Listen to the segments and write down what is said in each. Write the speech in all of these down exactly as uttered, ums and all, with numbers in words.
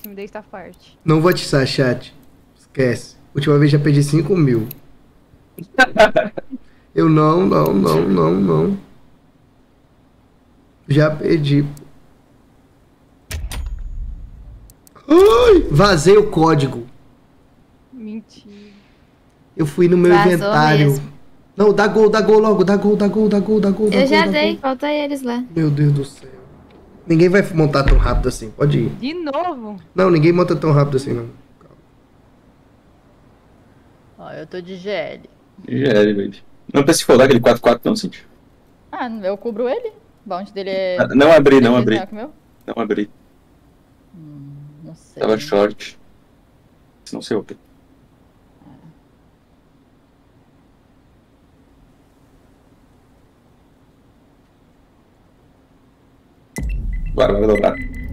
time deles tá forte. Não vou atiçar, chat. Esquece. Última vez já perdi cinco mil. Eu não, não, não, não, não. Já perdi. Ai, vazei o código. Mentira. Eu fui no meu Vazou inventário. mesmo. Não, dá gol, dá gol logo, dá gol, dá gol, dá gol, dá gol. Eu dá já gol, dei, gol. falta eles lá. Meu Deus do céu. Ninguém vai montar tão rápido assim, pode ir. De novo? Não, ninguém monta tão rápido assim, não. Ó, eu tô de G L. G L, baby. Não precisa foldar aquele quatro quatro não, Cintia. Ah, eu cubro ele. O bounty dele é... Ah, não abri, não é abri. maior que o meu? Não abri. Hum, não sei. Tava short. Não sei o que. Agora vai dobrar.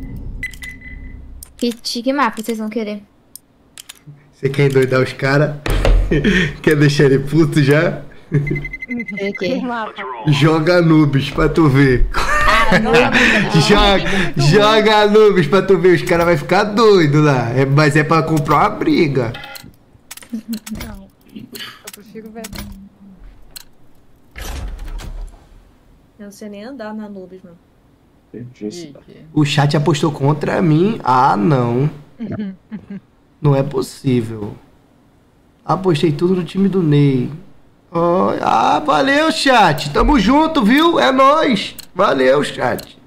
Que, que mapa vocês vão querer? Você quer endoidar os caras? Quer deixar ele puto já? Okay. Joga Anubis pra tu ver. Ah, não, não. Joga, joga Anubis pra tu ver. Os caras vão ficar doidos lá. É, mas é pra comprar uma briga. Não. Eu prefiro ver. Eu não sei nem andar na Nubes, mano. O chat apostou contra mim? Ah, não. Não é possível. Apostei tudo no time do Ney. Oh, ah, valeu, chat. Tamo junto, viu? É nóis. Valeu, chat.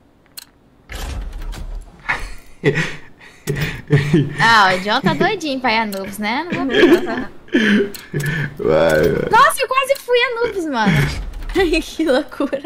Ah, o John tá doidinho pra ir a Nubes, né? Não vou vai, vai. Nossa, eu quase fui a Nubes, mano. Que loucura.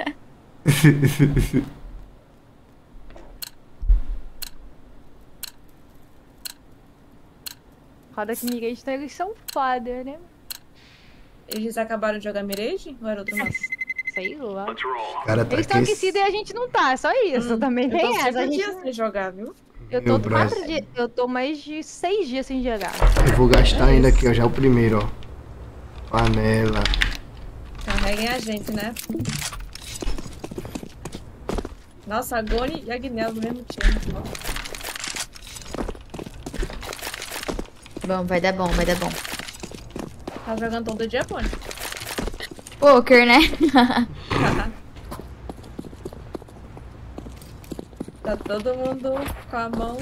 Roda que Mirage, então eles são foda, né? Eles acabaram de jogar Mirage? Ou era outro mapa? Sei lá. Cara, tá eles estão aquecidos e a gente não tá, só isso. Hum, Também tem eu tô essa. A gente... dias sem jogar, viu? Eu tô, quatro dias, eu tô mais de seis dias sem jogar. Eu vou gastar é ainda aqui, ó. Já o primeiro, ó. Panela. Carreguem a gente, né? Nossa, a Goni e a Guinel no mesmo time. Bom, vai dar bom, vai dar bom. Tá jogando todo dia, Pony? Poker, né? Tá todo mundo com a mão.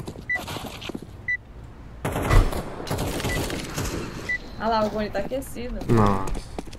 Ah lá, o Goni tá aquecido. Nossa.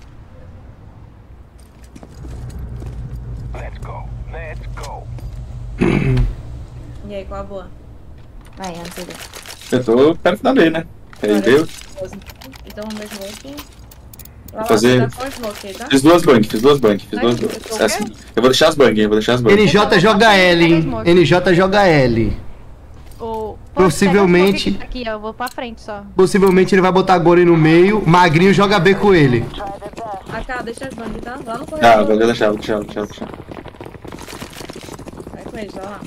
Let's go, let's go. E aí, qual a boa? Vai, antes dele. Eu tô perto da lei, né? Aí veio. Então vamos ver smoke. Vou fazer. Smoke, tá? Fiz duas bang, fiz duas bang, fiz duas bang. Assim, eu vou deixar as bang, eu vou deixar as bang. N J joga L, hein? N J joga L. Ou... Possivelmente. Aqui, ó, eu vou pra frente só. Possivelmente ele vai botar Gori no meio. Magrinho joga B com ele. Ah, cara, deixa as bang, tá? Lá no corredor. Ah, vou deixar, vou deixar, vou deixar, vou deixar. Vai com eles, vai lá.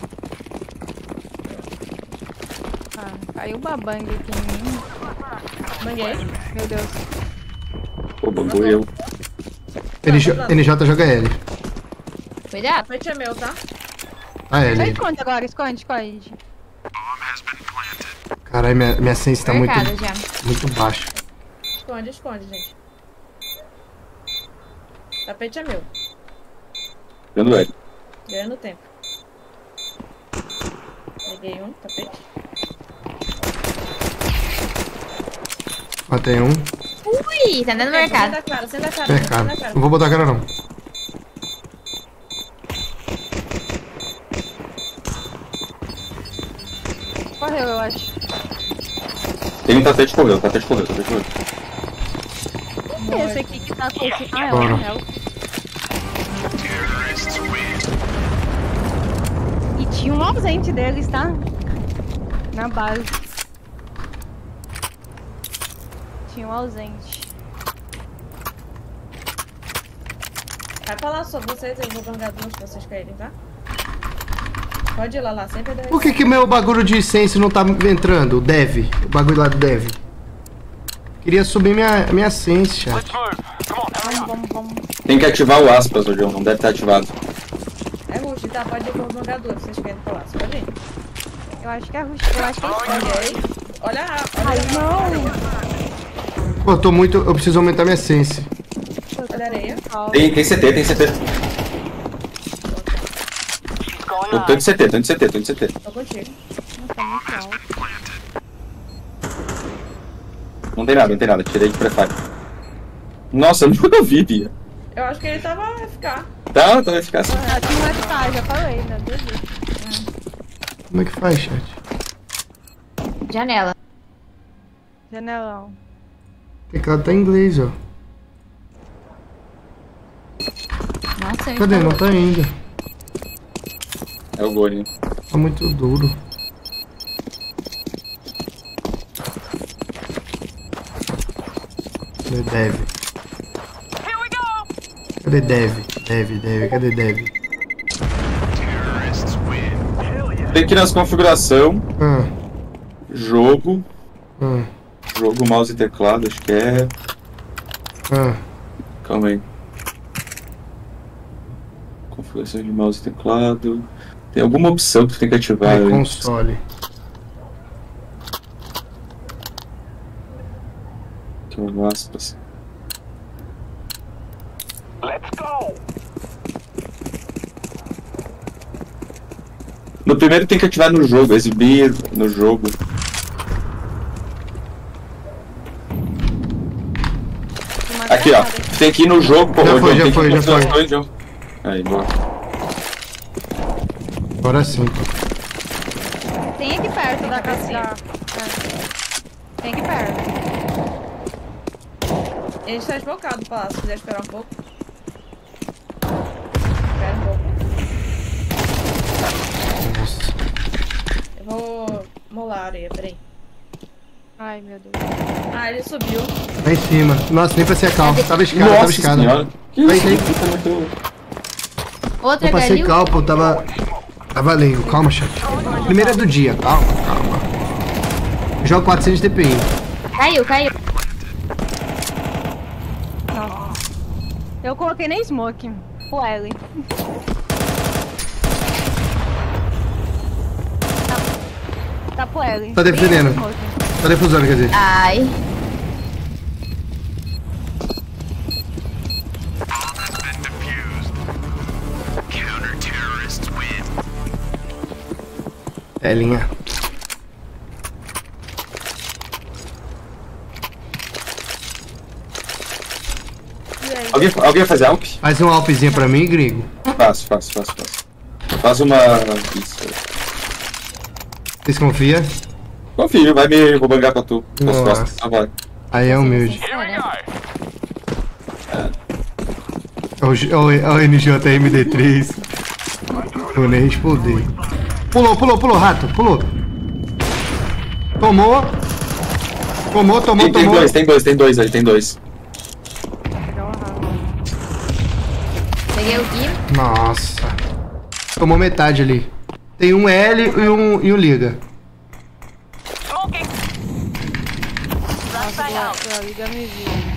Ah, caiu uma bang aqui em mim. Banguei. Meu Deus. Pô, bangou eu. N J, N J joga L. Cuidado. A frente é meu, tá? Ah, Só L. esconde agora, esconde, esconde. Caralho, minha, minha sense tá muito, Mercado já. muito baixa. Esconde, esconde, gente. Tapete é meu. Dando L. Ganhando tempo. Peguei um, tapete. Matei um. Ui, tá dando mercado. Senta a cara, senta a cara, Mercado. senta a cara. Não vou botar a cara, não. Correu, eu acho. Tem um tapete correu, tapete correu, tapete correu. Esse aqui que tá com esse... Ah, é Bora. o Hell. E tinha um ausente deles, tá? Na base. Tinha um ausente. Vai falar só vocês, eu vou bangar duas pra vocês caírem, tá? Pode ir lá, lá, sempre deve. Por que que meu bagulho de sense não tá entrando? O dev. O bagulho lá do dev. Queria subir minha, minha sense, chat. Vamos, vamos, vamos. Tem que ativar o aspas, ô John, não deve estar ativado. É multi, tá? Pode ir com o bangar duas, vocês querem falar, você pode ir. Eu acho que é rush. Eu acho que é Peguei. Olha a... Ai, Olha não. Pô, eu tô muito... Eu preciso aumentar minha sense. Olha a areia. Tem, tem C T, tem C T. Tô, tô de C T, tô de C T, tô de C T. Tô contigo. Nossa, muito alto. Não tem nada, não tem nada. Tirei de prefire. Nossa, eu nunca vi, Bia. Eu acho que ele tava a F K. Tá, tá eficaz. Ah, tinha um F K, já falei, né? Beleza. Como é que faz, chat? Janela. Janelão. Teclado tá em inglês, ó. Nossa, eu Cadê? Não tá ainda. É o Gori. Tá muito duro. Cadê Dev? Cadê Dev? Dev, Dev, cadê Dev? Tem que ir nas configuração. Ah, Jogo. ah, Jogo, mouse e teclado, acho que é. ah. Calma aí. Configuração de mouse e teclado. Tem alguma opção que tu tem que ativar Ai, antes. console. Aqui é um aspas. Let's go. No primeiro tem que ativar no jogo, exibir no jogo. Aqui, ó. Tem que ir no jogo, pô. Já foi, João, já tem que foi, ir já no foi. jogo, João. Aí, boa. Agora sim. Tem aqui perto da casa. da- é. Tem aqui perto. A gente tá desbocado do palácio. Se quiser esperar um pouco. Espera um pouco. Nossa. Eu vou molar a areia, peraí. Ai, meu Deus. Ah, ele subiu. Lá em cima. Nossa, nem pra ser calmo. Tava escada, tava Nossa escada. senhora. Que Aí, isso? aí. Fica muito... Outra Eu passei Galil. cal, pô, tava. Tava além. Calma, chat. Primeira do dia, calma, calma. Jogo quatrocentos de T P I. Caiu, caiu. Eu coloquei nem smoke. O L. Tá, tá pro L. Tá defendendo. Bem smoke. Tá defusando, quer dizer. Ai. É, linha. E aí? Alguém, alguém vai fazer alp? Faz um alpzinho pra mim, gringo. Faço, faço, faço, faço. Faz uma... Isso. Vocês confiam? Confio, vai me... Vou bangar pra tu. Posso Nossa. fazer? Então vai. Aí é humilde. Here we go. Olha o N J M D três. Vou nem responder. Pulou, pulou, pulou, rato, pulou. Tomou. Tomou, tomou, Tem, tem tomou. dois, tem dois, tem dois aí, tem dois. Peguei o Gui. Nossa. Tomou metade ali. Tem um L e um, e um liga. Smoking. Flashbang out. A liga me viu.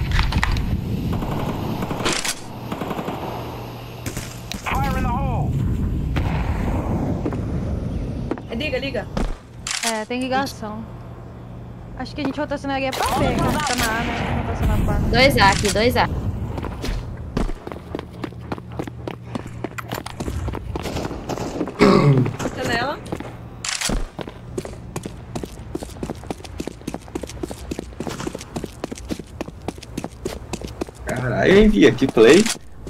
Fire in the hole. Liga, liga. É, tem ligação. Acho que a gente rotacionaria pra B, que tá na A, né? Rotacionar pra B. dois A aqui, dois A. Janela. Caralho, hein, Bia? Que play.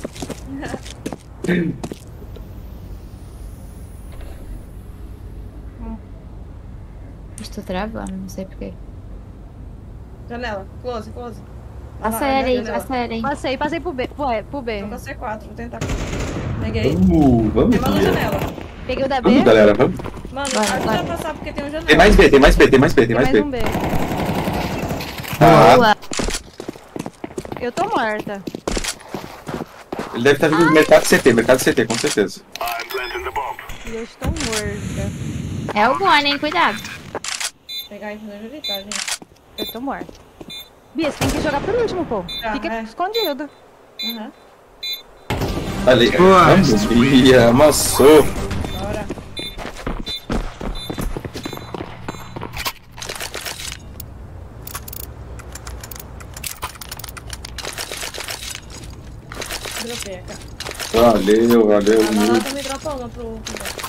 Estou travando, não sei porquê. Janela. Close, close. Passa Vai, ela aí, janela. passa ela aí. Passei, passei pro B. Pro, é, pro B. Tô com a C quatro, vou tentar. Peguei. Vamos, vamos, Tem uma na Bia. janela. Peguei o da B. Vamos, galera, vamos. Mano, Vai, ajuda vai. a passar porque tem um janela. Tem mais B, tem mais B, tem mais B, tem Tem mais mais B. um B. Ah, Boa. Eu tô morta. ele deve estar vindo do mercado C T, mercado C T, com certeza. I'm planting the bomb. E eu estou morta. É o Gone, hein? Cuidado. Vou pegar e fazer ajeitar, gente. Eu tô morta. Bia, você tem que jogar por último, pô. Tá, Fica é. escondido. Aham. Ali, Boa. vamos, Bia, amassou. Bora. dropei, cara. Valeu, valeu. A Lala também dropou uma pro...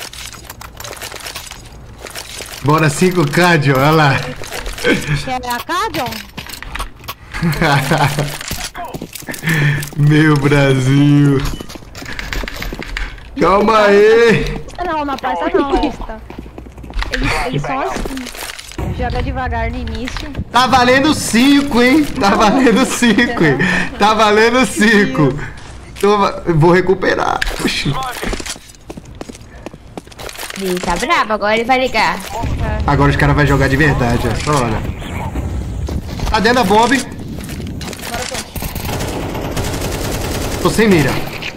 Bora cinco K, John, olha lá. Quer a cá, John? Meu Brasil. Calma aí. Não, não passa não, lista. Eles, eles são assim. Joga devagar no início. Tá valendo cinco, hein? Tá valendo cinco, hein? Tá valendo cinco. Tô, vou recuperar. Oxi. Ele tá bravo, agora ele vai ligar. Agora os caras vão jogar de verdade, é só olha. Tá dentro da bomba. Tô sem mira.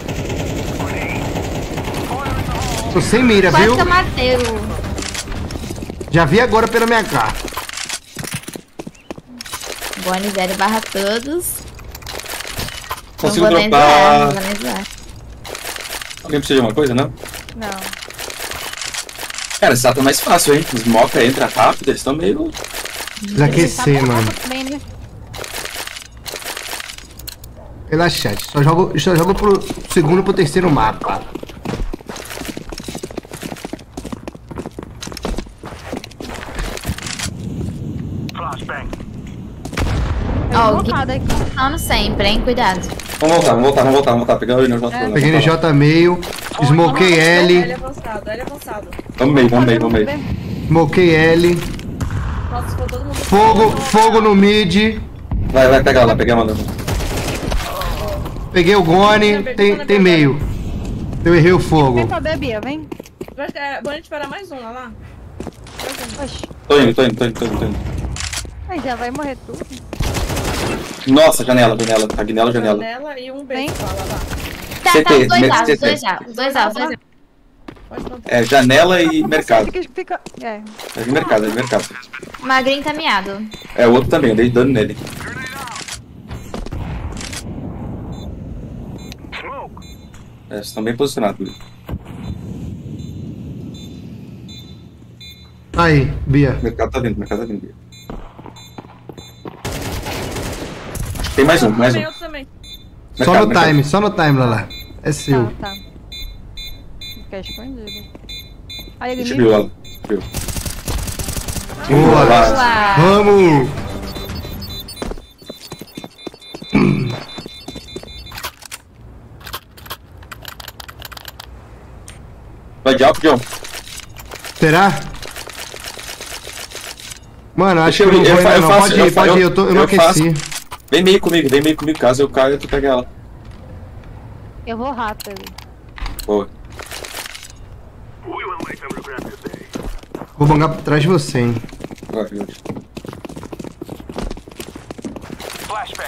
Tô sem mira, Quase viu? que eu matei o... Já vi agora pela minha cara. Bonnie zero barra todos. Consigo Não vou nem dropar. zoar, não vou nem zoar. Alguém precisa de alguma coisa, não? Não. Cara, esse tá mais fácil, hein? Os moca entra rápido, eles estão meio... Precisa aquecer, mano. Bem, né? Pela chat. Só jogo, só jogo pro segundo e pro terceiro mapa. Flashbang. Ó, Ó, o Gui falando sempre, hein? Cuidado. Vamos voltar, vamos voltar, vamos voltar, vamos voltar. Pegando ele no J. É. Peguei no J meio. Smokei L L. avançado, L avançado. Vamos meio, vamos meio, vamos meio. Smokei L. Nossa, ficou todo mundo... Fogo, fogo no mid. Vai, vai, pega lá, pega lá. Peguei o Gone. Tem, tem meio. Eu errei o fogo. Vem pra bebê, vem. É bom a gente esperar mais um, olha lá. Oxi. Tô indo, tô indo, tô indo, tô indo, tô indo. Aí já vai morrer tudo. Nossa, janela, janela. A guinela, janela. Janela e um Vem. beijo, fala lá. Tá, C T, tá, os dois A, os C T. dois A, os dois A, os dois A. Pode plantar. É, janela e mercado. Fica, fica... É. É de mercado, é de mercado. Magrinho encaminhado. É, o outro também, eu dei dano nele. É, vocês estão bem posicionados. Aí, Bia. O mercado tá vindo, o mercado tá vindo. Tem mais um, mais um. Também, outro também. Só Mercado, no mercado. time, só no time, Lala. É seu. Tá, tá. Fica escondido. Olha ele Deixa eu me ver ela. Viu? Boa. Boa. Vamos. Vai de alto, John. Será? Mano, acho Deixa que eu eu não ir, vou eu fa- ainda eu não. faço- Pode eu ir, fa- pode eu- ir. Eu, tô, eu não eu faço. aqueci. Vem meio comigo, vem meio comigo. Caso eu caia, tu pega ela. Eu vou rápido ali. Boa. We will make them regret this day. Vou bangar por trás de você, hein. Vai, vai. Flashbang.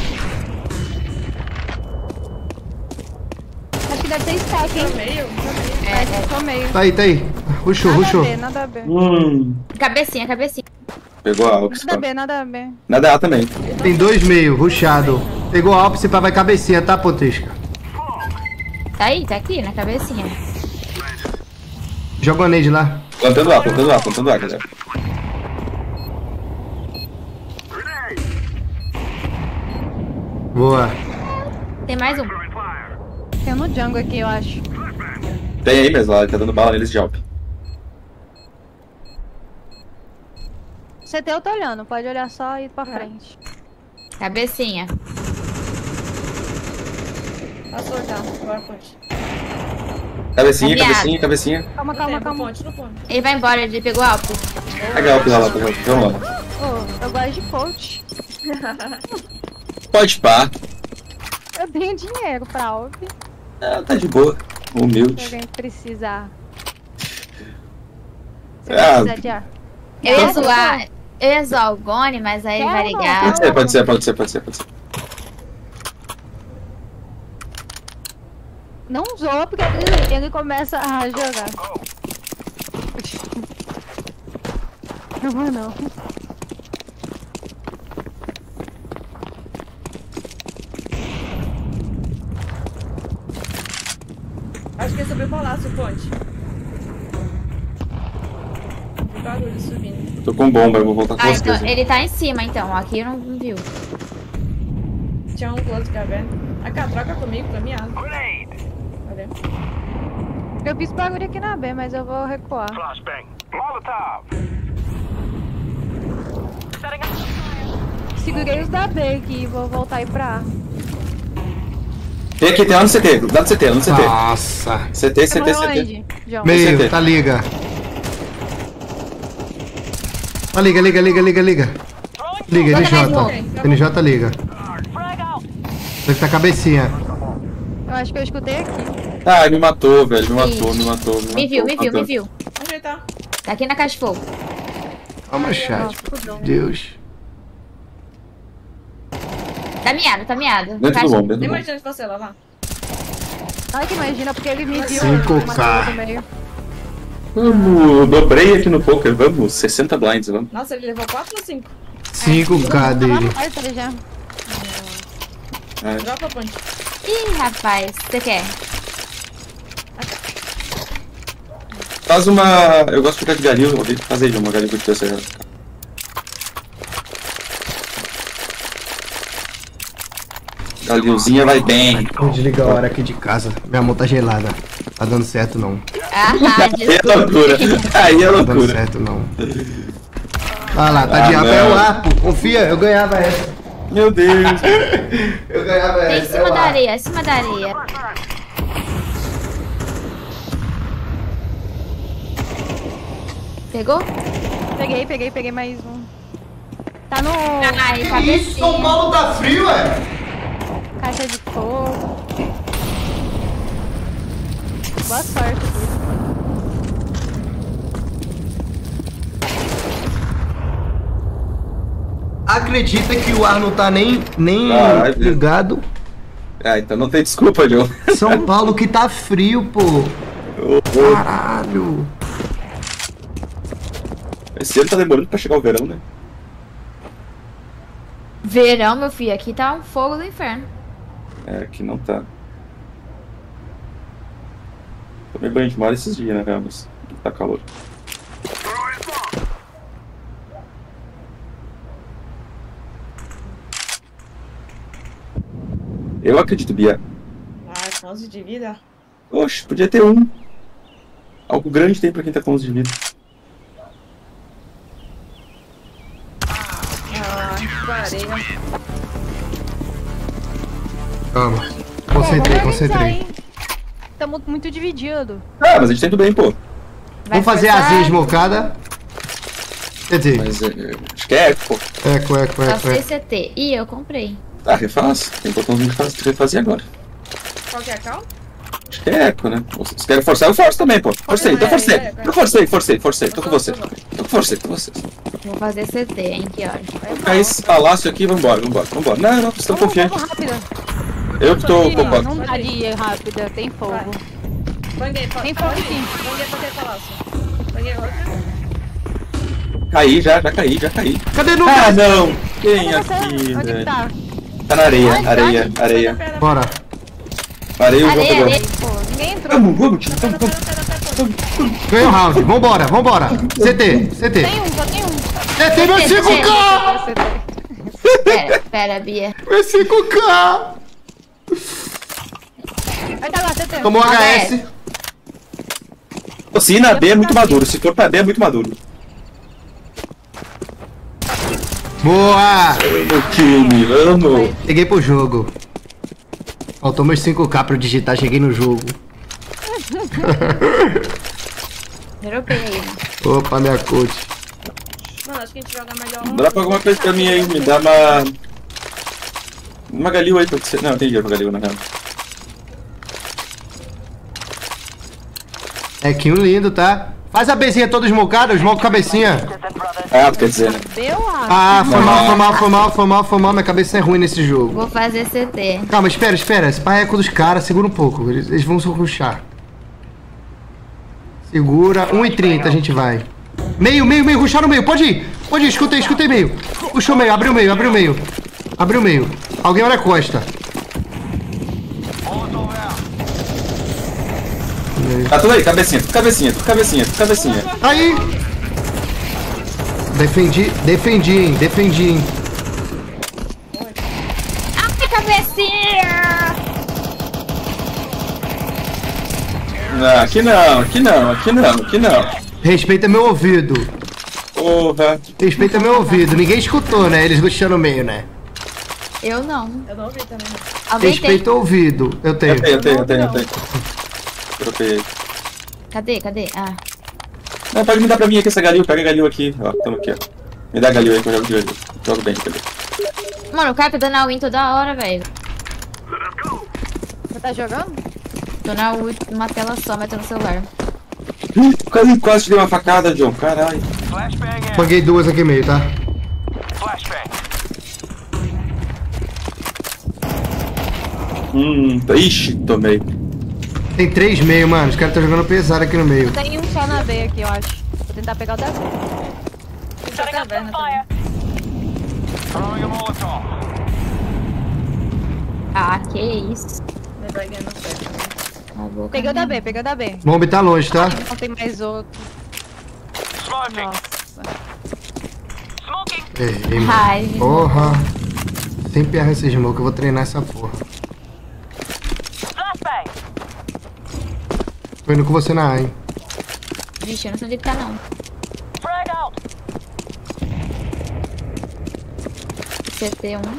Acho que deve ser stack, hein? No meio, no meio. É, é. Tô meio. Tá aí, tá aí. Rushou, Nada a rushou. ver, nada a ver. Hum. Cabecinha, cabecinha. Pegou a Alps. Nada a ver, nada a ver. Nada A também. Tem dois meio, rushado. Pegou a Alps e vai cabecinha, tá, Potesca? Tá aí, tá aqui, na cabecinha. Joga o nade lá. Plantando A, plantando A, plantando A, galera. Boa. Tem mais um. Tem no jungle aqui, eu acho. Tem aí mesmo, ela tá dando bala neles de Alp. C T eu tô olhando, pode olhar só e ir pra frente. Cabecinha. Passou já, agora pode. Cabecinha, Aliado. cabecinha, cabecinha. Calma, No calma, tempo, no calma. ponte, no ponte. Ele vai embora, ele pegou alto. Pega a Alp lá, lá, pega a Alp. Vamos lá. Ô, eu gosto de coach. Pode pá. Eu tenho dinheiro pra Alp. É, tá de boa. Se Humilde. alguém precisar. Se Ah. alguém precisar de ar. Eu ia Quer? zoar, eu ia zoar o Gone, mas aí ele vai Quer ou não? ligar. Pode ser, pode ser, pode ser, pode ser, pode ser. Não zoa porque ele, ele começa a jogar. Não vou não. Acho que é sobre o palácio, ponte. Vi barulho subindo. Tô com bomba, eu vou voltar com Ah, vocês. então hein. ele tá em cima, então. Aqui eu não viu. Tinha um close caverna. A cá, troca comigo pra minha asa. Grenade. Valeu. Eu fiz bagulho aqui na B, mas eu vou recuar. Flashbang. Molotov. Segurei os da B aqui, vou voltar aí pra A. Tem aqui, tem lá no C T. Lá no C T, lá no C T. Nossa. C T, C T, Morreu C T. onde, João? Meio, C T. tá liga. Tá liga, liga, liga, liga, liga. Liga, N J. N J liga. Deve tá cabecinha. Eu acho que eu escutei aqui. Ah, me matou, velho. Me matou, me matou. Me, Me viu, matou, me viu, me matou. viu. Vamos ajeitar. Tá aqui na caixa de fogo. Calma, chat. Meu Deus. Tá miado, tá miado. Dentro do Caixa- bomb, dentro Nem do bomb. imagina de você lá, vá. Ai, que imagina, porque ele me viu. cinco K. matou no meio. Vamos, dobrei aqui no poker. Vamos, sessenta blinds, vamos. Nossa, ele levou quatro ou cinco? cinco K Tava dele. no quarto ali já. É. Dropa a ponte. Ih, rapaz, você quer? Faz uma... Eu gosto de ficar de galinho. Faz aí uma galinha que eu te desse. Galinhozinha vai bem. Vou desligar a hora aqui de casa. Minha mão tá gelada. Tá dando certo não. Ah, Aí é loucura. Aí é Tá dando loucura. certo não. Olha lá, tá Ah, de não. é o ar, pô. Confia, eu ganhava essa. Meu Deus. Eu ganhava Tem em essa. é cima o da ar. areia, em cima da areia. Pegou? Peguei, peguei, peguei mais um. Tá no Ai, Isso, São cabecinha. Paulo tá frio, é? caixa de fogo. Boa sorte, filho. Acredita que o ar não tá nem, nem Vai, viu? ligado? Ah, então não tem desculpa, Joe. São Paulo que tá frio, pô. Ô, ô. Caralho. Esse ano tá demorando pra chegar o verão, né? Verão, meu filho, aqui tá um fogo do inferno. É, aqui não tá. Tomei banho de mar esses dias, né, cara? Mas tá calor. Eu acredito, Bia. Ah, onze de vida. Oxe, podia ter um. Algo grande tem pra quem tá com onze de vida. Ah, parei. Calma. Concentrei, Vamos organizar, concentrei. hein? Tamo muito dividido. Ah, mas a gente tem tudo bem, pô. Vai Vamos fazer forçar? asinha esmocada. Quer dizer, Mas é, acho que é eco, pô. eco, eco, Só eco, C eco. C T. Ih, eu comprei. Ah, refaz. Tem um botãozinho de faz- refazer agora. Qual que é a cal? Acho que é eco, né? Vocês querem forçar? Eu forço também, pô. Forcei, então forcei. Eu forcei, forcei, forcei. Tô com você. Tô com você, tô com você. Vou fazer C T, hein, que hora. Vou cair esse palácio aqui, vambora, vambora, vambora. Não, não, vocês estão Vamos, confiantes. vamos rápido. Eu que tô Ih, ocupado. não dá de ir rápida, tem fogo. Banguei, pa- Tem fogo banguei. sim. Banguei pra aquele palácio. Banguei outra. Caí já, já caí, já caí. Cadê no Ah, gás? não! Quem Cadê você? aqui, Onde que velho? tá? Tá na areia, Onde, areia, onde? areia. Pera, pera, Bora. Areia, o João Areia, pegou. areia. Pô, ninguém entrou. Vamos, vamos, time, vamos, vamos. pera, pera, pera. Ganhou o round. Vambora, vambora. C T, C T. Tem um, só tem um. C T, meu cinco K! Pera, pera, Bia. Meu cinco K! Vai tá lá, C T. Tomou H S. Pô, se ir na B é muito maduro, se for pra B é muito maduro. Boa! Meu time, vamos. Peguei pro jogo. Faltou meus cinco K pra eu digitar, cheguei no jogo. Dropei aí. Opa, minha coach. Mano, acho que a gente joga melhor. Dropa alguma coisa pra mim aí, me dá uma... Uma galil aí pra você. Não, tem dinheiro pra galil, na real. É que um lindo, tá? Faz a bezinha toda esmocada, smoke cabecinha. Ah, tu quer dizer, né? Deu, ah. Ah, foi mal, foi mal, foi mal, foi mal, foi mal. Minha cabeça é ruim nesse jogo. Vou fazer C T. Calma, espera, espera. Esse pai é com dos caras, segura um pouco. Eles, eles vão rushar. Segura. um e trinta a gente vai. Meio, meio, meio, rushar no meio. Pode ir. Pode ir, escuta aí, escuta aí meio. Puxou o meio, abriu o meio, abriu o meio. Abriu o meio. Alguém olha a costa. Tá tudo aí, cabecinha, tudo cabecinha, tudo cabecinha, tudo cabecinha. Aí. Defendi, defendi, hein, defendi, hein. Ai, cabecinha! Não, aqui não, aqui não, aqui não, aqui não. Respeita meu ouvido. Porra. Respeita meu ouvido. Ninguém escutou, né? Eles gostaram no meio, né? Eu não. Eu não ouvi também. Alguém Respeita o ouvido. Eu tenho. Eu tenho, eu tenho, eu tenho, eu tenho. Troquei. tem? Cadê, cadê? Ah. Não, pode me dar pra mim aqui essa galil, pega a galil aqui. Ó, tamo aqui, ó. Me dá a galil aí que eu jogo de galil. Jogo bem, galil. Mano, o cara tá dando a win toda hora, velho. Você tá jogando? Tô na win, uma tela só, mas tô no celular. Ih, quase, quase te dei uma facada, John. Caralho. Paguei duas aqui meio, tá? Hum, ixi, tomei. Tem três meio, mano. Os caras estão jogando pesado aqui no meio. Tem um só na B aqui, eu acho. Vou tentar pegar o da B. Isso é caverna também. Ah, que isso. Me vai ganhando certo. Cala a boca, Peguei o da né? B, peguei o da B. Bomb tá longe, tá? Não tem mais outro. Nossa. Errei, mano. Ai, Porra. Sempre erra esse smoke, eu vou treinar essa porra. Tô indo com você na A, hein? vixe, eu não sei onde ele tá, não. C T um.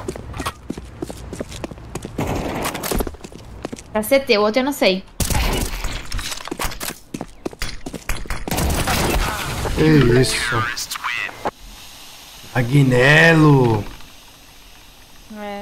Pra C T, o outro eu não sei. Que isso? Aguinelo. É.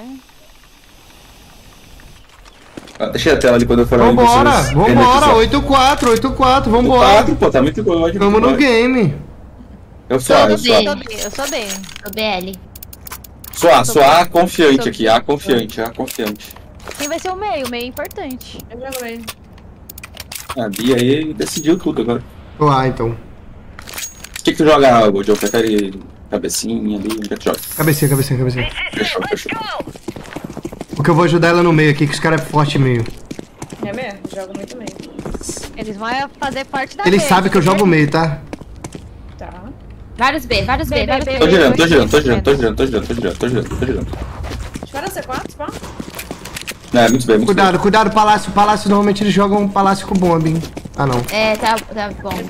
Ah, deixei a tela ali quando eu for ali. Vambora, vocês vambora. oito quatro, oito quatro, vambora. quatro, pô, tá muito bom. Vamos no game. Eu sou A, eu sou Bem. A. Eu sou B, eu sou B. O B L. Sou A, sou A confiante aqui, A confiante, A confiante. Quem vai ser o meio? O meio é importante. Eu jogo ele. A Bia aí decidiu tudo agora. Tô A, então. O que que tu joga, o John? Prefere cabecinha ali? Onde é que tu joga? Cabecinha, cabecinha, cabecinha. Fechou, fechou. Porque eu vou ajudar ela no meio aqui, que os caras é forte meio. É mesmo? Jogo muito meio. Eles vão fazer parte da Eles B. sabem que eu jogo meio, tá? Tá. Vários B, vários B, B, vários B, B. Tô girando, tô girando, tô girando, tô girando, tô girando, tô girando, tô girando, tô girando. Espera C quatro, pá. É, muito bem, muito Cuidado, cuidado, palácio. Palácio, normalmente eles jogam palácio com bomba, hein? Ah, não. É, tá, tá bom. bem.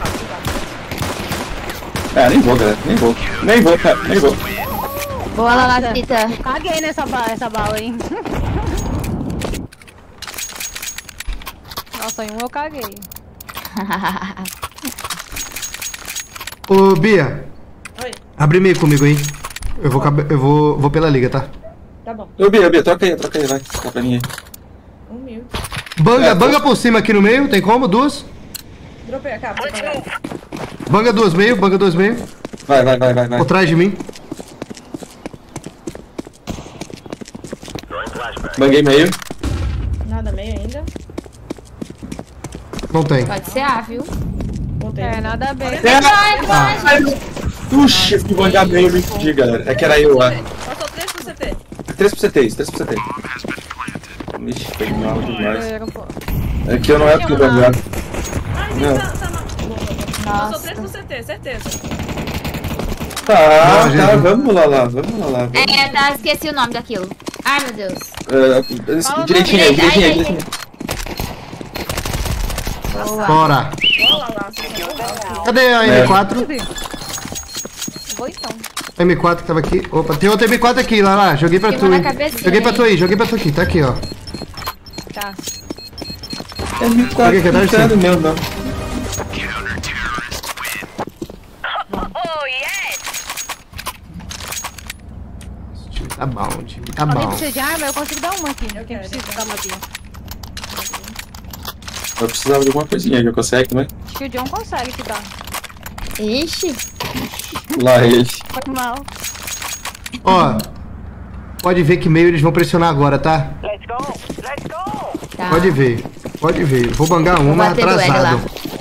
É, nem vou, galera, nem vou. Nem vou, cara, nem vou. Boa, Lalacita. Caguei nessa bala, essa bala, hein? Nossa, em um eu caguei. Ô, Bia, Oi. abre meio comigo aí. Eu vou, cabe- eu vou, vou pela liga, tá? Tá bom. Ô, Bia, Bia, troca aí, troca aí, vai. Troca pra mim aí. Um mil. Banga, É, banga por cima aqui no meio, tem como? Duas? Dropei a capa. Você pega. Banga duas meio, banga duas meio. Vai, vai, vai, vai, vai. Por trás de mim. Banguei meio. Nada meio ainda. Não tem. Pode ser A, viu? Botei. É, nada a ver. Vai, vai. Puxa, que bangar meio, me fudi, galera. É que era eu lá. Passou três pro C T. três pro C T, três pro C T. Ixi, foi mal demais. Eu- eu- É que eu não é porque eu bangar. Ai, Não. tá, tá na... Passou Nossa. três pro C T, certeza. Tá, Não, tá, gente. vamos lá, lá, vamos lá, lá. vamos. É, tá, esqueci o nome daquilo. Ai, meu Deus. É, Fala direitinho o aí, nome. direitinho aí, Ai, ai, direitinho. Boa. Bora. Olha lá, lá. Você quer voltar? Cadê a É. M quatro? Vou então. A M quatro que tava aqui. Opa, tem outra M quatro aqui, lá, lá. Joguei pra Tem tu, uma hein? na cabecinha Joguei pra aí. tu aí, joguei pra tu aqui. Tá aqui, ó. Tá. É me Joguei quatro, aqui atrás de não você. meu, não. Esse time tá bom, o time tá Alguém bom. precisa de arma? Eu consigo dar uma aqui. Eu Quem quero, precisa eu dar uma aqui? Eu precisava de alguma coisinha aí, já consegue, né? Acho que o John consegue te dar. Ixi. Lá ele. Foi mal. Ó, pode ver que meio eles vão pressionar agora, tá? Tá. Pode ver, pode ver. Vou bangar uma bater do L atrasado. lá.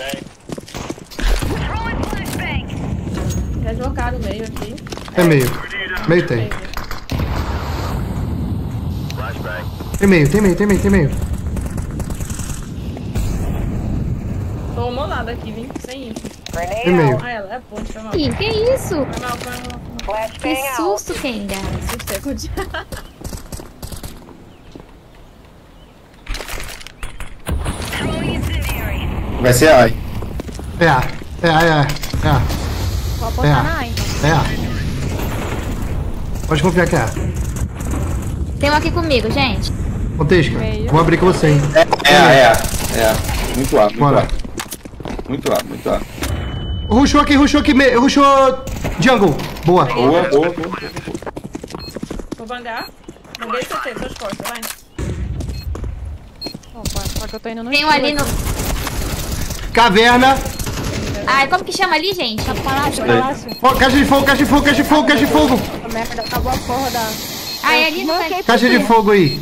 Já jogaram o meio aqui. É meio. Meio tem. Tem meio, tem meio, tem meio, tem meio. Tomou nada aqui, vim sem info. Tem meio. Ah, ela é ponte, foi mal. Ih, que isso? Foi mal, foi mal, foi mal. Que susto, Kenga. Assustei com o dia. Vai ser A, hein? É A. É A, é A. É A. Vou apostar É. na A, então. É A. Pode confiar que é A. Tem um aqui comigo, gente. Montesca, Meio. vou abrir com você, hein? É A, é A. É A. Muito A, muito Bora. A. Muito A, muito A. Rushou aqui, rushou aqui, me... rushou jungle. Boa. Boa, boa, boa. boa. Vou bangar. Banguei C T, suas costas, vai. Opa, só que eu tô indo no Tem um ali no... Caverna. Ai, como que chama ali, gente? Palácio, palácio. Ó, caixa de fogo, caixa de fogo, caixa de fogo, caixa de fogo. A merda, acabou a porra da... Ai, ali no... Marquei Caixa de por quê? fogo aí.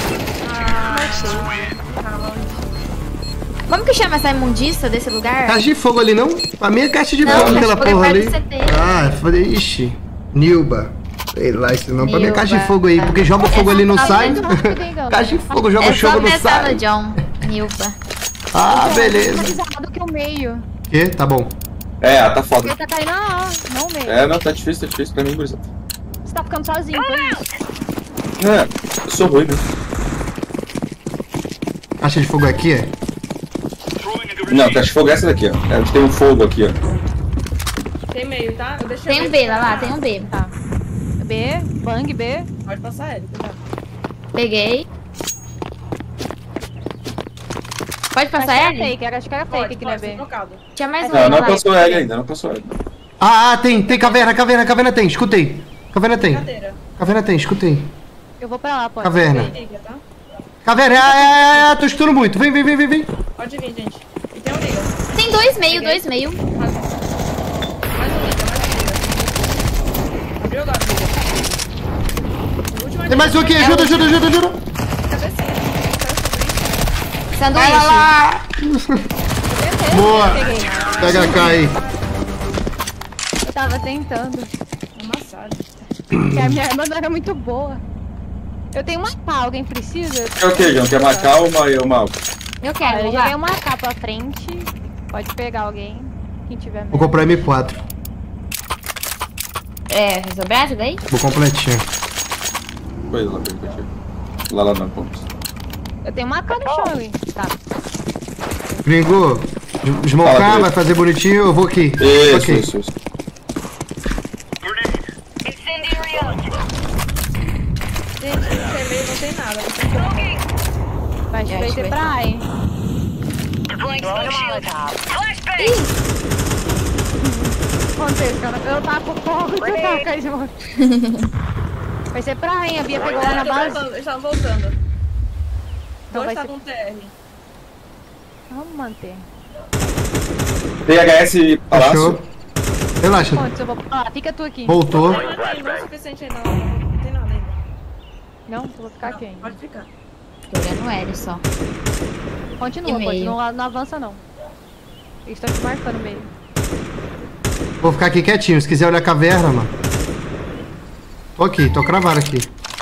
Como que chama essa imundiça desse lugar? Caixa de fogo ali, não? Pra mim é caixa de Não, fogo caixa aquela de fogo é porra perto ali. do C T. Ah, eu falei, ixi. Nilba. Sei lá, isso não. Pra mim é caixa de Nilba. fogo aí, porque joga o fogo ali não Essa sai. tá muito legal, Caixa de fogo, joga É o só fogo não começar sai. no John. Nilba. Ah, beleza. mais errado que o meio. Que? Tá bom. É A, tá foda. Ele tá caindo na A, não o meio. É, não, tá difícil, tá difícil pra mim, gurizada. Você tá ficando sozinho, por isso. É, eu sou ruim, né? Caixa de fogo aqui, é? Não, caixa de fogo é essa daqui, ó. É, tem um fogo aqui, ó. Tem meio, tá? Eu deixei Tem um B lá, lá, tem um B. Tá. B, bang, B. Pode passar ele, cuidado. Peguei. Pode Acho passar que era ele? fake, acho que era fake Pode, aqui na pode, ser B. trocado. Tinha mais um Não, aí não lá. passou L ainda, não passou L. Ah, ah, tem, tem caverna, caverna, caverna tem, escutei. Caverna tem. Cadeira. Caverna tem, escutei. Eu vou pra lá, pode. Caverna. Liga, tá? Caverna, ah, ah, ah, tô escutando muito. Vem, vem, vem, vem, vem. Pode vir, gente. E tem um liga. Tem dois meio, dois meio. Mais um. Mais um liga, mais um liga. Abriu agora, liga. Última Tem mais um aqui, ajuda, ajuda, ajuda, ajuda. cabecinha. Sanduíche. Boa. Peguei. Pega a K aí. Eu tava tentando. Amassado. Porque a minha arma não era muito boa. Eu tenho uma pá, alguém precisa? Quer o que, João? Quer uma calma e uma... Eu Ah, quero, eu vou joguei lá. uma K pra frente. Pode pegar alguém. Quem tiver Vou medo. comprar M quatro. É, resolver essa daí? Vou completinho. Coisa lá, coisa contigo. Lá, lá, não, pontos. Eu tenho uma K no chão ali. Tá. Gringo, smocar, Fala, vai fazer bonitinho, eu vou aqui. Isso, Ok. isso, isso. Gente, não tem meio, não tem nada. Não tem como. Vai, É, vai acho ser que pra vai A, hein? Acontece, cara. Eu tava com fogo e tu tá caindo. Vai ser pra A, hein? A Bia pegou lá na Eles base. voltando, eles estavam voltando. Então Dois vai tá ser... com T R. Vamos manter. T H S Palácio. Achou? Relaxa. Pontos, eu vou pra lá. Fica tu aqui. Voltou. Não tem não é suficiente ainda, não. Não tem nada ainda. Não? Eu vou ficar aqui ainda. Pode ficar. Tô olhando L só. Continua, E meio. continua. Não avança, não. Eles estão te marcando meio. Vou ficar aqui quietinho. Se quiser olhar a caverna, mano. Tô aqui, tô cravado aqui.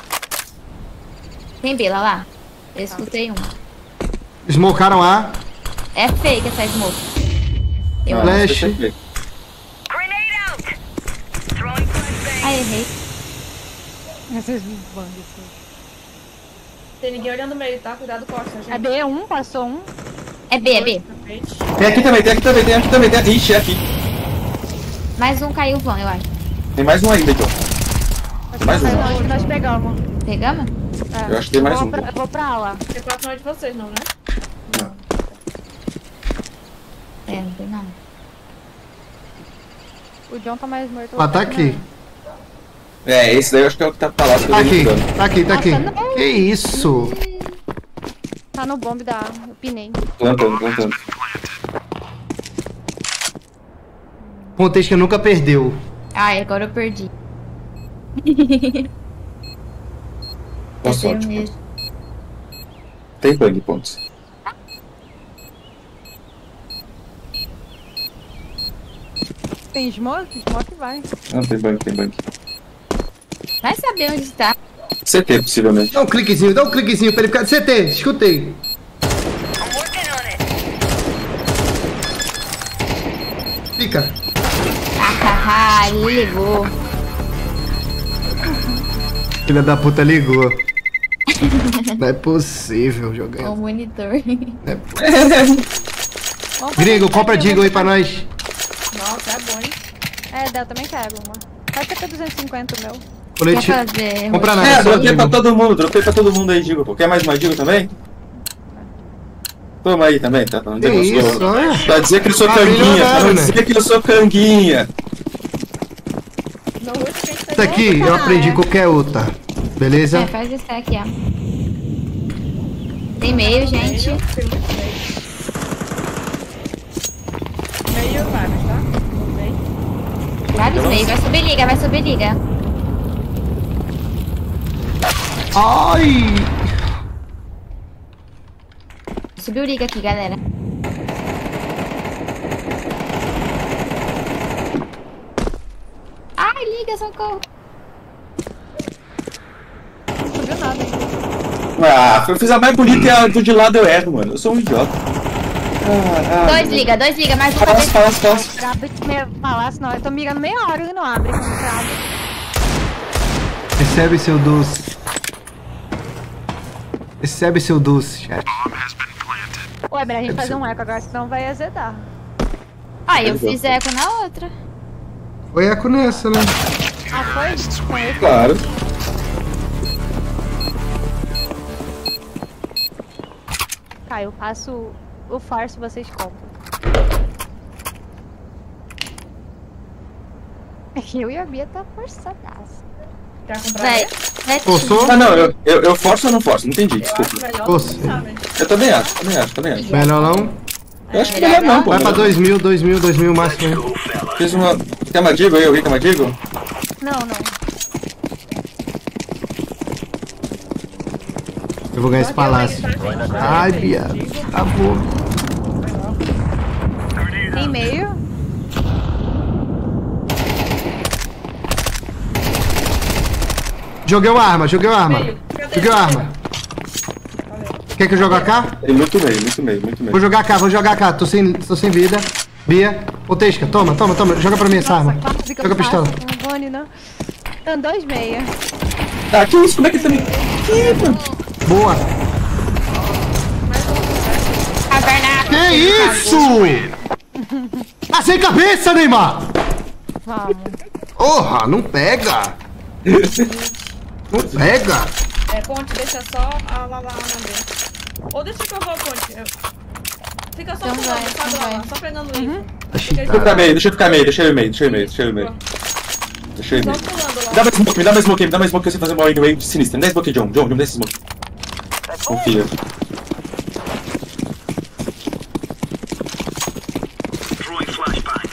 Tem B lá, lá. Eu escutei um. Smocaram A. É fake essa smoke. Eu Não, Flash. deixa eu ver. Ai, errei. Essas bandas. Tem ninguém olhando o meio, tá? Cuidado com a costa, gente. É B um, passou um. É B, é B. Tem aqui também, tem aqui também, tem aqui também, tem aqui. Ixi, é aqui. Mais um caiu vão, eu acho. Tem mais um ainda, então. Tem mais um. Nós, nós pegamos. Pegamos? É. Eu acho que tem mais eu um. vou pra, eu vou pra lá. T quatro não é de vocês, não, né? É, não tem nada. O John tá mais morto. Ah, tá aqui. É, esse daí eu acho que é o que tá palácio. Tá aqui, tá aqui, tá aqui. Nossa, não. Que isso? Tá no bombe da... Eu pinei. Plantando, plantando. Contexto que nunca perdeu. Ai, agora eu perdi. Boa Eu tenho sorte. medo. Tem bug, pontos. Tem smoke? Smoke vai. Não, tem bug, tem bug. Vai saber onde está. C T, possivelmente. Dá um cliquezinho, dá um cliquezinho pra ele ficar. C T, escutei. Fica. Ah, ele ligou. Filha da puta ligou. Não é possível jogar. O monitor. Não é possível. Gringo, compra Deagle aí pra nós. Nossa, é bom, hein? É, eu também quero uma. Vai ser duzentos e cinquenta o meu. Colete. Quer fazer? Compra nada. É, só dropei pra Deagle. todo mundo, dropei pra todo mundo aí, Digo, pô. Quer mais uma Digo também? Toma aí também, tá? Pra não Que dizer que eu isso, sou... olha. Pra dizer que eu sou Tá canguinha, pra milionário, não né? dizer que eu sou canguinha. No Ruth tem que ter Essa aqui eu aprendi qualquer outra. Beleza? É, faz esse aqui, ó. Tem meio, gente. meio. Tem muito meio. Meio vários, tá? Meio. Vários meio. Vai subir liga, vai subir liga. Ai! Subiu liga aqui, galera. Ai, liga, socorro. Não subiu nada ainda. Ah, eu fiz a mais bonita e a do de lado eu erro, mano. Eu sou um idiota. Ah, ah, Dois liga, dois liga, mais um Fala, cabeça. fala, fala. Pra abrir meio palácio, não. Eu tô mirando meia hora e não abre. Quando você abre. Recebe seu doce. Recebe seu doce, chat. Ué, Bra, a gente fazer um eco agora, senão vai azedar. Ah, eu fiz eco na outra. Foi eco nessa, né? Ah, foi? Foi. Claro. Tá, eu passo o farce, vocês compram. É que eu e a Bia tá forçadaça. Quer comprar? Véi, vai Forçou? Ah, não, eu, eu, eu forço ou não forço? Não entendi, desculpa. Melhor Você. não sabe. Eu também acho, também acho, também acho. Melhor não? Eu acho que melhor não, pô. Vai pra dois mil, dois mil, dois mil máximo. Fiz uma... Quer uma Digo aí? Alguém quer uma Digo? Não, não. Eu vou ganhar esse palácio. Ai, Bia. Tá bom. Tem meio. Joguei uma arma, joguei uma arma. Joguei uma arma. Quer que eu jogue a cá? É muito meio, muito meio, muito meio. Vou jogar a cá, vou jogar a cá. Tô sem, tô sem vida. Bia. Ô, Tesca, toma, toma, toma. Joga pra mim essa arma. Quase que eu Joga a pistola. passo, Não vou, não. Então, dois meia. Tá, que isso? Como é que ele tá me... Que, mano? Boa. Caverna. Que isso? Tá sem cabeça, Neymar. Vamos. Porra, não pega. Não pega. É, Ponte, deixa só a lá, lá, lá, B. Ou deixa que eu vou, Ponte. Eu... Fica só Então pulando, vai, sabe então lá, lá, vai. só pegando o info. Achei Deixa eu ficar meio, deixa eu ficar meio, deixa eu ir meio, deixa eu ir meio, deixa eu ir meio. Deixa eu ir Só meio. pulando Me lá. dá mais smoke, me dá mais smoke, me dá mais smoke que eu sei fazer uma wave sinistra. Me dá smoke, John, John, me dá esse smoke. Confia. Throwing flashbang.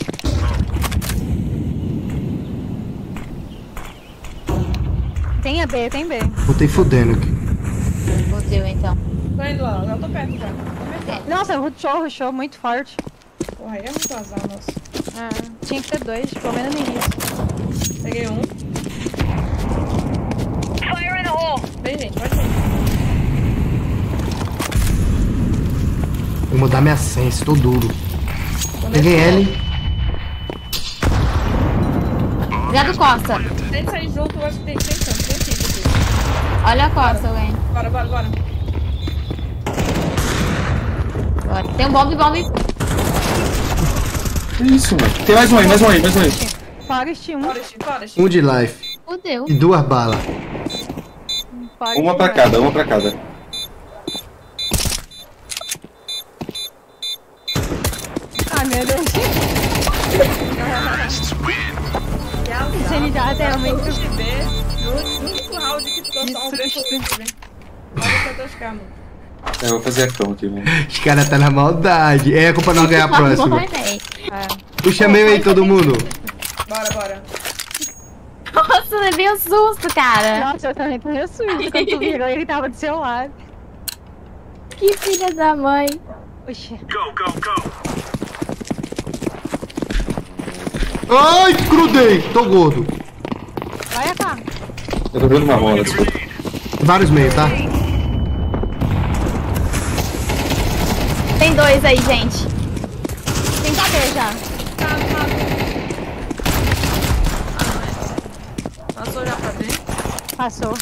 Tem a B, tem B. Botei fudendo aqui. Fudeu, então. Tô indo lá, já tô perto já. Tô metade. Nossa, rushou, rushou muito forte. Porra, aí é muito azar, nossa. Ah, tinha que ter dois, pelo menos no início. Peguei um. Vem, gente, pode vir. Vou mudar minha sense, tô duro. Peguei L. Cuidado, Costa. Tenta sair junto, eu acho que tem, tem chance, tem chance aqui. Olha a Costa, alguém. Bora, bora, bora. Bora. Tem um bombe, bombe. Que isso, mano? Tem mais um aí, mais um aí, mais um aí. Forest um. Forest, Forest. Um de life. Fudeu. E duas balas. Forest Uma pra um. cada, uma pra cada. Ai, meu Deus. Que azar. Esse N J é muito... Vamos ver no único round que ficou só um B por livre. Olha que eu tô escamo. É, eu vou fazer a cão aqui, mano. Os caras tá na maldade. É pra não ganhar a próxima. Morrei. É. Puxa meio aí, todo mundo. Bora, bora. Nossa, levei um susto, cara. Nossa, eu também tomei susto quando tu virou ele tava do seu lado. Que filha da mãe. Puxa. Go, go, go. Ai, grudei. Tô gordo. Vai cá. Eu tô vendo uma bola, desculpa. Vários meios, tá? Tem dois aí, gente. Tem que ver já. Tá, tá. Passou já pra dentro. Passou.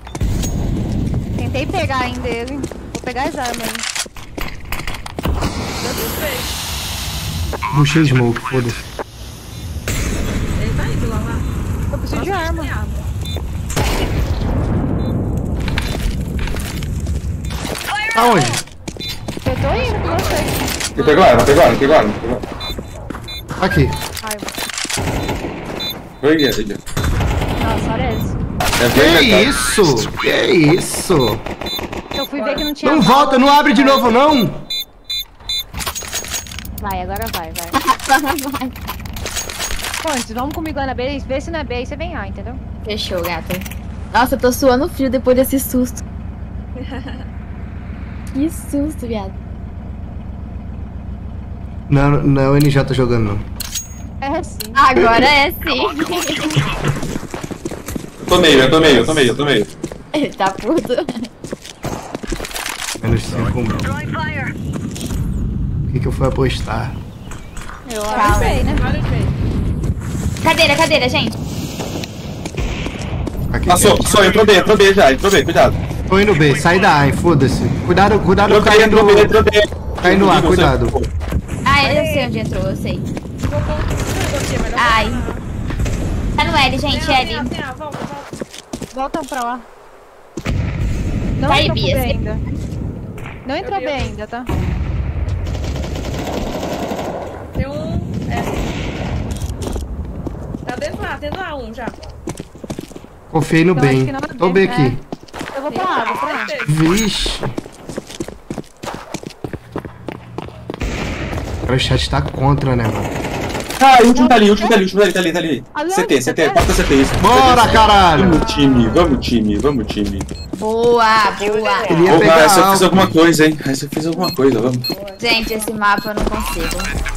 Tentei pegar ainda ele. Vou pegar as armas aí. Puxei smoke, foda-se. Ele tá indo lá, lá. Eu preciso de arma. Aonde? Eu tô indo com você. Ele pegou arma, pegou arma, pegou arma. Pegou. Aqui. Foi ele, ele. Nossa, olha esse. É Que bem isso? Que isso? Eu fui ver que não tinha Não bala, volta, não abre de novo, não. Vai, agora vai, vai. Pontes, vamos comigo lá na B, vê se não é B, aí você vem A, entendeu? Fechou, gata. Nossa, eu tô suando frio depois desse susto. Que susto, viado. Não, não é o N J jogando, não. É sim. Agora é sim. Eu tô meio, eu tô meio, eu tô meio, eu tô meio. Ele tá puto. Menos cinco mil. O que que eu fui apostar? Eu Fala. avisei, né? Várias vezes. Cadeira, cadeira, gente. Aqui. Passou, passou, entrou B, entrou B já, entrou B, cuidado. Tô indo B, sai da A, hein, foda-se. Cuidado, cuidado, Entrou B, caindo. entrou B, entrou B. Caindo A, cuidado. Ah, eu sei onde entrou, eu sei. Vou pôr você, melhor. Ai. Tá no L, gente, Tem A, tem L. A, tem A, volta, volta. Volta pra lá. Não Vai, entrou Bia, B você- ainda. Não entrou vi, B eu vi. ainda, tá? Tem um. É. Tá dentro A, dentro A um já. Confiei no Eu B, acho hein. que não é Tô B, B aqui. Eu vou pra A, vou pra A. Vixe. Cara, o chat tá contra, né, mano? Ah, o último tá ali, o último tá ali, o último tá ali, tá ali, tá ali. Ali, C T, C T, C T. porta C T, isso. Bora, caralho! Vamos time, vamos time, vamos time. Boa, boa. Ele ia Opa, pegar essa eu fiz algo. alguma coisa, hein? Essa eu fiz alguma coisa, vamos. Gente, esse mapa eu não consigo.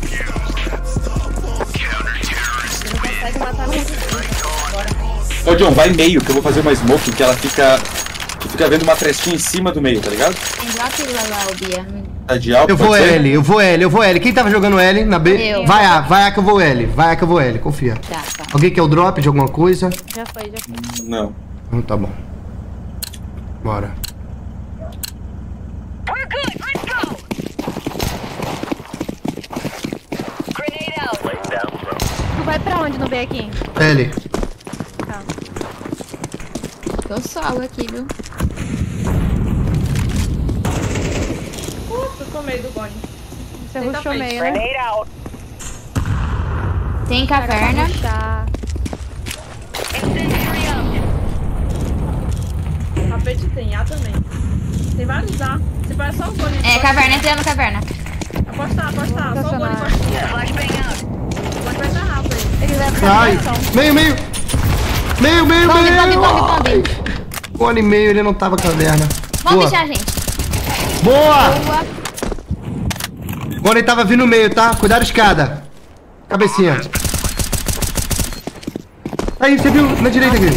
Você não consegue matar nem Bora. Ô, John, vai meio, que eu vou fazer uma smoke que ela fica... Que fica vendo uma frestinha em cima do meio, tá ligado? Tem igual aquele lá, lá, o Bia. Tá de alto, Eu vou pode ser? L, eu vou L, eu vou L. Quem tava jogando L na B? Eu. Vai A, vai A que eu vou L. Vai A que eu vou L, confia. Tá, tá. Alguém quer o drop de alguma coisa? Já foi, já foi. Não. Então tá bom. Bora. Tu vai pra onde no B aqui? L. Tá. Tô solo aqui, viu? Uh, tu ficou meio do Bonnie. Você Tenta rushou frente. meio, né? Tem caverna. Tá. Tapete tem A também. Tem vários A. Se parece só o Bonnie. É, caverna, entrando caverna. Aposta A, aposta A. Só o Bonnie pode ser. O Bonnie vai dar rápido aí. Ele vai ficar Ai, na pressão. meio, meio. Meio, meio, Bombe, meio. bombe, bombe, Ai. bombe. Gole e meio, ele não tava caverna. Vamos Boa. fechar, gente. Boa! Boa. Agora ele tava vindo no meio, tá? Cuidado, escada. Cabecinha. Aí, você viu? Na direita, querido.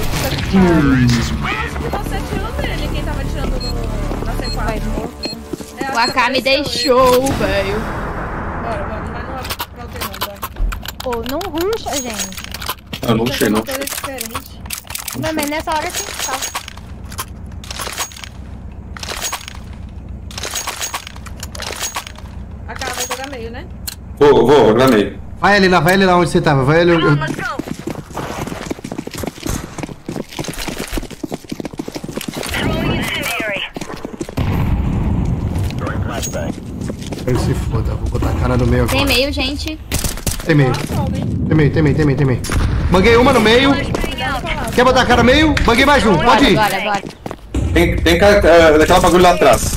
Você atirou nele, quem tava atirando no, na C quatro. É, O A K me apareceu deixou, velho. ele. Bora, bora, não vai no pra outra não, bora. Pô, não rusha, gente. Eu não Tem que sei, fazer não. uma coisa diferente. Não, mas nessa hora tem que tá. A cara vai jogar meio, né? Vou, vou, jogar meio. Vai ali lá, vai ali lá onde você tava. Vai ali. Eu, eu... Quero que se foda, vou botar a cara no meio Tem agora. meio, gente. Tem meio, tem meio, tem meio, tem meio, tem meio. Banguei uma no meio. Quer botar a cara no meio? Banguei mais um, pode ir. Bora, bora. Tem, tem ca- uh, daquela bagulho lá atrás.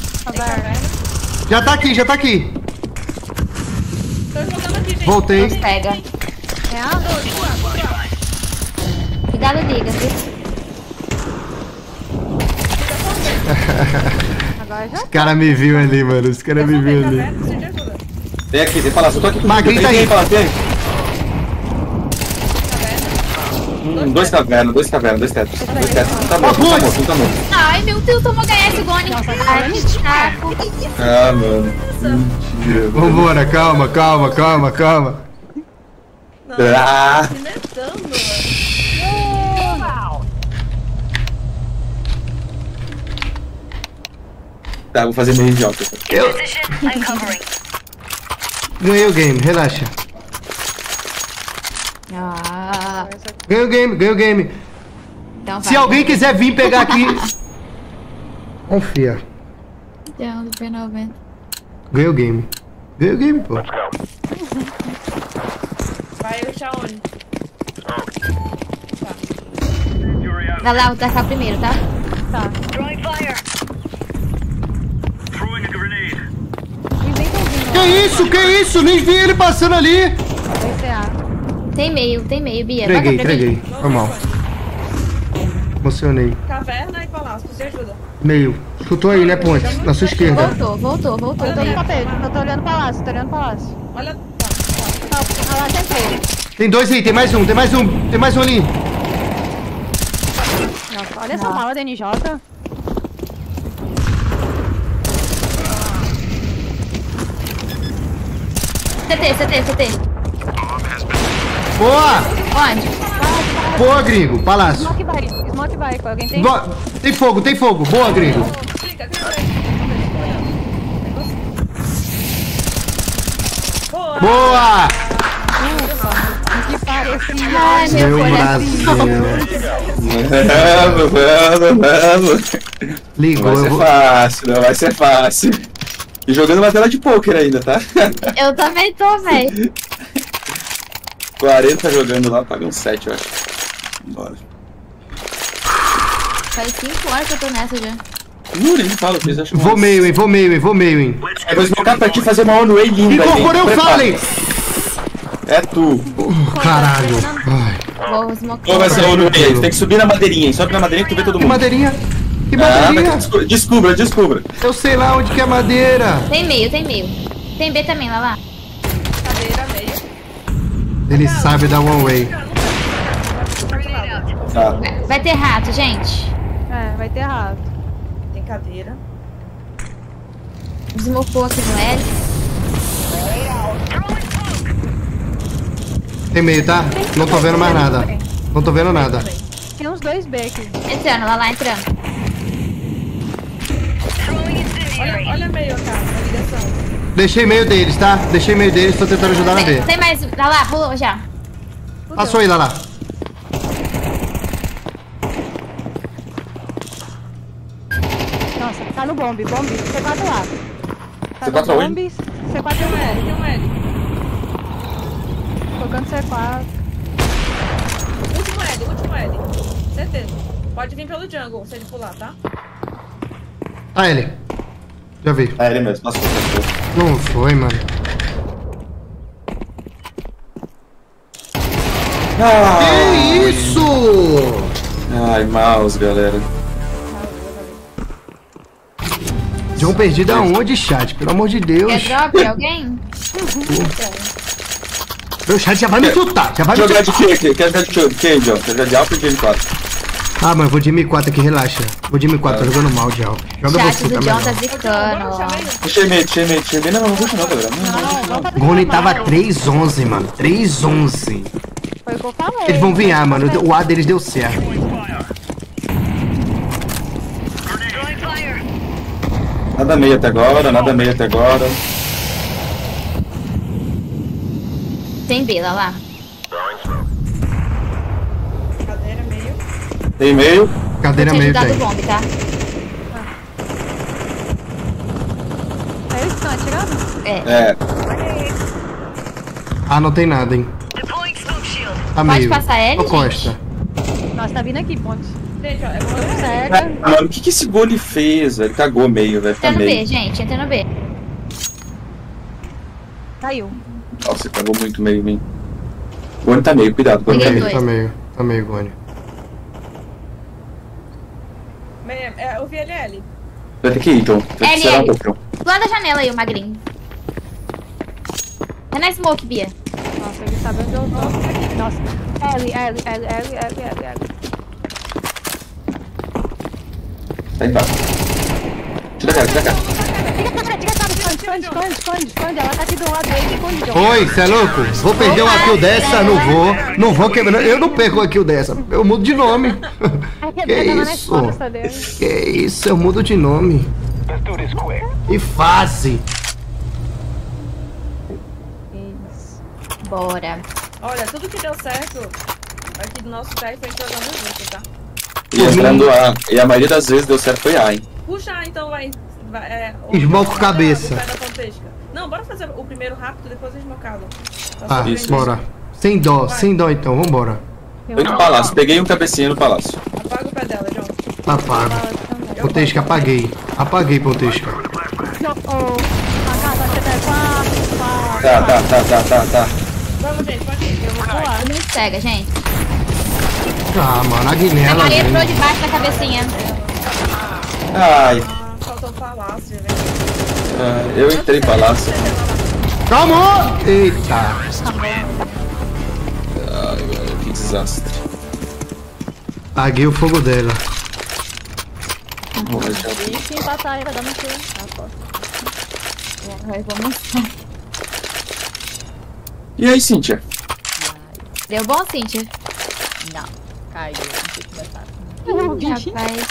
Já tá aqui, já tá aqui. Tô jogando aqui, gente. Voltei. Pega. É A? Cuidado, liga, viu? Agora já. Os caras me viu ali, mano. Os caras me viu ali. Você te ajuda. Tem aqui, tem palácio. Eu tô aqui com Magrinho tá aí. Tem palácio, tem. Hum, dois cavernas, dois cavernas, dois tetos. Dois tetos. Um tá morto, um tá morto, um tá morto. Ai, meu Deus, tomou H S, Goni. Ai, que saco. Ah, mano. Mentira. Vambora, calma, calma, calma, calma. Ah. Se metendo, mano. Tá, vou fazer meio idiota. Eu... Ganhei o game, relaxa. Ah, Ganhei o game, ganhei o game. então vai. Se alguém quiser vir pegar aqui... Confia. Então, do P noventa. Ganhei o game. Ganhei o game, pô. Vai o Shaone. Vai lá, vou tacar primeiro, tá? Tá. Throwing fire. Throwing a grenade. E vem com Que isso, que isso? Nem vi ele passando ali. Vai ser A. Tem meio, tem meio, Bia. Entreguei, Toca pra mim. entreguei. Foi mal. Emocionei. Caverna e palácio, você ajuda. Meio. Chutou aí, né, Ponte? Na sua esquerda. Voltou, voltou, voltou. Eu tô Tô indo indo. pra Pedro, eu tô olhando o palácio, tô olhando o palácio. Olha. Tá, Tá, tá lá sempre. Tem dois aí, tem mais um, tem mais um, tem mais um ali. Nossa, olha essa mala da N J. C T, C T, C T. Boa! Onde? Boa, gringo. Palácio. Smoke bike, smoke bike, alguém tem? Bo- Tem fogo, tem fogo. Boa, gringo. clica, clica aí. Boa! Boa! Que parecia. Ai, meu Meu coração. Brasil. Vamos, vamos, vamos. Não Ligou, vai eu ser vou... fácil, não vai ser fácil. E jogando uma tela de poker ainda, tá? Eu também tô, velho. quarenta jogando lá, paga uns sete, eu acho. Bora. Faz cinco horas que eu tô nessa já. Não, nem fala, vocês acham Vou meio, hein, vou meio, hein, vou meio, hein. Eu vou smocar pra ti fazer uma on-way linda. Incorporei hein? o Prepara. Fallen! É tu. Oh, caralho. Ai, Vou Qual smocar. vai ser a on-way? Tu tem que subir na madeirinha, hein? Sobe na madeirinha que tu vê todo que mundo. madeirinha? Que Ah, mas madeirinha? descubra, descubra, descubra. Eu sei lá onde que é madeira. Tem meio, tem meio. Tem B também, lá lá. Cadeira, meio. Ele sabe dar one way. Tá. Vai ter rato, gente. É, vai ter rato. Tem cadeira. Desmocou aqui no L. Tem meio, tá? Não tô vendo mais nada. Não tô vendo nada. Tem uns dois B aqui. Entrando, lá lá, entrando. Olha, olha meio, cara, na ligação. Deixei meio deles, tá? Deixei meio deles, tô tentando ajudar na Tem, B. tem mais. Lá lá, pulou já. Passou aí, lá lá. Nossa, tá no bombe, bombe. C quatro lá. Tá C quatro no aonde? bombe, C quatro Tem um L, no tem um L. Tocando C quatro. Último L, último L. Certeza. Pode vir pelo jungle, se ele pular, tá? Ah, ele. Já vi. É ele mesmo, passou, passou. Não foi, mano. Ah, Que isso? ai, mouse, galera. John perdido aonde, chat? Pelo amor de Deus. Quer drop alguém? Meu chat já vai me chutar. Já vai me Jogar de chutar. quê? Quer jogar de quê, quê, John? Quer jogar de Alpha ou de M quatro? Ah, mano, eu vou de M quatro aqui, relaxa. Vou de M quatro, tô jogando mal de alto. Joga Chat você, do tá John tá melhor. zicando. ó. Deixei meio, deixei meio, deixei meio. Não, não deixa não, galera. Não, não, deixa não. Não, O Goni tava três onze, mano. três onze. Foi o que eu falei. Eles vão vinhar, mano. O A deles deu certo. Nada meio até agora, nada meio até agora. Tem B, lá lá. Cadeira, meio. Tem meio. Cadeira Vou te meio ajudar do tem. bombe, tá? É eles que estão atirando? É. É. Ah, não tem nada, hein. Tá Pode meio. passar L, Ô, gente? Costa. Nossa, tá vindo aqui, ponte. Gente, ó, é bom. Cega. Ah, mano, o que que esse gole fez? Ele cagou meio, velho. Tá Entra no B, meio. gente. Entra no B. Caiu. Nossa, cagou muito meio, meio. O Gone tá meio, cuidado. O Gone tá Peguei meio. dois. Tá meio. Tá meio, Goni. Meio, é, eu vi L L. Vai ter que ir, então. Vai ter que L, esperar um L. pouquinho. Lá da janela aí, o magrinho. É na smoke, Bia. Nossa, ele sabe onde eu tô. Nossa. L, L, L, L, L, L, L. Tá embaixo. Tira a cara, tira a cara. Tira a cara, tira a cara, esconde, esconde, esconde, esconde, esconde. Ela tá aqui do lado dele, esconde, John. Oi, cê é louco? Vou perder uma kill dessa? Não vou. Não vou quebrar. Eu não perco uma kill dessa. Eu mudo de nome. Ai, Que tava nas isso? costas dele. Que isso? Eu mudo de nome. Que fase! Isso. Bora. Olha, tudo que deu certo aqui do nosso pé foi jogando junto, tá? E entrando A. E a maioria das vezes deu certo foi A, hein? Puxa A, então vai. vai é, o- Esmoco o- cabeça. o pé da pontesca. Não, bora fazer o primeiro rápido, depois o esmocado. Ah, Isso, bora. Sem dó, sem dó então, vambora. Foi no palácio, peguei um cabecinha no palácio. Apaga o pé dela, João. Apaga. Pontesca, apaguei. Apaguei, Pontesca. Tá, tá, tá, tá, tá, tá. Vamos, gente, pode ir. Eu vou pular. Todo mundo cega, gente. Ah, mano, a A Guinela. Maria entrou velho. debaixo da cabecinha. Ai, Ah, faltou o palácio, velho. ah, eu entrei em palácio. Calma! Eita! Ai, velho, que desastre. Apaguei o fogo dela. Bom, mas já- E se empatar, vai dar no tiro. Ah, posso. Agora vamos. E aí, Cíntia? Deu bom, Cíntia? Não. Caiu. Não sei se vai estar. Rapaz.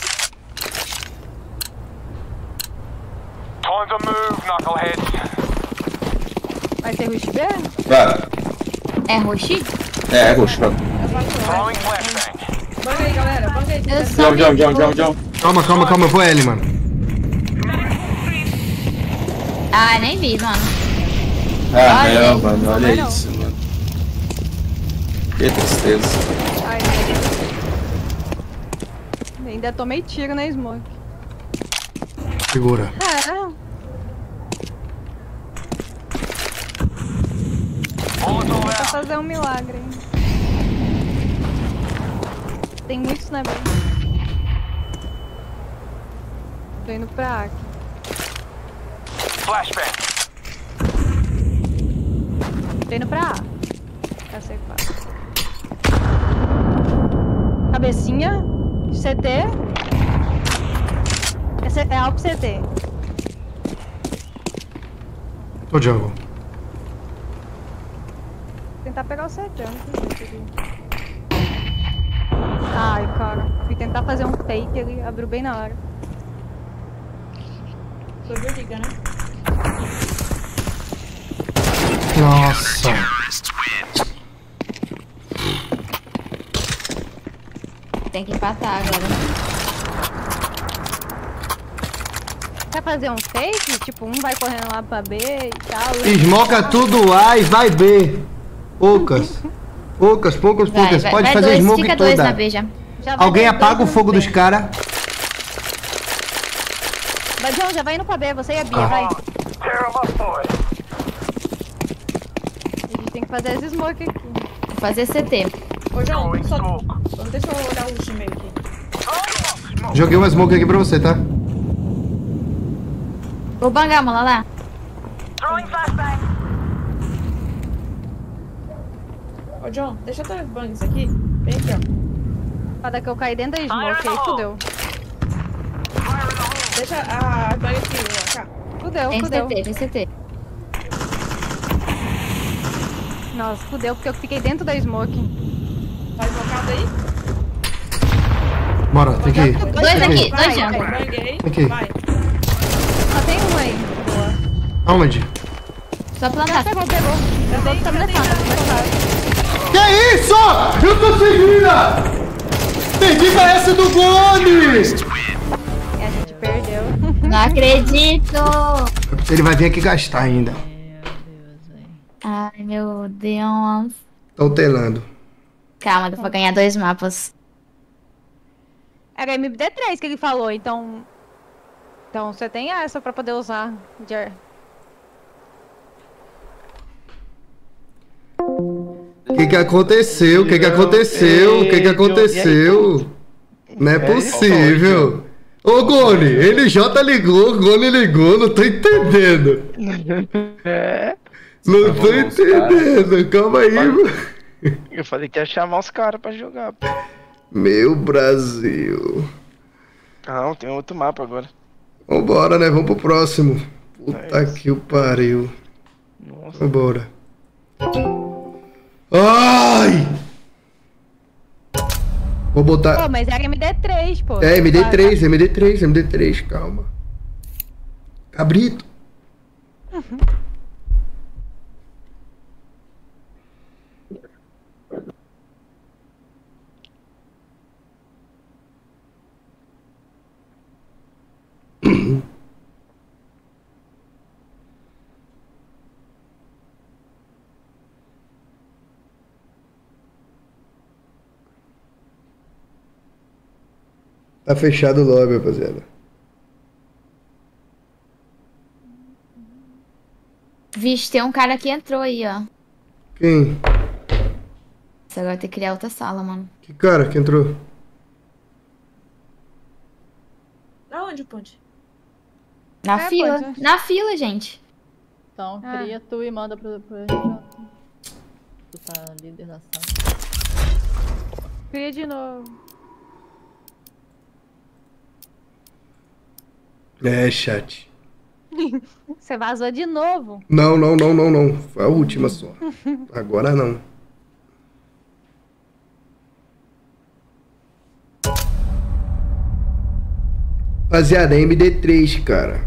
Time to move, knuckleheads. Vai ser rush B? Vai. É Roxy? É, é roxo, vai. Throwing flashbang. Banga aí, galera. Banga aí. Eu só João, vi João, João, o- João, João. Calma, calma, calma, eu vou L, mano. Ah, nem vi, mano. Ah, Olha não, aí. mano, olha Vai não. isso, mano. Que tristeza. Ai, ainda tomei tiro na smoke. Segura. É, Molotov pra out. fazer um milagre. Hein? Tem muitos, né, bem? Tô indo pra aqui. Flashbang. Tô indo pra A. Pra C quatro. Cabecinha. C T. É, C- é Alp C T. Tô jungle. Vou tentar pegar o C T, eu não sei se eu consegui. Ai, cara. Fui tentar fazer um fake, ele abriu bem na hora. Sobrou liga, né? Nossa. Tem que empatar agora. Quer fazer um fake? Tipo, um vai correndo lá pra B e tal. Esmoca tudo A e vai B. Poucas. Poucas, poucas, Vai, poucas. vai, Pode vai fazer dois, smoke fica dois na toda. B já. Já vai Alguém dois, apaga o dois fogo no dos B. caras. Mas, João, já vai indo pra B, você e a Bia, Ah. vai. Tear 'em up, boys. A gente tem que fazer esse smoke aqui. Vou fazer C T. Ô, João, Throwing só... smoke. deixa eu olhar o time aqui. Joguei uma smoke aqui pra você, tá? Vou bangar, mano, lá. Throwing flashbang. Ô, John, deixa eu ter bang isso aqui. Vem aqui, ó. Para que eu caí dentro da smoke, aí fudeu. Deixa a bang aqui, ó. Cá. Fudeu, Tem fudeu. C T, tem C T. Nossa, fudeu, porque eu fiquei dentro da smoke. Tá esmocado aí? Bora, tem que ir. Dois Tem que aqui, ir. dois Vai, jungle. banguei. Aqui. Vai. Só tem um aí. Boa. Aonde? Só Já plantar. pegou, pegou. Eu tô tá me levando. Que isso? Eu tô seguindo! Perdi pra essa do Gone! E a gente perdeu. Não acredito. Ele vai vir aqui gastar ainda. Ai, meu Deus. Tô telando. Calma, que eu vou ganhar dois mapas. Era M D três que ele falou, então... Então você tem essa pra poder usar. Jer. O que que aconteceu? O que que aconteceu? O que que aconteceu? Não é possível. Ô, Gone, N J ligou, Gone ligou, não tô entendendo. É, Não tô entendendo, calma aí, mano. eu falei que ia chamar os caras pra jogar. Pô. Meu Brasil. Não, tem outro mapa agora. Vambora, né? Vamos pro próximo. Puta É isso. que o pariu. Nossa. Vambora. Ai! Vou Pô, botar... mas era M D três, pô. É, M D três, M D três, M D três, calma. Cabrito. Tá fechado o lobby, rapaziada. Vixe, tem um cara que entrou aí, ó. Quem? Você agora tem que criar outra sala, mano. Que cara que entrou? Aonde, Ponte? Na É, fila. pode. Na fila, gente. Então, Ah. cria tu e manda pro, pro R J. Tu tá líder da sala. Cria de novo. É, chat. Você vazou de novo. Não, não, não, não, não. Foi a última só. Agora não. Rapaziada, M D três, cara.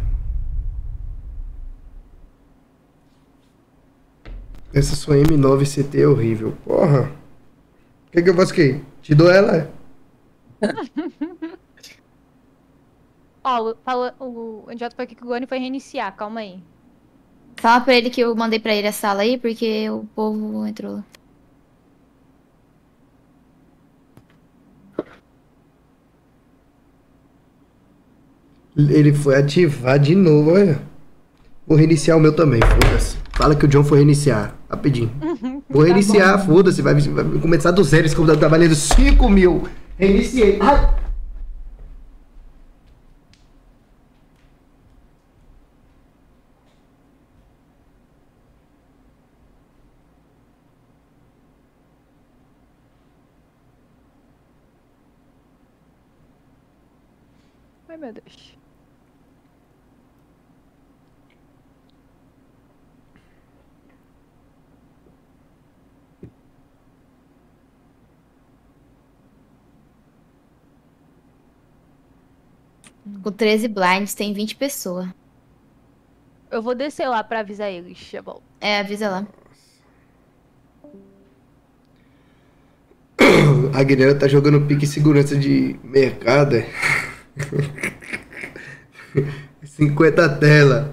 Essa sua M nove C T é horrível. Porra. O que que eu faço aqui? Te dou ela? Ó, o- falou, o idiota foi aqui que o Goni foi reiniciar, calma aí. Fala pra ele que eu mandei pra ele a sala aí, porque o povo entrou. Ele foi ativar de novo, olha. Vou reiniciar o meu também, foda-se. Fala que o John foi reiniciar, rapidinho. Vou reiniciar, foda-se, vai, vai começar do zero, esse computador tá valendo cinco mil. Reiniciei. Ai! Ai, meu Deus. Com treze blinds tem vinte pessoas. Eu vou descer lá pra avisar eles, já volto. É, avisa lá. A Guilherme tá jogando pique segurança de mercado. é? cinquenta tela.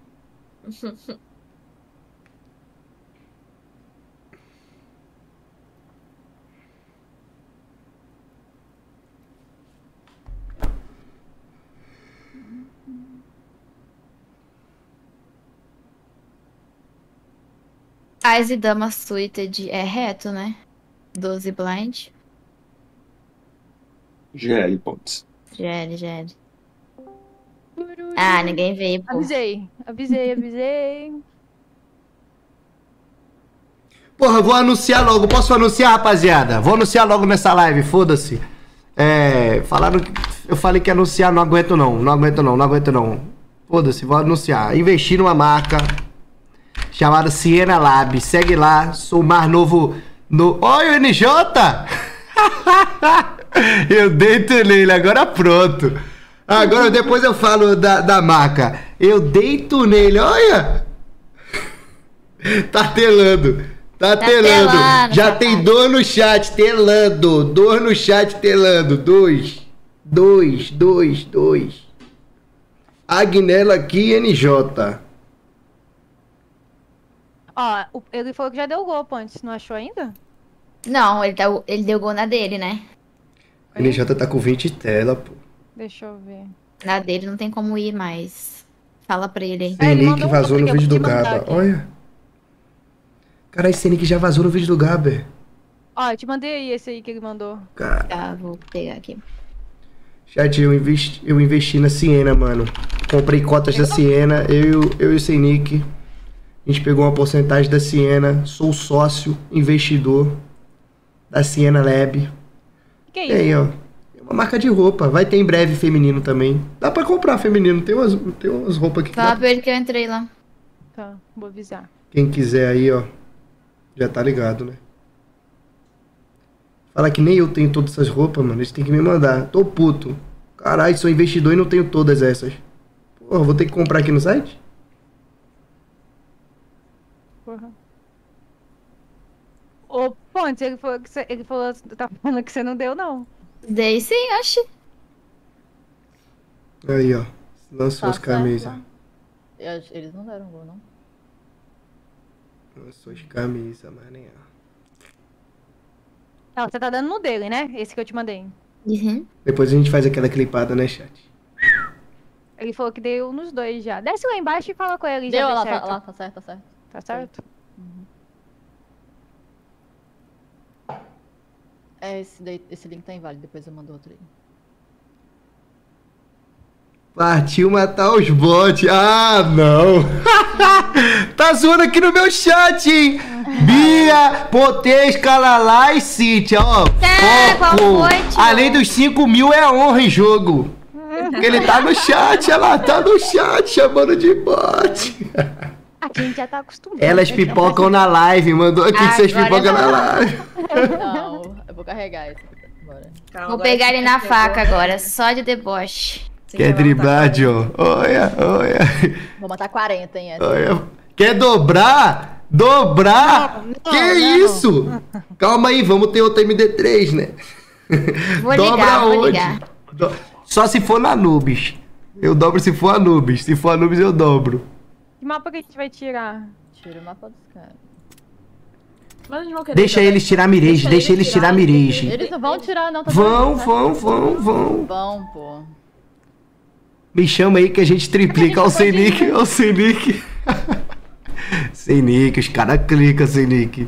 Ais e Dama Suited é reto, né? doze blind. G L pontos. G L, G L. Ah, ninguém veio, pô. Avisei, avisei, avisei. Porra, eu vou anunciar logo. Posso anunciar, rapaziada? Vou anunciar logo nessa live, foda-se. É. Falaram que. Eu falei que ia anunciar, não aguento não. Não aguento não, não aguento não. Foda-se, vou anunciar. Investi numa marca chamada Siena Lab. Segue lá, sou o mais novo. No... Oi, o N J! Eu deito nele, agora pronto. Agora depois eu falo da, da marca. Eu deito nele, olha! Tá telando. Tá, Tá telando. telando, Já papai. tem dor no chat, telando. Dor no chat, telando. Dois. Dois, dois, dois. Agnella aqui, N J. Ó, o- ele falou que já deu gol, Pontes. Não achou ainda? Não, ele, tá, ele deu gol na dele, né? N J tá com vinte tela, pô. Deixa eu ver. Na dele não tem como ir mais. Fala pra ele aí. É, ele Nick mandou um vazou no aqui, eu vídeo vou do te mandar Gaba. aqui. Olha. Caralho, esse Nick já vazou no vídeo do Gaber. Ó, eu te mandei aí esse aí que ele mandou. Cara. Tá, vou pegar aqui. Chat, eu investi, eu investi na Siena, mano. Comprei cotas da Siena, eu, eu e o Senic. A gente pegou uma porcentagem da Siena. Sou sócio, investidor da Siena Lab. Que é E aí, isso? ó. É uma marca de roupa. Vai ter em breve feminino também. Dá pra comprar feminino. Tem umas, tem umas roupas aqui. que Fala dá- pra ele que eu entrei lá. Tá, vou avisar. Quem quiser aí, ó. Já tá ligado, né? Fala que nem eu tenho todas essas roupas, mano. Eles têm que me mandar. Tô puto. Caralho, sou investidor e não tenho todas essas. Porra, vou ter que comprar aqui no site? Porra. Ô, Pontes, ele falou que você, ele falou, tá falando que você não deu, não. Dei sim, acho. Aí, ó. Lançou Tá as certo, camisas. lá. Eu- Eles não deram gol, não. Lançou as camisas, maninha. Não, você tá dando no dele, né? Esse que eu te mandei. Uhum. Depois a gente faz aquela clipada, né, chat? Ele falou que deu nos dois já. Desce lá embaixo e fala com ele. Deu, já lá, deu tá, certo. lá, tá certo, tá certo. Tá certo? É, esse, daí, esse link tá inválido, depois eu mando outro aí. Partiu matar os bots. Ah, não. Tá zoando aqui no meu chat, hein? Bia, Potesca, Lalá e Cíntia, ó. É, qual Foco. foi, tio? Além dos cinco mil é honra em jogo. Ele tá no chat, ela tá no chat chamando de bot. Aqui a gente já tá acostumado. Elas pipocam na live, mandou aqui que vocês Agora pipocam eu na vou- live. Não, eu vou carregar isso. Bora. Calma, Vou agora pegar você ele na pegou, faca né? agora, só de deboche. Você Quer vai driblar, matar John? Olha, olha. Vou matar quarenta, hein? Essa. Olha. Quer dobrar? Dobrar? Não, não, que não. isso? Calma aí, vamos ter outro M D três, né? Vou ligar, vou onde? ligar. Do- Só se for na Anubis. Eu dobro se for Anubis. Se for Anubis, eu dobro. Que mapa que a gente vai tirar? Tira o mapa dos caras. Mas eles vão querer Deixa jogar eles isso. tirar Mirage, deixa eles tirar Mirage. Eles não vão tirar, não, tá Vão, bom, vão, vão, vão. Vão, pô. Me chama aí que a gente triplica. Olha o sem nick, olha o sem nick. Sem nick, os caras clicam sem nick.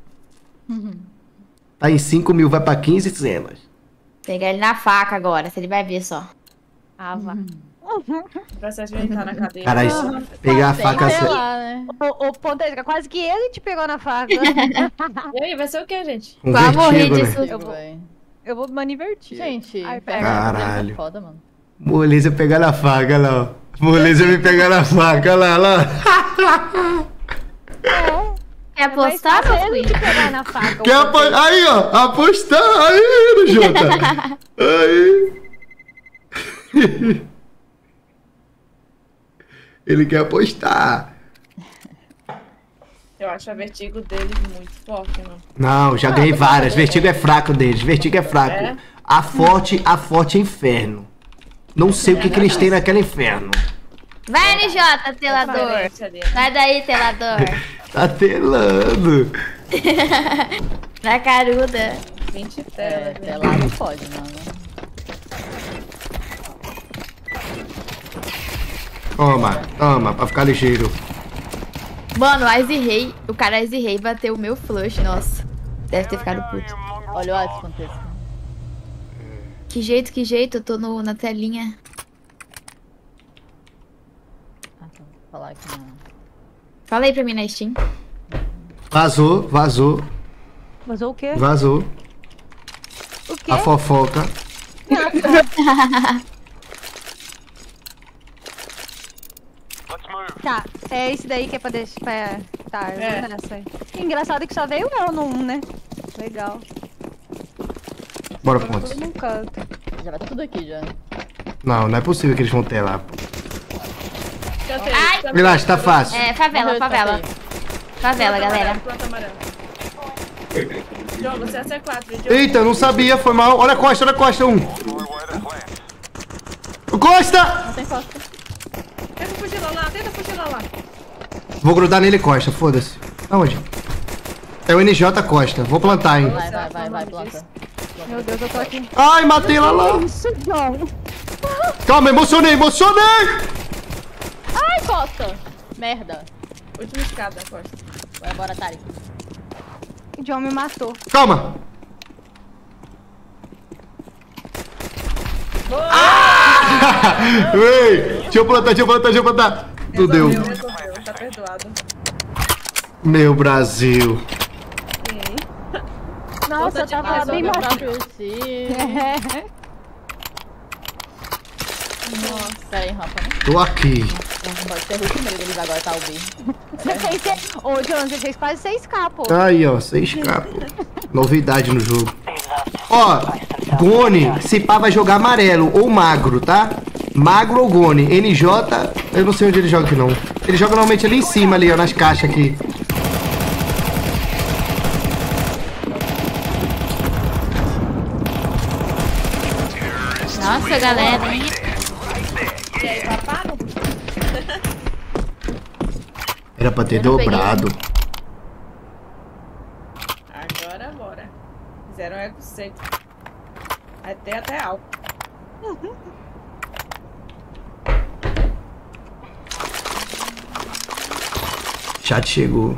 Tá em cinco mil, vai pra quinze cenas. Pegar ele na faca agora, se ele vai ver só. Ah, vá. Pra se ajeitar na cadeia. Cara, isso, pegar a Tem faca. que ce- lá, né? Ô, ô Pontesca, quase que ele te pegou na faca. E aí, vai ser o que, gente? Com Quase morri vertigo, de né? susto. Eu vou- Véi. Eu vou manivertir. Gente, Ai, pega. pega. Caralho. É foda, mano. Moleza pegar na faca, olha lá, ó. Moleza me pegar na faca, olha lá, olha lá. Quer É mais apostar, fácil meu ele filho? te pegar na faca. Quer ô, apo... Pontesca. Aí, ó, apostar aí, Jota. Aí. Ele quer apostar. Eu acho a vertigo deles muito forte, mano. Não, já ganhei várias. Vertigo é fraco deles. Vertigo é fraco. É? A forte, a forte é inferno. Não sei o que, que eles têm naquele inferno. Vai, N J, telador. Diferente ali, né? Sai daí, telador. Tá telando. Na caruda. vinte É, telas, né? pelado não pode, mano. Toma, toma, pra ficar ligeiro. Mano, o Ice Rei, o cara Ice Rei bateu o meu flush, nossa. Deve ter ficado puto. Olha o Alisson acontecendo. Que jeito, que jeito, eu tô no, na telinha. Ah, tá. Vou falar aqui na... Fala aí pra mim na Steam. Vazou, vazou, Vazou o quê? vazou. O quê? A fofoca. Tá, é esse daí que é pra deixar. Pra... Tá, eu É. vou nessa aí. Engraçado que só veio eu no um, né? Legal. Bora, Todo Pontes. mundo num canto. Já vai estar tudo aqui, já. Não, não é possível que eles vão ter lá. pô. Cantei, Ai! cantei. Relaxa, tá fácil. É, favela, Morreu de favela. café. Favela, Planta galera. amarela, planta amarela. João, você é C quatro, João. Eita, eu não sabia, foi mal. Olha a costa, olha a costa, um. Costa! Não tem costa. Tenta fugir lá, lá, tenta fugir lá, lá. Vou grudar nele, Costa, foda-se. Aonde? É o N J Costa, vou plantar, hein. Vai, vai, vai, vai, planta. Meu Deus, eu tô aqui. Ai, matei lá lá. Isso, John. Calma, emocionei, emocionei! Ai, costa! Merda. Última escada, Costa. Vai embora, Tari. O John me matou. Calma! Ah! Ei, deixa eu plantar, deixa eu plantar, deixa eu plantar. Não deu. Resolveu, resolveu, tá perdoado. Meu Brasil. Nossa, eu tava Passou bem meu matado. próprio si. É. Nossa. Pera aí, rampa, né? Tô aqui. Pode ser o último deles agora, tá o B. Você fez. se- Ô, John, você fez quase seis K, pô. Aí, ó, seis K, pô. Novidade no jogo. Ó, Gone, se pá vai jogar amarelo ou magro, tá? Magro ou Gone? N J, eu não sei onde ele joga aqui não. Ele joga normalmente ali em cima, ali, ó, nas caixas aqui. Nossa, galera, hein? E aí, paparam? Era pra ter Eu não peguei. dobrado. Agora bora. Fizeram eco seco. Vai ter até álcool. Chat chegou.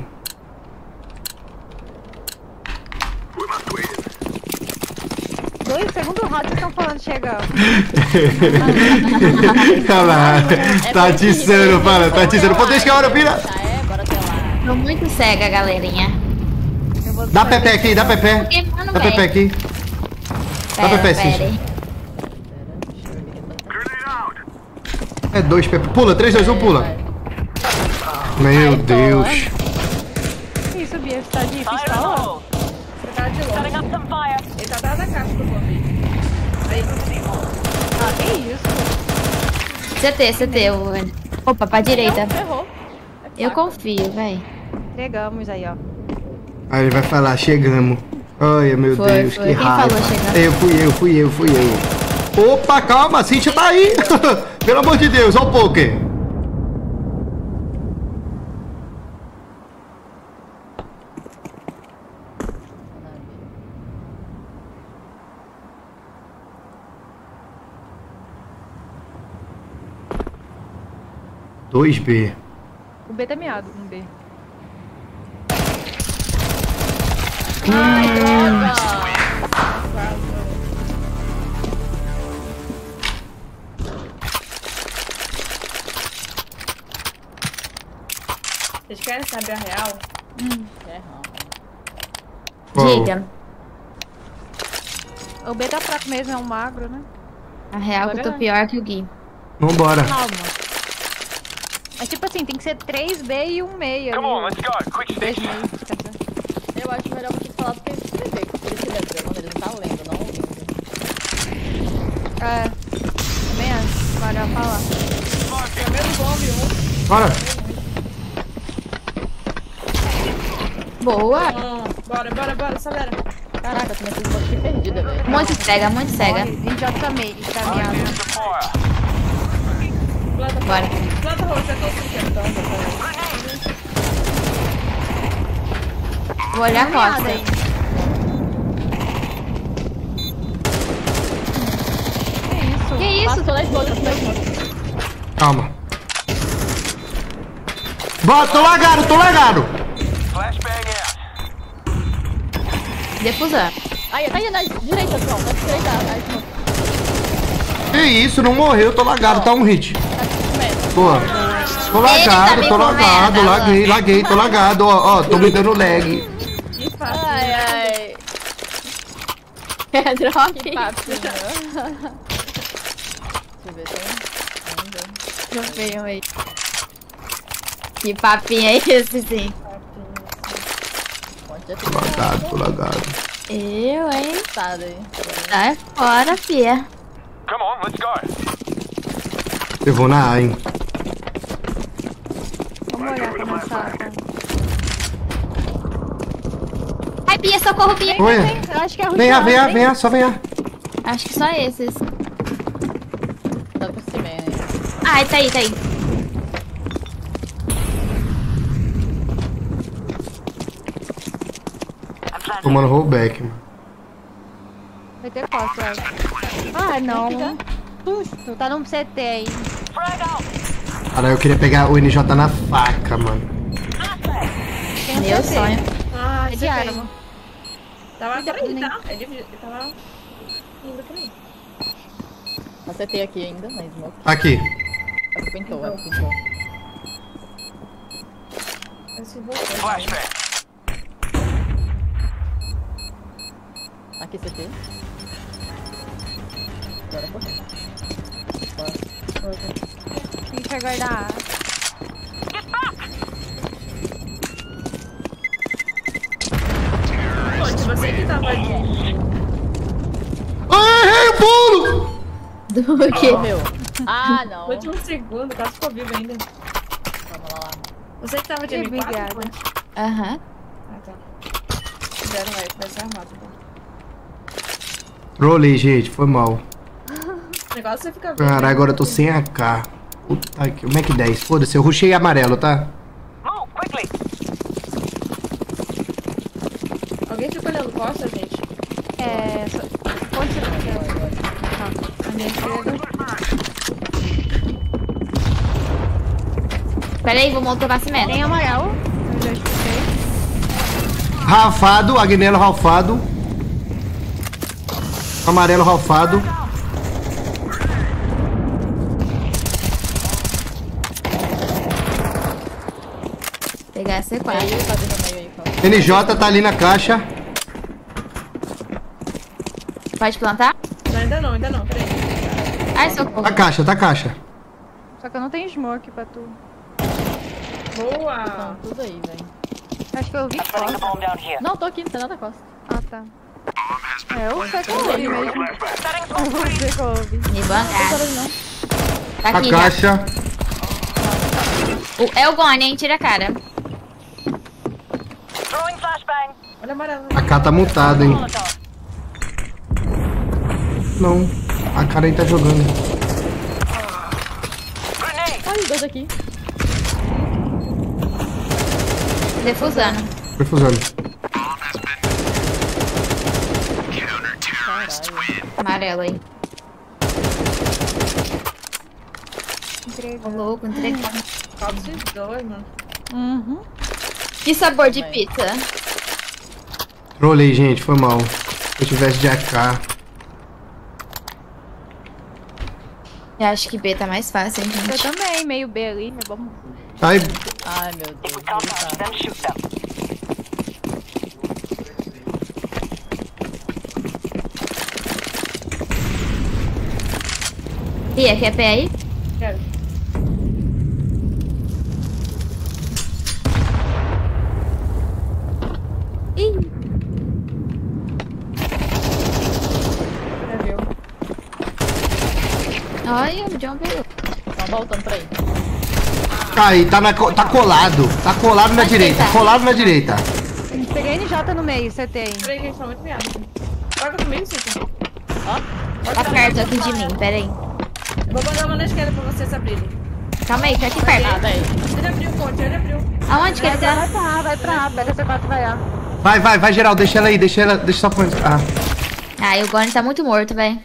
Dois segundos rápido estão falando chegando. Olha lá. Tá atiçando, fala. Tá atiçando. Pô, deixa que a hora vira. Já é, bora até lá. Tô muito cega, galerinha. Dá Pepe aqui, dá Pepe. Porque, mano, Dá Pepe velho. aqui. Dá Pera, Pepe, pera Cício. aí. É dois Pepe. Pula, três, dois, um, pula. Meu Deus. Que isso, Bia? Você tá de pistola? Você tá de longe. Ele tá atrás da caixa do bombe. Aí, Ah, que isso? C T, C T. o- Opa, pra direita. Ferrou. Eu confio, véi. Entregamos aí, ó. Aí ele vai falar, chegamos. Ai, meu Foi, Deus, foi. que Quem raiva. falou chegamos? Eu fui eu, fui eu, fui eu. Opa, calma, a Cintia tá aí. Pelo amor de Deus, olha o poker. dois B. O B tá miado, um B. Ai, droga. vocês querem saber a real? Ferrão. Qual? Diga. O B tá fraco mesmo, é um magro, né? A real que eu tô pior que o Gui. Vambora. Calma. Mas tipo assim, tem que ser três B e um meio. Come on, ali. let's go. Quick Dois station. meios, quer dizer. Eu acho melhor vocês falar do que escrever, por isso ele é gravando, ele não tá lendo, não ouvindo. É. Também acho. Valeu falar. Primeiro bombe, um. Bora. Boa. Ah, bora, bora, bora, acelera. Caraca, eu comecei a ficar aqui perdida, velho. Muito cega, muito cega. Morre. J tá meio, tá miado. Fire. Planta, Bora. planta roxa, eu tô sustentando. Vou olhar a Miado costa. ainda. Que isso? Que isso? Passou na smoke, passou na smoke. Calma. Bora, tô lagado, tô lagado. Flashbang out. Defusar. Aí, tá aí na direita, João, na direita, na smoke. Que isso, não morreu, tô lagado, tá um hit. Tá de Boa. Tô lagado, me tô comendo, lagado, Alan. laguei, laguei, tô lagado, ó, ó, tô me dando lag. Que fácil. Ai, ai. É drop. Que papinho. Deixa eu ver, tem ainda. Troféu aí. Que papinho é esse, sim? Onde já Tô lagado, tô lagado. Eu, hein? Tá aí. Sai fora, fia. Come on, let's go. Eu vou na A, hein. Vamos olhar pra nossa. Ai, Bia, socorro, Bia. Oi. Eu acho que é a Vem A, vem A, Ruth. vem A, só vem A. Acho que só esses. Tá por cima, hein? Ai, tá aí, tá aí. Tomando rollback, mano. Vai ter costa, eu acho. Ah, não. Susto, tá num C T aí. Cara, eu queria pegar o N J na faca, mano. Tem um Meu C T. sonho. Ah, É de você arma. fez. Tava por aí, tá? Ele, ele tava indo por aí. Acertei aqui ainda, na smoke. Aqui. É que pintou, é que pintou. Esse voltou. Flashbang. Aqui C T. Bora correr. Bora. Tem que aguardar. Onde você que tava de... Ai, errei o pulo! Do quê? Morreu. Ah, não. No último segundo, quase ficou vivo ainda. Vamos lá. Você que tava de Ih, M quatro? obrigada. Pô? Aham. Ah, tá. Zero, vai, vai ser armado, então. Rolei, gente. Foi mal. O negócio é você ficar vendo. Caralho, agora eu tô sem A K. Puta que... O Mac dez. Foda-se, eu rushei amarelo, tá? Alguém fica olhando costa, gente? É. Só... Onde você tá? A minha esquerda. Pera aí, vou montar cimento. Tem amarelo. Eu já escutei. Ralfado, Agnello ralfado. Amarelo ralfado. Pegar essa C quatro. Meio, tá vindo meio aí, Cal. N J tá ali na caixa. Pode plantar? Não, ainda não, ainda não, peraí. Ai, socorro. Tá caixa, tá caixa. Só que eu não tenho smoke pra tu. Boa! Estão tudo aí, velho. Acho que eu vi costa. Não, tô aqui, não tem nada costa. Ah, tá. É, eu sei que eu ouvi mesmo. Eu vou dizer que eu ouvi. Me bancar. Tá A aqui já. caixa. O, é o Gone, hein? Tira a cara. Olha a amarela. A K tá mutada, hein? Não. A cara aí tá jogando. Ai, dois aqui. Defusando. Perfusando. Caralho. Amarelo aí. Ô, Entregou. louco, entreguei. Qual desses dois, mano? Uhum. Que sabor de pizza? Trolei, gente. Foi mal. Se eu tivesse de A K. Eu acho que B tá mais fácil, hein, Eu gente. também, meio B ali. É bom. Ai, Ai, meu Deus. Tá. Bia, quer pé aí? Quero. Ih, Já viu. olha, o John veio. Estão voltando pra aí. aí, tá, na, co- tá colado. Tá colado na Onde direita. tá? Colado na direita. Peguei N J no meio, C T aí. Peraí, gente, tá muito miado. Joga comigo, Cícero. Tá perto aqui de mim, pera aí. Eu vou botar uma na esquerda pra vocês abrirem. Calma aí, tá aqui perto. Ah, daí. Ele abriu o ponte, ele abriu. Aonde que ele Vai tá? pra A, vai pra A. Pega C quatro e vai A. Vai, vai, vai, geral. Deixa ela aí. Deixa ela. Deixa só põe. Ah. Ai, o Gone tá muito morto, velho.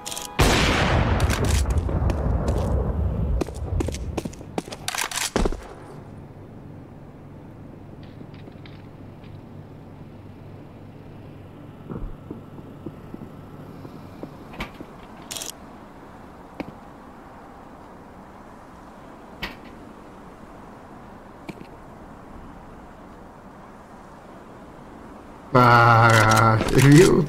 Ah, você viu?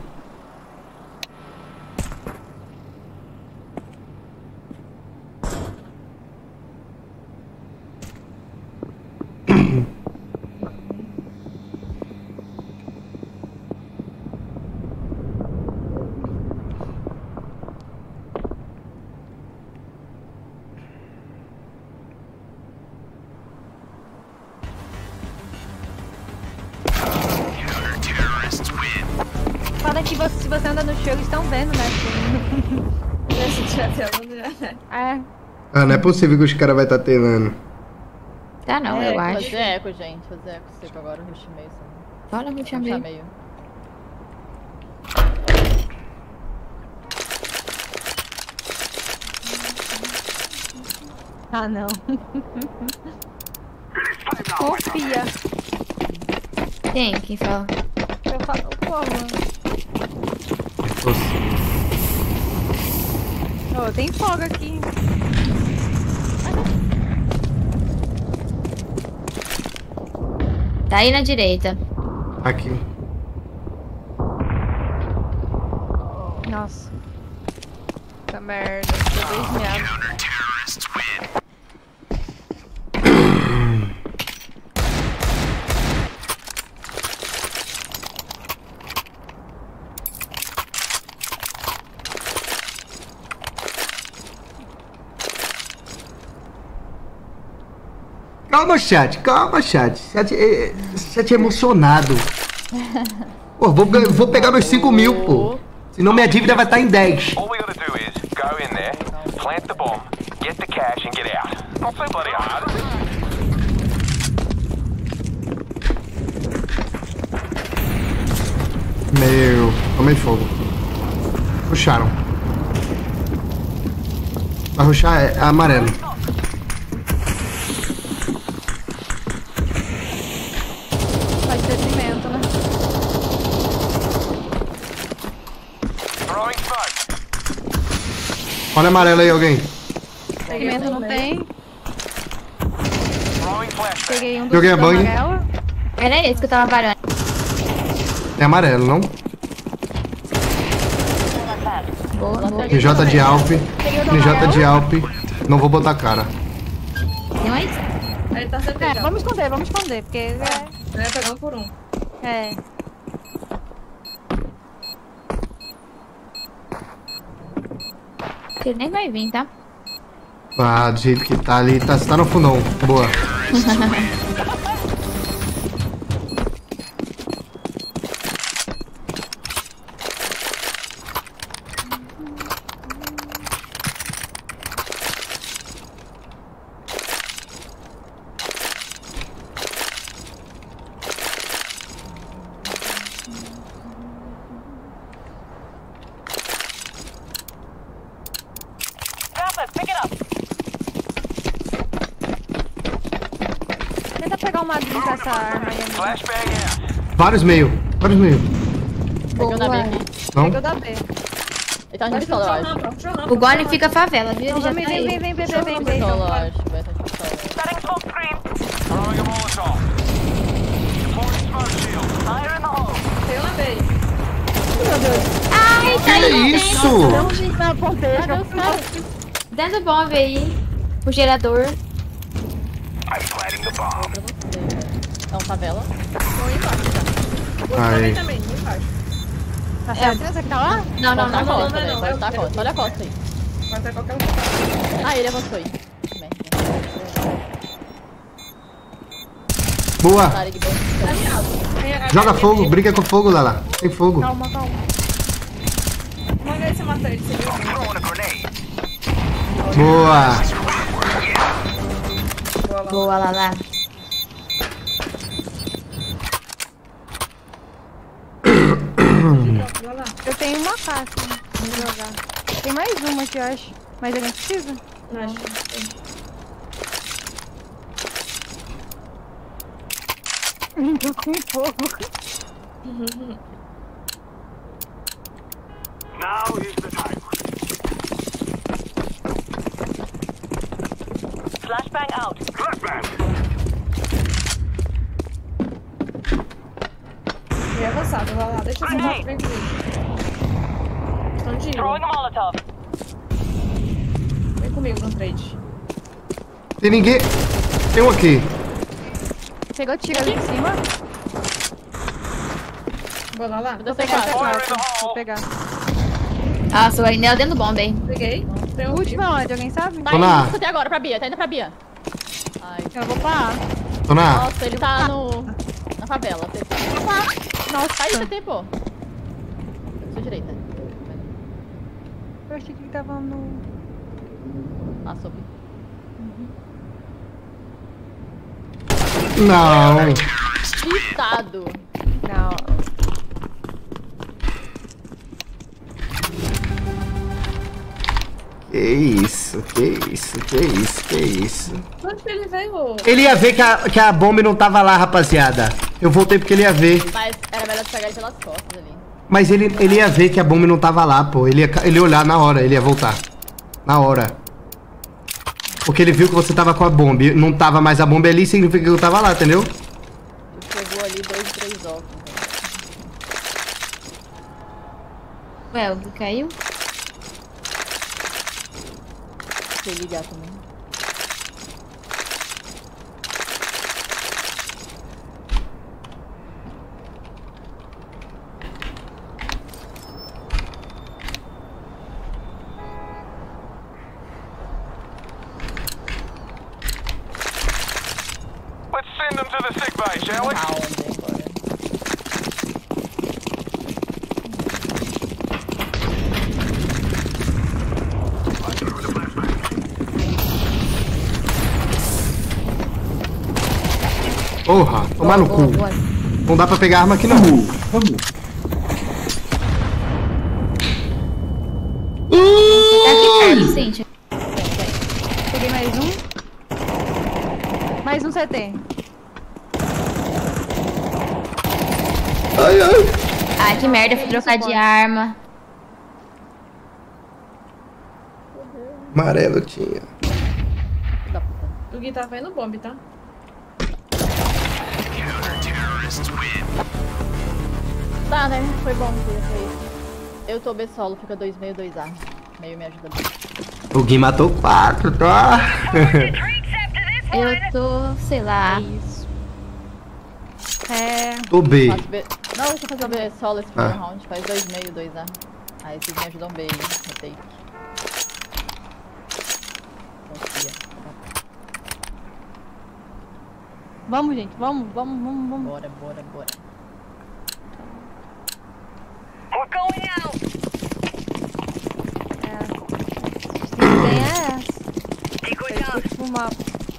Fala que você, se você anda no chão, eles estão vendo, né? Deixa eu tirar a tela, né? É. Ah, não é possível que os caras vão estar telando. Tá não, É, eu acho. Fazer eco, gente. Fazer eco seco agora, rush meio. Bora, me Rush chamei. meio. Ah, não. Confia. Quem? Quem fala? Eu falo, como? Ô, tem fogo aqui. Tá aí na direita. Aqui. Nossa. Puta merda. Tô dois meados. Calma, chat, calma, chat. Chat é, chat é emocionado. Pô, vou, vou pegar meus cinco mil, pô. Senão minha dívida vai estar em dez. All we gotta do is go in there, plant the bomb, get the cash and get out. Not so bloody hard. Meu, tomei fogo. Rusharam. Vai rushar é amarelo. Pode ter cimento, né? Throwing smoke. Olha amarelo aí, alguém. Cimento não tem. Throwing flashbang. Peguei um do Joguei a do bang. amarelo. Era esse que eu tava varando. É amarelo, não? Boa, boa. N J de Alp. N J de Alp. Não vou botar cara. Tem mais? Ele tá sempre É, já. vamos esconder, vamos esconder, porque é... É, pegar um por um. é. Ele nem vai vir, tá? Ah, do jeito que tá ali. Tá, tá no fundão. Boa. Pick it up. Tenta pegar uma admin com essa arma aí. amigo. Flashbang out. Vários meio. Vários meio. Peguei o da B Boa. aqui. Não? Pegou da B. Ele tá de pistola, eu acho. O Gone fica favela, viu? Ele Então já vem, tá vem, vem, aí. vem, vem, vem, vem, vem. Pistola, eu acho. Vai estar de pistola. Setting smoke screen. Throwing a Molotov. Deploying smoke shield. Fire in the hole. Tem uma vez. Ai, tá Que aí isso? Deu um jeito na ponteira. Cadê os caras? Dentro do bomb aí. O gerador. I'm planting the bomb. Então, favela. Vou embaixo já. O outro Ai. também também, embaixo. Tá certeza que tá lá? Não, não, Pode não, estar a não. costa, não, velho. não, Pode é estar a o- costa. Olha a costa aí. Pode ser qualquer um. Ah, ele avançou aí. Merda. Boa. Tá, ele boa. Joga fogo. Brinca com fogo, Lala. Tem fogo. Calma, calma. Uma vez você matou ele, você viu? Throwing a grenade. Boa. Boa lá. Boa, lá, lá. Boa lá. Eu tenho uma faca pra jogar. Tem mais uma aqui, eu acho. Mas alguém precisa? Não, acho. Tô com fogo. Now is the time. Flashbang out. Flashbang. Vem avançado, vai lá. Deixa eu ver. Vem comigo. Escondinho. Throwing a Molotov. Vem comigo no trade. Tem ninguém. Tem um aqui. Pegou tiro ali em cima? Bora lá. Vou pegar essa Fire in the faca. Vou hole. pegar. Nossa, o Arinel dentro do bomb, hein? Peguei. Tem um Última onde? Alguém sabe? Tá Tô indo, na- escutei agora pra Bia. Tá indo pra Bia. Ai, Eu vou pra A. Tô na. nossa, ele tá no... Na favela. Você tá... Nossa, Tá aí, você tem, pô. Sua direita. eu achei que ele tava no... Ah, soube. Não. Estado. Não. Que isso, que isso, que isso, que isso. Onde que ele veio? Ele ia ver que a, que a bomba não tava lá, rapaziada. Eu voltei porque ele ia ver. Mas era melhor pegar ele pelas costas ali. Mas ele, ele ia ver que a bomba não tava lá, pô. Ele ia, ca- ele ia olhar na hora, ele ia voltar. Na hora. Porque ele viu que você tava com a bomba. E não tava mais a bomba ali, significa que eu tava lá, entendeu? Ele pegou ali dois, três óculos. Ué, o que caiu? Deixa eu ligar também. Porra, tomar no Boa, cu. boa. Não dá pra pegar arma aqui não. Vamos. Tá aqui perto, Cintia. Peguei mais um. Mais um C T. Ai, ai. Ai, que merda, fui trocar de arma. Amarelo tinha. O Gui tá vendo bomb, tá? Tá, né? Foi bom ter feito. Eu tô B solo, fica dois meio, dois A. Meio me ajuda bem. O Gui matou quatro, tá? Eu tô, sei lá. Isso. É. Tô B. Faço B... Não, deixa eu fazer B solo esse primeiro Ah. round. Faz dois meio, dois A. Aí vocês me ajudam bem, retake. Confia. Vamos, gente. Vamos, vamos, vamos, vamos. Bora, bora, bora. É. Tem ideia é essa. Tipo uma...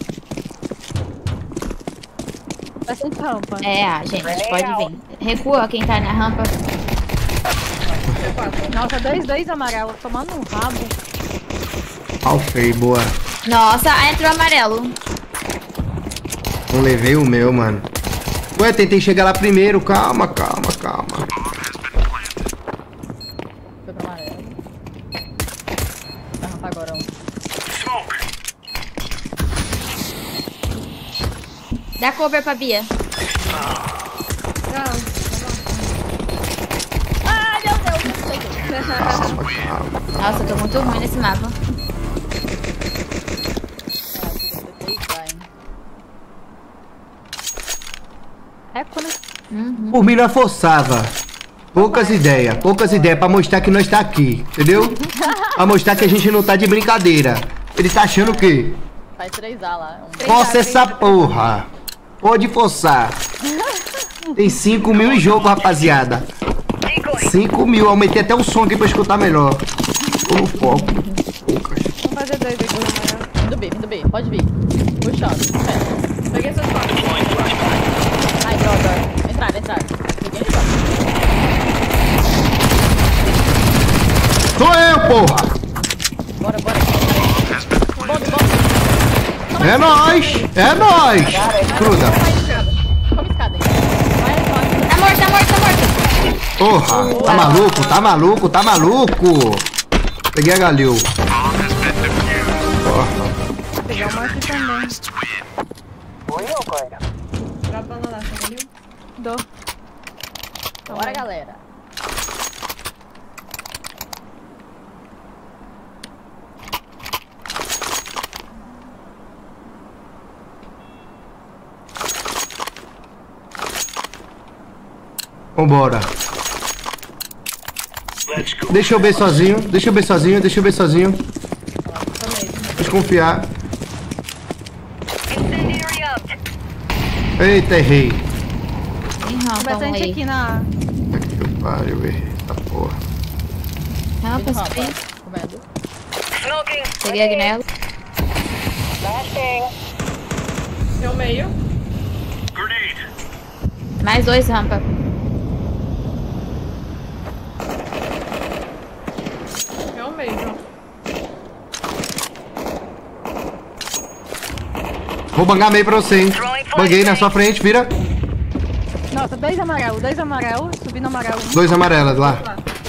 Bastante rampa. É, ah, gente, pode vir. Recua quem tá na rampa. Nossa, dois, dois amarelos tomando um rabo. Alfei, boa. Nossa, ah, entrou amarelo. Não levei o meu, mano. Ué, tentei chegar lá primeiro. Calma, calma, calma. Foi pro amarelo. Vai rampar agora um. Dá cover pra Bia. Ai, meu Deus, não sei. Calma, calma. Nossa, eu tô muito ruim nesse mapa. Ah, você vai. Eco, né? Uhum. Por mim não forçava. Poucas ideias, poucas ideias pra mostrar que nós tá aqui, entendeu? Pra mostrar que a gente não tá de brincadeira. Ele tá achando o quê? Faz três A lá. Um... Força essa porra. Pode forçar. Tem cinco mil em jogo, rapaziada. cinco mil. Aumentei até o som aqui pra escutar melhor. Tô no foco. Poucas. Vamos fazer dois aqui no amarelo. Vindo B, vindo B. Pode vir. Puxando. Pera. Peguei seus papos. Ai, droga. Entrar, entrar. Peguei ele, droga. Sou eu, porra. Bora, bora. Bombe, bombe. É nóis. É nóis. Cruza. Come escada aí. Vai, vai. Tá morto, tá morto, tá morto. Porra. Tá maluco, tá maluco, tá maluco. Peguei a Galil. Porra. Vou pegar o Marco também. Dropa lá, lá, tá vendo? Dou. Bora, galera. Vambora. Deixa eu ver sozinho, deixa eu ver sozinho, deixa eu ver sozinho. Desconfiar. Eita, errei. Tem rampa, Tem um bastante aí. aqui na... Puta que pariu, errei essa porra. Rampa, Vindo rampa. subi. Comendo. Peguei a Gnelo. Deu meio. Mais dois rampa. Deu meio, João. Vou bangar meio pra você, hein. Banguei na sua frente, vira. Nossa, dois amarelos, dois amarelos. Subi no amarelo. Dois amarelos lá.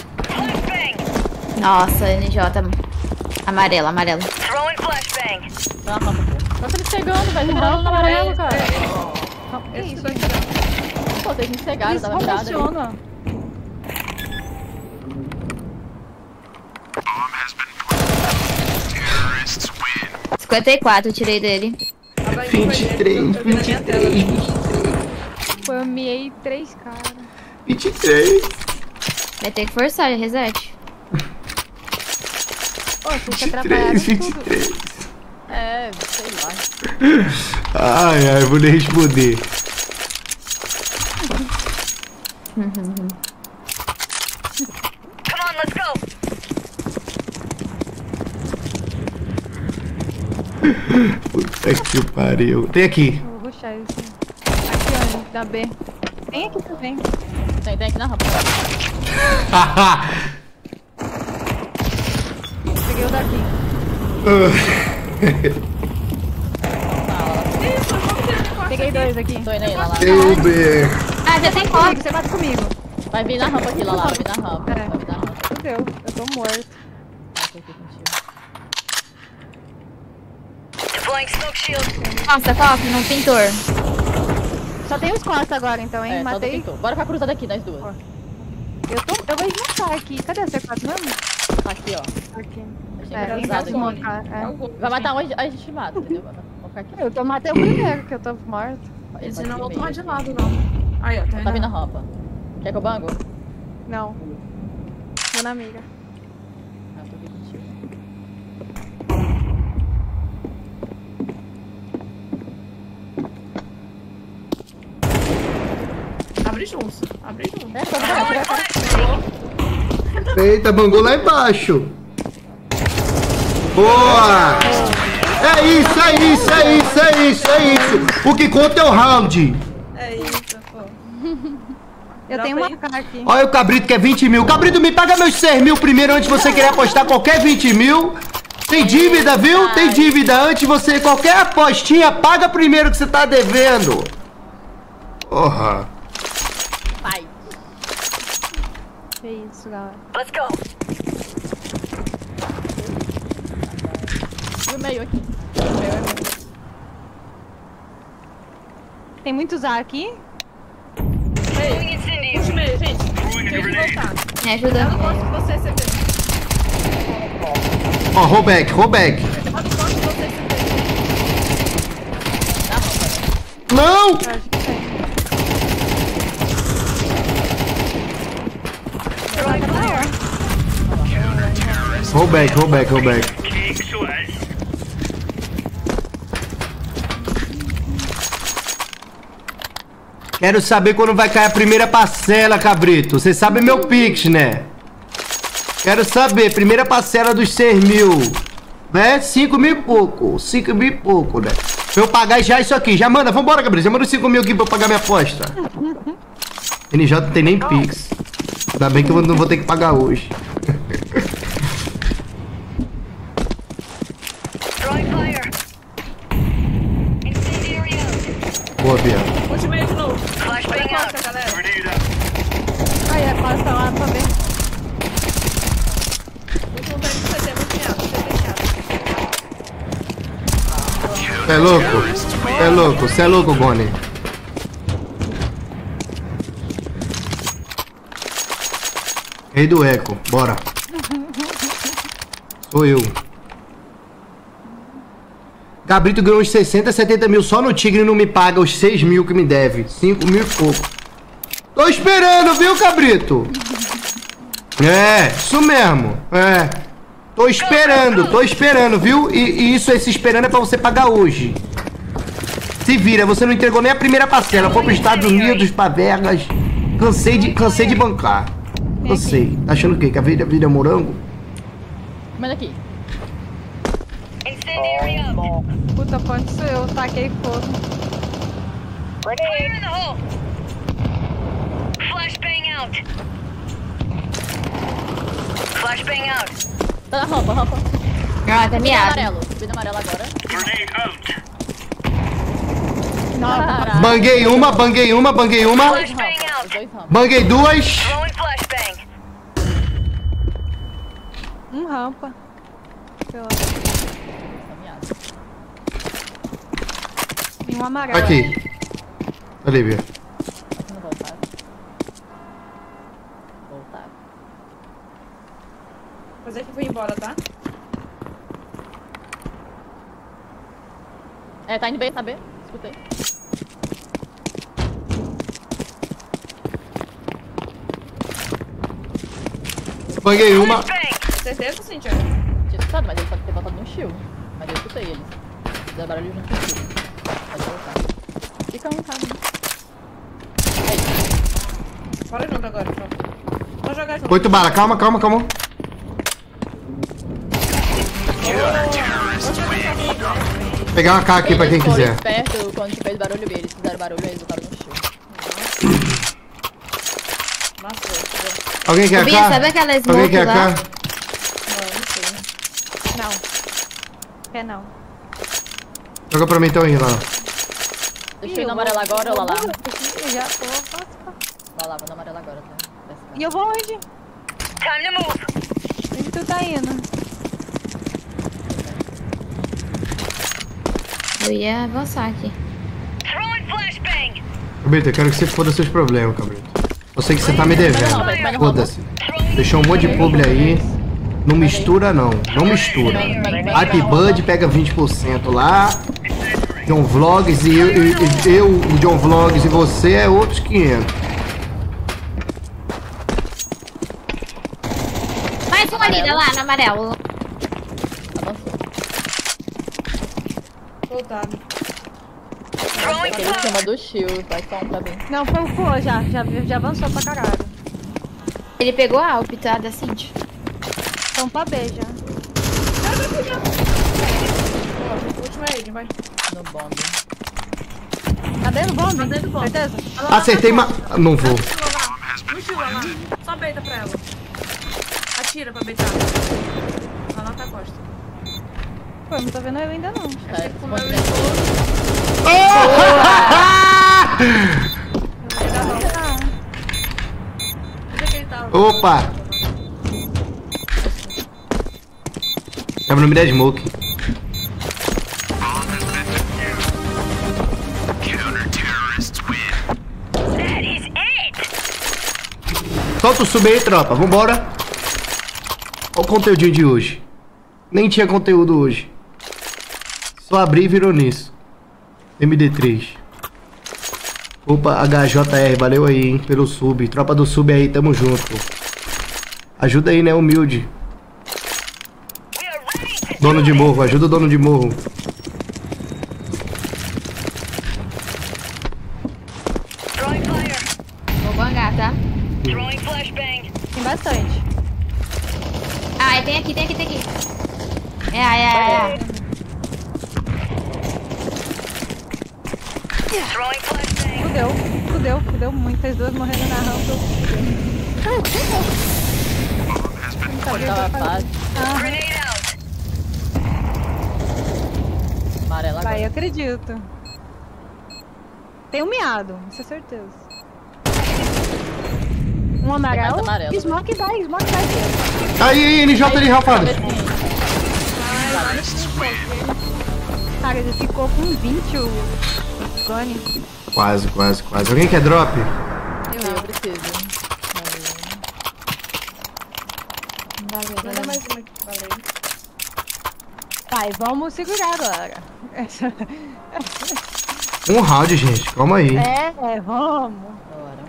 Nossa, N J. Amarelo, amarelo. Tá na rampa, pô. Nossa, ele chegando, velho. Segurando no amarelo, cara. Não, que Esse isso, daqui, gente? Pô, vocês me cegaram, Isso tava não virado aí. funciona. cinquenta e quatro, tirei dele. ó. A Bahia vinte e foi três, dele, eu vi na vinte e minha tela. três, vinte e três. Pô, eu miei três caras. vinte e três. Vai ter que forçar, reset. Pô, vocês se vinte e atrapalharam três, vinte e tudo. três. É, sei lá. Ai, ai, vou nem responder. Puta que pariu. Tem aqui. Vou rushar isso. Na B. Tem aqui também. Tem, tem aqui na rampa. Peguei o daqui. Peguei dois aqui. Tô indo aí, lá, lá. Eu B. Ah, já tem corte. Você bate comigo. Vai vir na rampa aqui, lá, lá. Vai vir na rampa. É. Vai vir na rampa. Fudeu, eu tô morto. Tá, tô aqui contigo. Nossa, top, no pintor. Só tem os costas agora então, hein? É, só do Matei. pintor. Bora pra cruzada aqui, nós duas. Eu tô. Eu vou desmontar aqui. Cadê a C quatro mesmo? Tá aqui, ó. Aqui. Achei É, engraçado ninguém vai aqui. desmontar. É. Vai matar onde a gente mata, entendeu? Vamos ficar aqui. Eu tô matei o primeiro, que eu tô morto. Eles Pode não ir vão meio tomar de aqui. lado, não. Aí, ó, tá Tá vindo vendo? a rampa. Quer que eu bango? Não. Vou na amiga. Ah, tô aqui contigo. Abre juntos. Abre juntos. É, só vai, Eita, bangou lá embaixo. Boa! É isso, é isso, é isso, é isso, é isso. O que conta é o round. É isso, pô. Eu Dropa tenho uma aí. K aqui. Olha o Cabrito que é vinte mil. Cabrito, me paga meus seis mil primeiro antes de você querer apostar qualquer vinte mil. Tem dívida, viu? Tem dívida. Antes de você, qualquer apostinha, paga primeiro que você tá devendo. Porra. vai. Que isso, galera. E o meio aqui. Tem muitos A aqui? Puxa o meio, gente. Tem que voltar. Me ajuda. Eu não gosto de você, C P. Ó, rollback, rollback. Eu não gosto de você, C P. Não! Eu acho que tem. Rollback, rollback, rollback. Quero saber quando vai cair a primeira parcela, Cabrito. Você sabe meu Pix, né? Quero saber, primeira parcela dos seis mil. Né? cinco mil e pouco. cinco mil e pouco, né? Pra eu pagar já isso aqui. Já manda, vambora, Cabrito. Já manda os cinco mil aqui pra eu pagar minha aposta. N J não tem nem Pix. Ainda bem que eu não vou ter que pagar hoje. Boa, Bia. Puxa o meio de novo. Olha a costa, galera. Aí, a costa lá pra ver. Muito vontade de C T, muito meado. C T chato. Cê é louco? Cê é louco? Cê é louco, Bonnie? Rei do eco, bora. Sou eu. Cabrito ganhou uns sessenta, setenta mil só no Tigre e não me paga os seis mil que me deve. cinco mil e pouco. Tô esperando, viu, Cabrito? É, isso mesmo. É. Tô esperando, tô esperando, viu? E, e isso, esse esperando é pra você pagar hoje. Se vira, você não entregou nem a primeira parcela. Foi pros Estados Unidos, pra Vegas. Cansei de, cansei de bancar. Cansei. Tá achando o quê? Que a vida, a vida é morango? Manda aqui. Puta, pode ser eu. Taquei fogo. Tá na rampa, rampa. Ah, tá Subindo miado. amarelo. Subindo amarelo agora. Não, Banguei uma, banguei uma, banguei uma. Dois rampas. Os dois rampas. Banguei duas. um rampa. Sei lá. Tá miado. Tem um amarelo. Aqui. Ali, Bia. Aqui não voltaram. Voltaram. Fazer que eu fui embora, tá? É, tá indo B, tá B. Escutei. Banguei uma. Certeza, Cintia? Tinha escutado, mas ele pode ter voltado no shield. Mas eu escutei eles. Fizeram barulho junto contigo. Pode voltar. Fica um cara. Bora junto agora, pronto. Vamos jogar junto. Oito bala, calma, calma, calma. Vou pegar uma K aqui pra quem Eles foram quiser. espertos quando te fez barulho B. Eles fizeram barulho e eles voltaram no shield. Alguém quer Bia, A K? sabe aquela Alguém smoke quer lá? A K? Não. Quer não. Joga pra mim então aí, lá. Deixa eu ir na amarela agora ou lá lá? Eu já tô. Vai lá, vou na amarela agora, tá? E eu vou onde? Onde tu tá indo? Eu ia avançar aqui. Cabrito, eu quero que você foda seus problemas, Cabrito. Eu sei que você tá me devendo. Foda-se. Deixou um monte de publi aí. Não mistura, não. Não mistura. Hype Bud pega vinte por cento lá. John Vlogs e eu, eu, eu, o John Vlogs e você é outros quinhentos. Mais uma lida lá no amarelo. Voltado. Aquele em cima do shield, vai só um pra mim. Não, foi o Fô já. já. Já avançou pra caralho. Ele pegou a Alp, tá? Da Cintia. Então pra B já. O último é ele, vai. No bomb. Cadê no bombe? Cadê no bombe? Certeza? Acertei, mas não vou. Mochila lá. Só beita pra ela. Atira pra beitar. Lá na tua costa. Pô, eu não tô vendo eu ainda não. É, Com o meu responde. Onde é que ele tá? Opa! Tava no meio da smoke. Solta o sub aí, tropa. Vambora. Olha o conteúdinho de hoje. Nem tinha conteúdo hoje. Só abri e virou nisso. M D três. Opa, H J R, valeu aí, hein, pelo sub. Tropa do sub aí, tamo junto. Pô. Ajuda aí, né, humilde. Dono de morro, ajuda o dono de morro. Vou bangar, tá? Tem bastante. Ah, tem aqui, tem aqui, tem aqui. É, é, é. Fudeu, fudeu, fudeu muito. As duas morrendo na rampa. Tava fácil. Amarela Vai, agora. eu acredito. Tem um miado, isso é certeza. Um amarelo. mais amarelo, Smoke vai, smoke vai. Aí, aí, N J ali, rapaz. Cara, ele ficou com vinte o Gone. Quase, quase, quase. Alguém quer drop? Eu, eu preciso. Valeu, Manda valeu. mais uma aqui, valeu. Vai, vamos segurar agora. Essa- Um round, gente. Calma aí. É, é, vamos. Agora.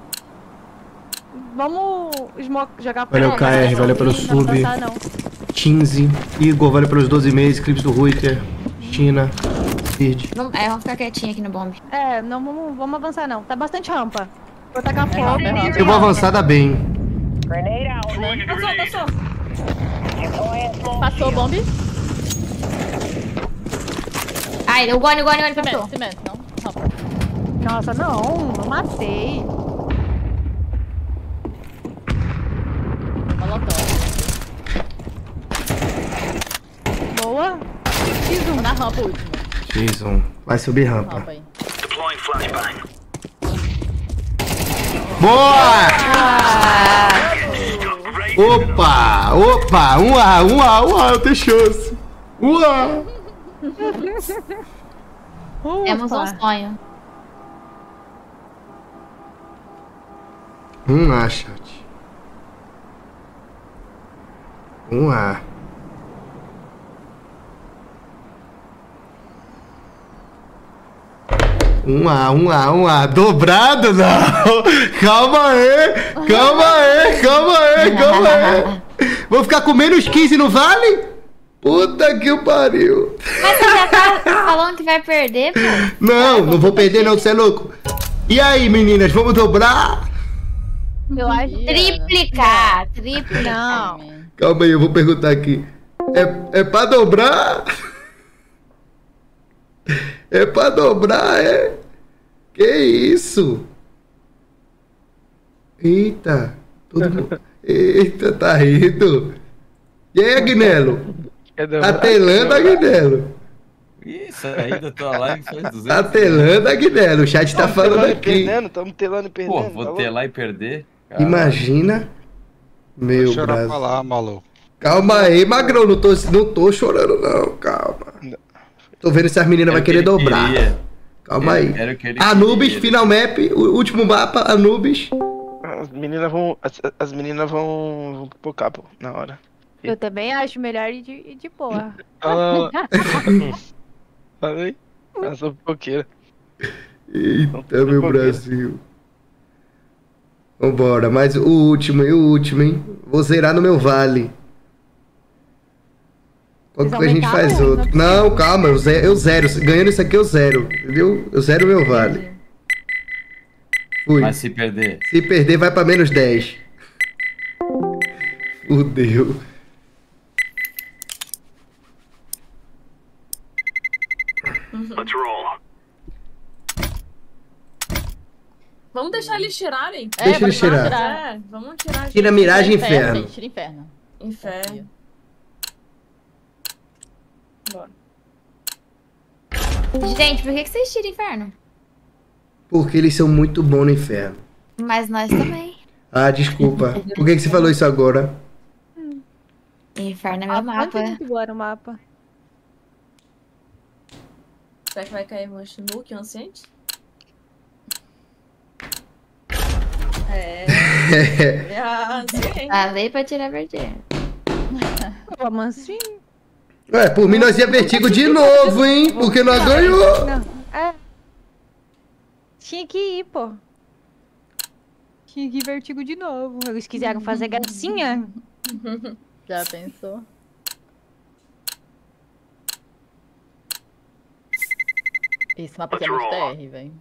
Vamos smoke, jogar pra Valeu, K R, valeu pelo Não sub. avançar, não. quinze. Igor, valeu pelos doze meses. Clips do Ruiter. China. Bird. Vamos, é, vamos ficar quietinho aqui no bomb. É, não vamos, vamos avançar não. Tá bastante rampa. Vou tacar É fogo. rampa, é rampa. Eu vou avançar da bem. Passou, passou. Passou o bomb? Ai, o Gone, o Gone, o Gone Cimento, passou. cimento, não? Rampa. Nossa, não, não matei. Molotov. Boa. Fiz Tô um. na rampa o último. X um. Vai subir rampa. Rampa aí. Deploying flashbang. Boa! Opa! Opa! Um A, um A, um A, eu tenho chance. Um A! Temos um Ufa. sonho. Um A, chat. Um A. Um A, um A, um A. Dobrado não! Calma aí! Calma aí! Calma aí! Calma aí! Vou ficar com menos quinze no vale? Puta que pariu! Mas você já tá falando que vai perder, pô? Não, não vou perder não, você é louco! E aí, meninas, vamos dobrar? Eu acho. Triplicar, triplicar. Não. Calma aí, eu vou perguntar aqui. É, é pra dobrar? É pra dobrar, é? Que isso? Eita. Todo mundo... Eita, tá rindo. E aí, Agnello? Tá telando, Agnello? Isso aí da tua live faz duzentos. Tá telando, Agnello. O chat tá falando aqui. Tamo telando e perdendo. Pô, vou telar e perder. Caralho. Imagina. Meu Brasil. Brasil. Pra lá, maluco. Calma aí, Magrão. Não tô, não tô chorando, não. Calma. Tô vendo se as meninas vão querer dobrar. Queria. Calma Eu aí. quero que ele Anubis, queria. final map. O último mapa, Anubis. As meninas vão. As, as meninas vão, vão pro capo na hora. Eu também acho melhor ir de, ir de boa. Ah, falei? Eu sou fofoqueira. Eita, meu Brasil. Vambora, mas o último, e o último, hein? Vou zerar no meu vale. Qual que a gente faz outro? Não, calma, eu zero, eu zero. Ganhando isso aqui, eu zero. Entendeu? Eu zero meu vale. Fui. Mas se perder. Se perder, vai pra menos dez. Fudeu. Let's roll. Vamos deixar eles tirarem. É, Deixa eles vamos tirar. É, vamos tirar. Tira gente. miragem e Inferno, inferno. gente, tira inferno. Inferno. Bora. Gente, por que que vocês tiram inferno? Porque eles são muito bons no inferno. Mas nós também. Ah, desculpa. Por que que você falou isso agora? Inferno é meu mapa. Agora o mapa. Será que vai cair Rush Nuke anciente? É. É anciente. Falei pra tirar vertigem. Ô, mansinho. Ué, por mim nós ia vertigo de novo, hein? Porque nós ganhou. Não, é. Tinha que ir, pô. Tinha que ir vertigo de novo. Eles quiseram fazer gracinha. Já pensou? Esse mapa aqui é muito T R, velho.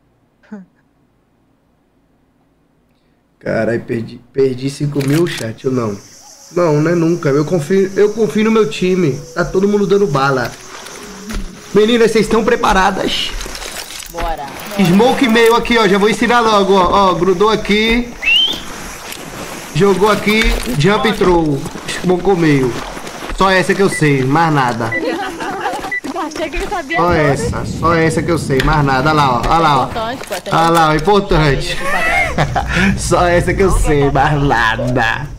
Caralho, perdi, perdi cinco mil, chat, ou não? Não, né? Nunca. Eu confio, eu confio no meu time. Tá todo mundo dando bala. Meninas, vocês estão preparadas? Bora. Smoke meio aqui, ó. Já vou ensinar logo, ó. Ó, grudou aqui. Jogou aqui. Jump throw. Smoke meio. Só essa que eu sei, mais nada. Achei que ele sabia. Só essa, só essa que eu sei, mais nada. Olha lá, ó. Olha lá, ó. Olha lá, ó. Importante. Só essa que eu sei, mais nada.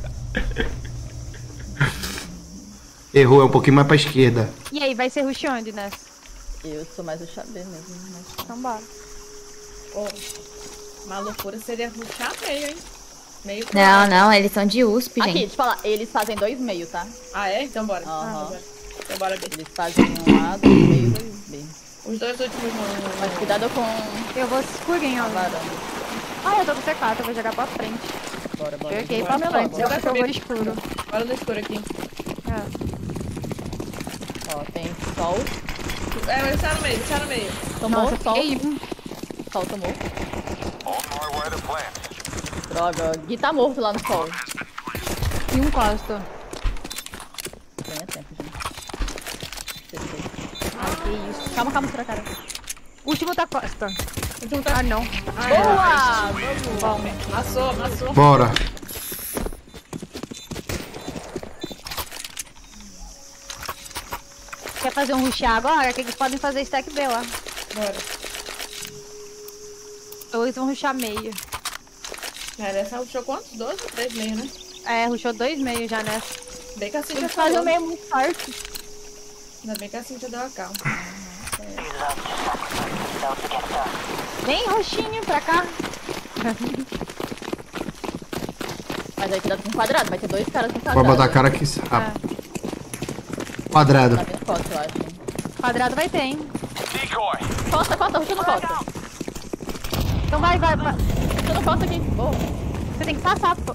Errou, é um pouquinho mais pra esquerda. E aí, vai ser rush onde nessa? Eu sou mais o xadê mesmo. Mas... Então bora. Oh, uma loucura seria rushar meio, hein? Meio pro Não, lado. não, eles são de U S P, Aqui, gente. deixa eu falar, eles fazem dois meio, tá? Ah, é? Então bora. Aham. Ah, bora. Então bora ver. Eles fazem um A, dois meio, dois B. Os dois últimos vão. Mas cuidado com Eu vou escurinho, a ó. varanda. Ah, eu tô com C quatro, eu vou jogar pra frente. Bora, bora. Joguei Bora, pra bora, frente, bora. eu acho que eu vou escuro. Bora no escuro aqui. É. Ó, tem sol. É, mas deixar no meio, deixar no meio. Tomou, Nossa, sol. fiquei um. Sol tomou. On my way to plant. Droga, Gui tá morto lá no sol. E um costa. Ganha tempo, gente. Ah, que isso. Calma, calma, tira a cara. Último tá costa. Último tá. Ah, não. Ah, boa! Vamos. Amassou, amassou. Bora. Quer fazer um rushar agora? Que eles podem fazer stack B lá. Bora. Ou eles vão rushar meio. Cara, essa rushou quantos? Dois ou três meio, né? É, rushou dois meios já nessa. Bem que a Cintia Eles fazem falou. o meio muito forte. Ainda bem que a Cintia deu a calma. Vem, roxinho, pra cá. Mas aí cuidado com o quadrado, vai ter dois caras no quadrado. Pode botar a cara aqui. Ah. Quadrado. Tá vindo costa, eu acho. Quadrado vai ter, hein? Decoy. Costa, costa, ruxa no costa. Então vai, vai, vai. Ruxa no costa aqui. Boa. Você tem que passar, pô.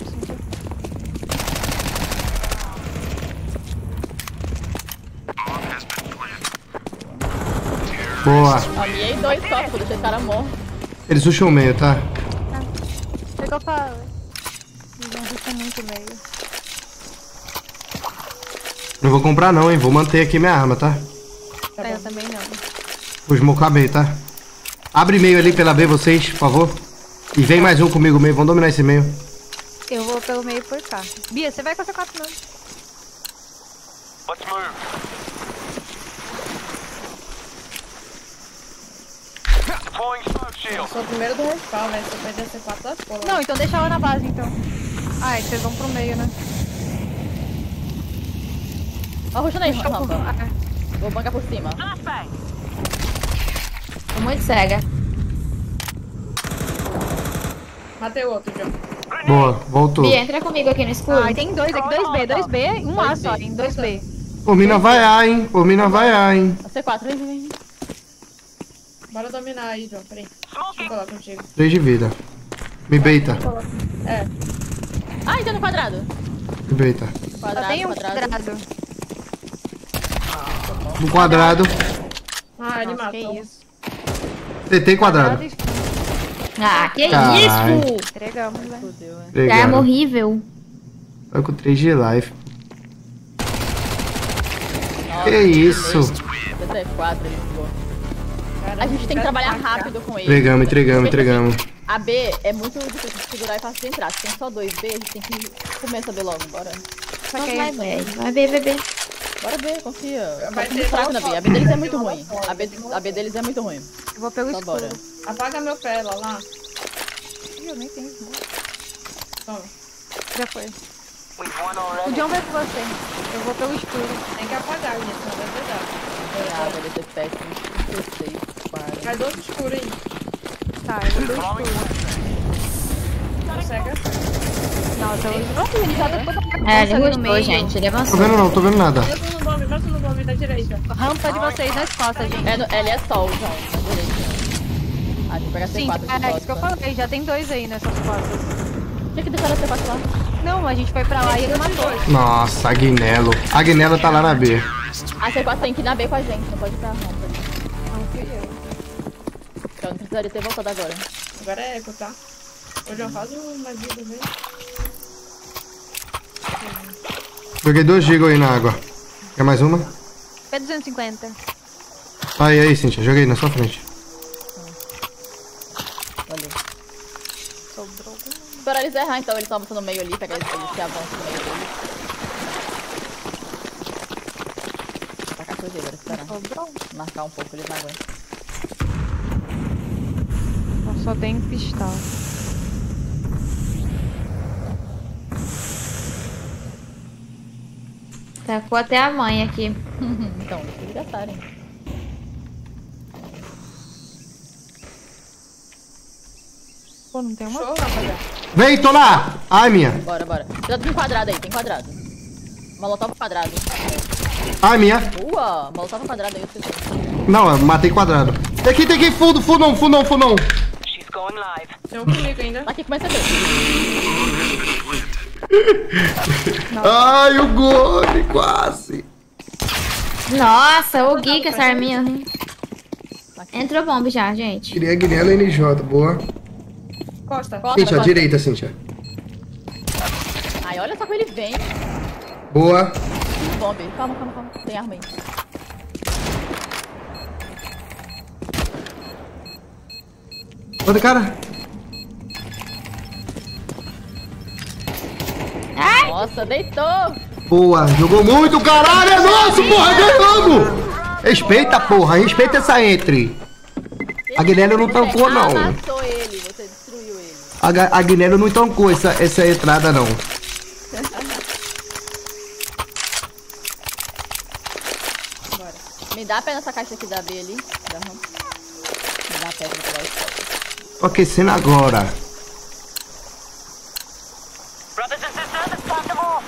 Boa. Aliei dois costas, vou deixar esse cara morto. Eles puxam o meio, tá? Pegou pra... Eles não rusham muito meio. Não vou comprar não, hein? Vou manter aqui minha arma, tá? É, eu também não. Vou smocar meio, tá? Abre meio ali pela B vocês, por favor. E vem mais um comigo meio, vamos dominar esse meio. Eu vou pelo meio por cá. Bia, você vai com a C quatro não? Let's move. Deploying smoke Eu shield. sou o primeiro do respawn, velho. Se eu perder a C quatro, ela pula. Não, então deixa ela na base, então. Ah, é que vocês vão pro meio, né? Ó, rushando aí, Deixa eu- rampa. Ah, Vou bancar por cima. Tô muito cega. Matei o outro, John. Boa, voltou. Bia, entra comigo aqui no escuro. Ah, tem dois aqui, dois B, dois B, um A só, em dois B. Por mim não vai A, hein? Por mim não vai A, hein? A C quatro, vem, vem, vem. Bora dominar aí, John. Peraí. Deixa eu colar contigo. três de vida. Me beita, É. Ah, então no quadrado. me beita. Só Quadrado, tem um quadrado. quadrado. No quadrado. Ah, ele Nossa, que matou. isso. T T quadrado. e- Ah, que Caralho. isso? Entregamos, né? Fudeu, é. Que arma Obrigado. horrível. Tô com três de life. Nossa, Que isso? C T quatro, ele ficou. A gente tem que trabalhar rápido com ele. Entregamos, entregamos, Porque, entregamos. assim, A B é muito difícil de segurar e fácil de entrar. Se tem só dois B, a gente tem que comer essa B logo, bora. Só Não que vai, aí, velho. Vai ver, vai ver. Bora B, confia. Vai Tá ter muito fraco na só- B. A B deles é muito ruim. A B, a B deles é muito ruim. eu vou pelo Só escuro. bora. Apaga meu pé lá, lá. Ih, eu nem tenho isso, né? Toma. Já foi. O John vai com você. Eu vou pelo escuro. Tem que apagar, gente, senão vai pegar. Ah, vai ser péssimo. dezesseis, para. Faz outro escuro aí. Tá, eu vou pelo escuro. Consegue? Nossa, eu não ele já depois da É, ele ali no gostou, meio. gente. Ele Tô avançou. vendo não, tô vendo nada. Bota no bombe, bota no bombe da direita. Rampa de vocês nas costas, gente. É, no- ele é sol, João, na direita. Ah, tem que pegar C Sim, quatro de é isso que eu volta. falei. Já tem dois aí nessas costas. Tinha que deixar a C quatro lá. Não, a gente foi pra lá e ele matou. Nossa, Agnello. Agnello tá lá na B. A C quatro tem que ir na B com a gente, não pode ir pra rampa. Não fui eu. Então não precisaria ter voltado agora. Agora é eco, tá? Hoje eu faço uma vida, velho. Joguei dois gigas aí na água. Quer mais uma? P duzentos e cinquenta. Aí, aí, Cintia. Joguei na sua frente. Valeu. Sobrou algum. Esperar eles errar, então eles estavam no meio ali, pegar eles, eles que avançam no meio deles. Tá com a agora, esperar. Sobrou. Marcar um pouco, eles não aguentam. Eu só tenho pistola. Tacou até a mãe aqui. Então, deixa eles gastarem. Pô, não tem uma. Show, rapaziada. Vem, tô lá! Ai, minha. Bora, bora. Já tem quadrado aí, tem quadrado. Molotov quadrado. Ai, minha. Ua, molotov quadrado aí, eu sei. Não, eu matei quadrado. Tem aqui, tem aqui. Fundo, fundão, fundão, fundão. Tem um comigo ainda. Tá aqui, começa a ver. Ai, o gole, quase. Nossa, o Gui com essa arminha. hein? Entrou bomba já, gente. Queria Agnello e N J, boa. Costa. Costa, Cintia, costa. direita, Cintia. Ai, olha só como ele vem. Boa. Bombe. Calma, calma, calma. Tem arma aí. Outro cara. Ai, Nossa, deitou. Boa, jogou muito, caralho, é nosso, porra, ganhamos! Respeita, porra, respeita essa entre. A Agnello não tancou, não. Você amassou ele, você destruiu ele. A, Ga- a Agnello não tancou essa, essa entrada, não. Bora. Me dá a pé nessa caixa aqui da B ali. Da rampa. Me dá a pé pra pegar o spot. Tô aquecendo agora. Brothers and sisters, stop them all.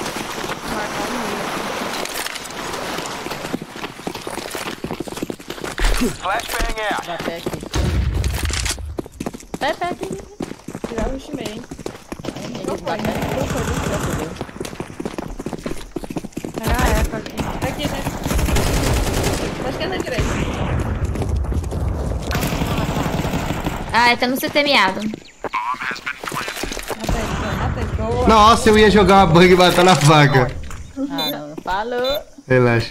Flashbang out. Dá pé aqui. Pé, pé aqui. Tirar o Shimei, hein? Ele dá pé. Era a Epa aqui. Tá aqui, né? Da esquerda à direita. ai, tá no C T miado. Mata ele, mata ele. Boa. Nossa, eu ia jogar uma bug e matar na faca. Ah, não, não falou. Relaxa.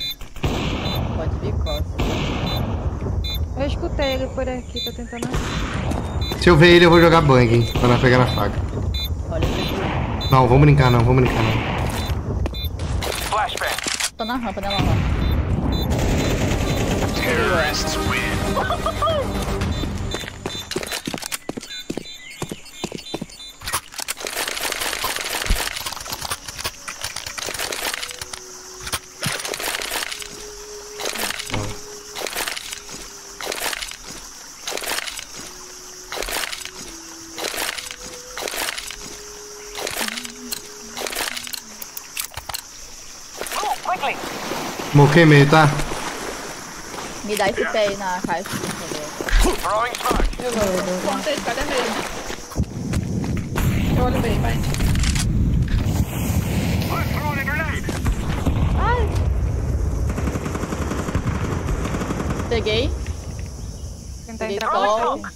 Pode vir, costa. Eu escutei ele por aqui, tô tentando. Se eu ver ele, eu vou jogar bang, hein? Pra não pegar na faca. Olha. Não, vamos brincar não, vamos brincar não. Flashbang. Tô na rampa, né, Lava? Terrorists win. Moquei meio, tá? Me dá esse pé aí na caixa, por favor. Throwing smoke. Eu vou. Contei, cadê mesmo? Eu olho bem, vai. I'm throwing a grenade. Ai. Peguei. Tentar Peguei entrar sol. pra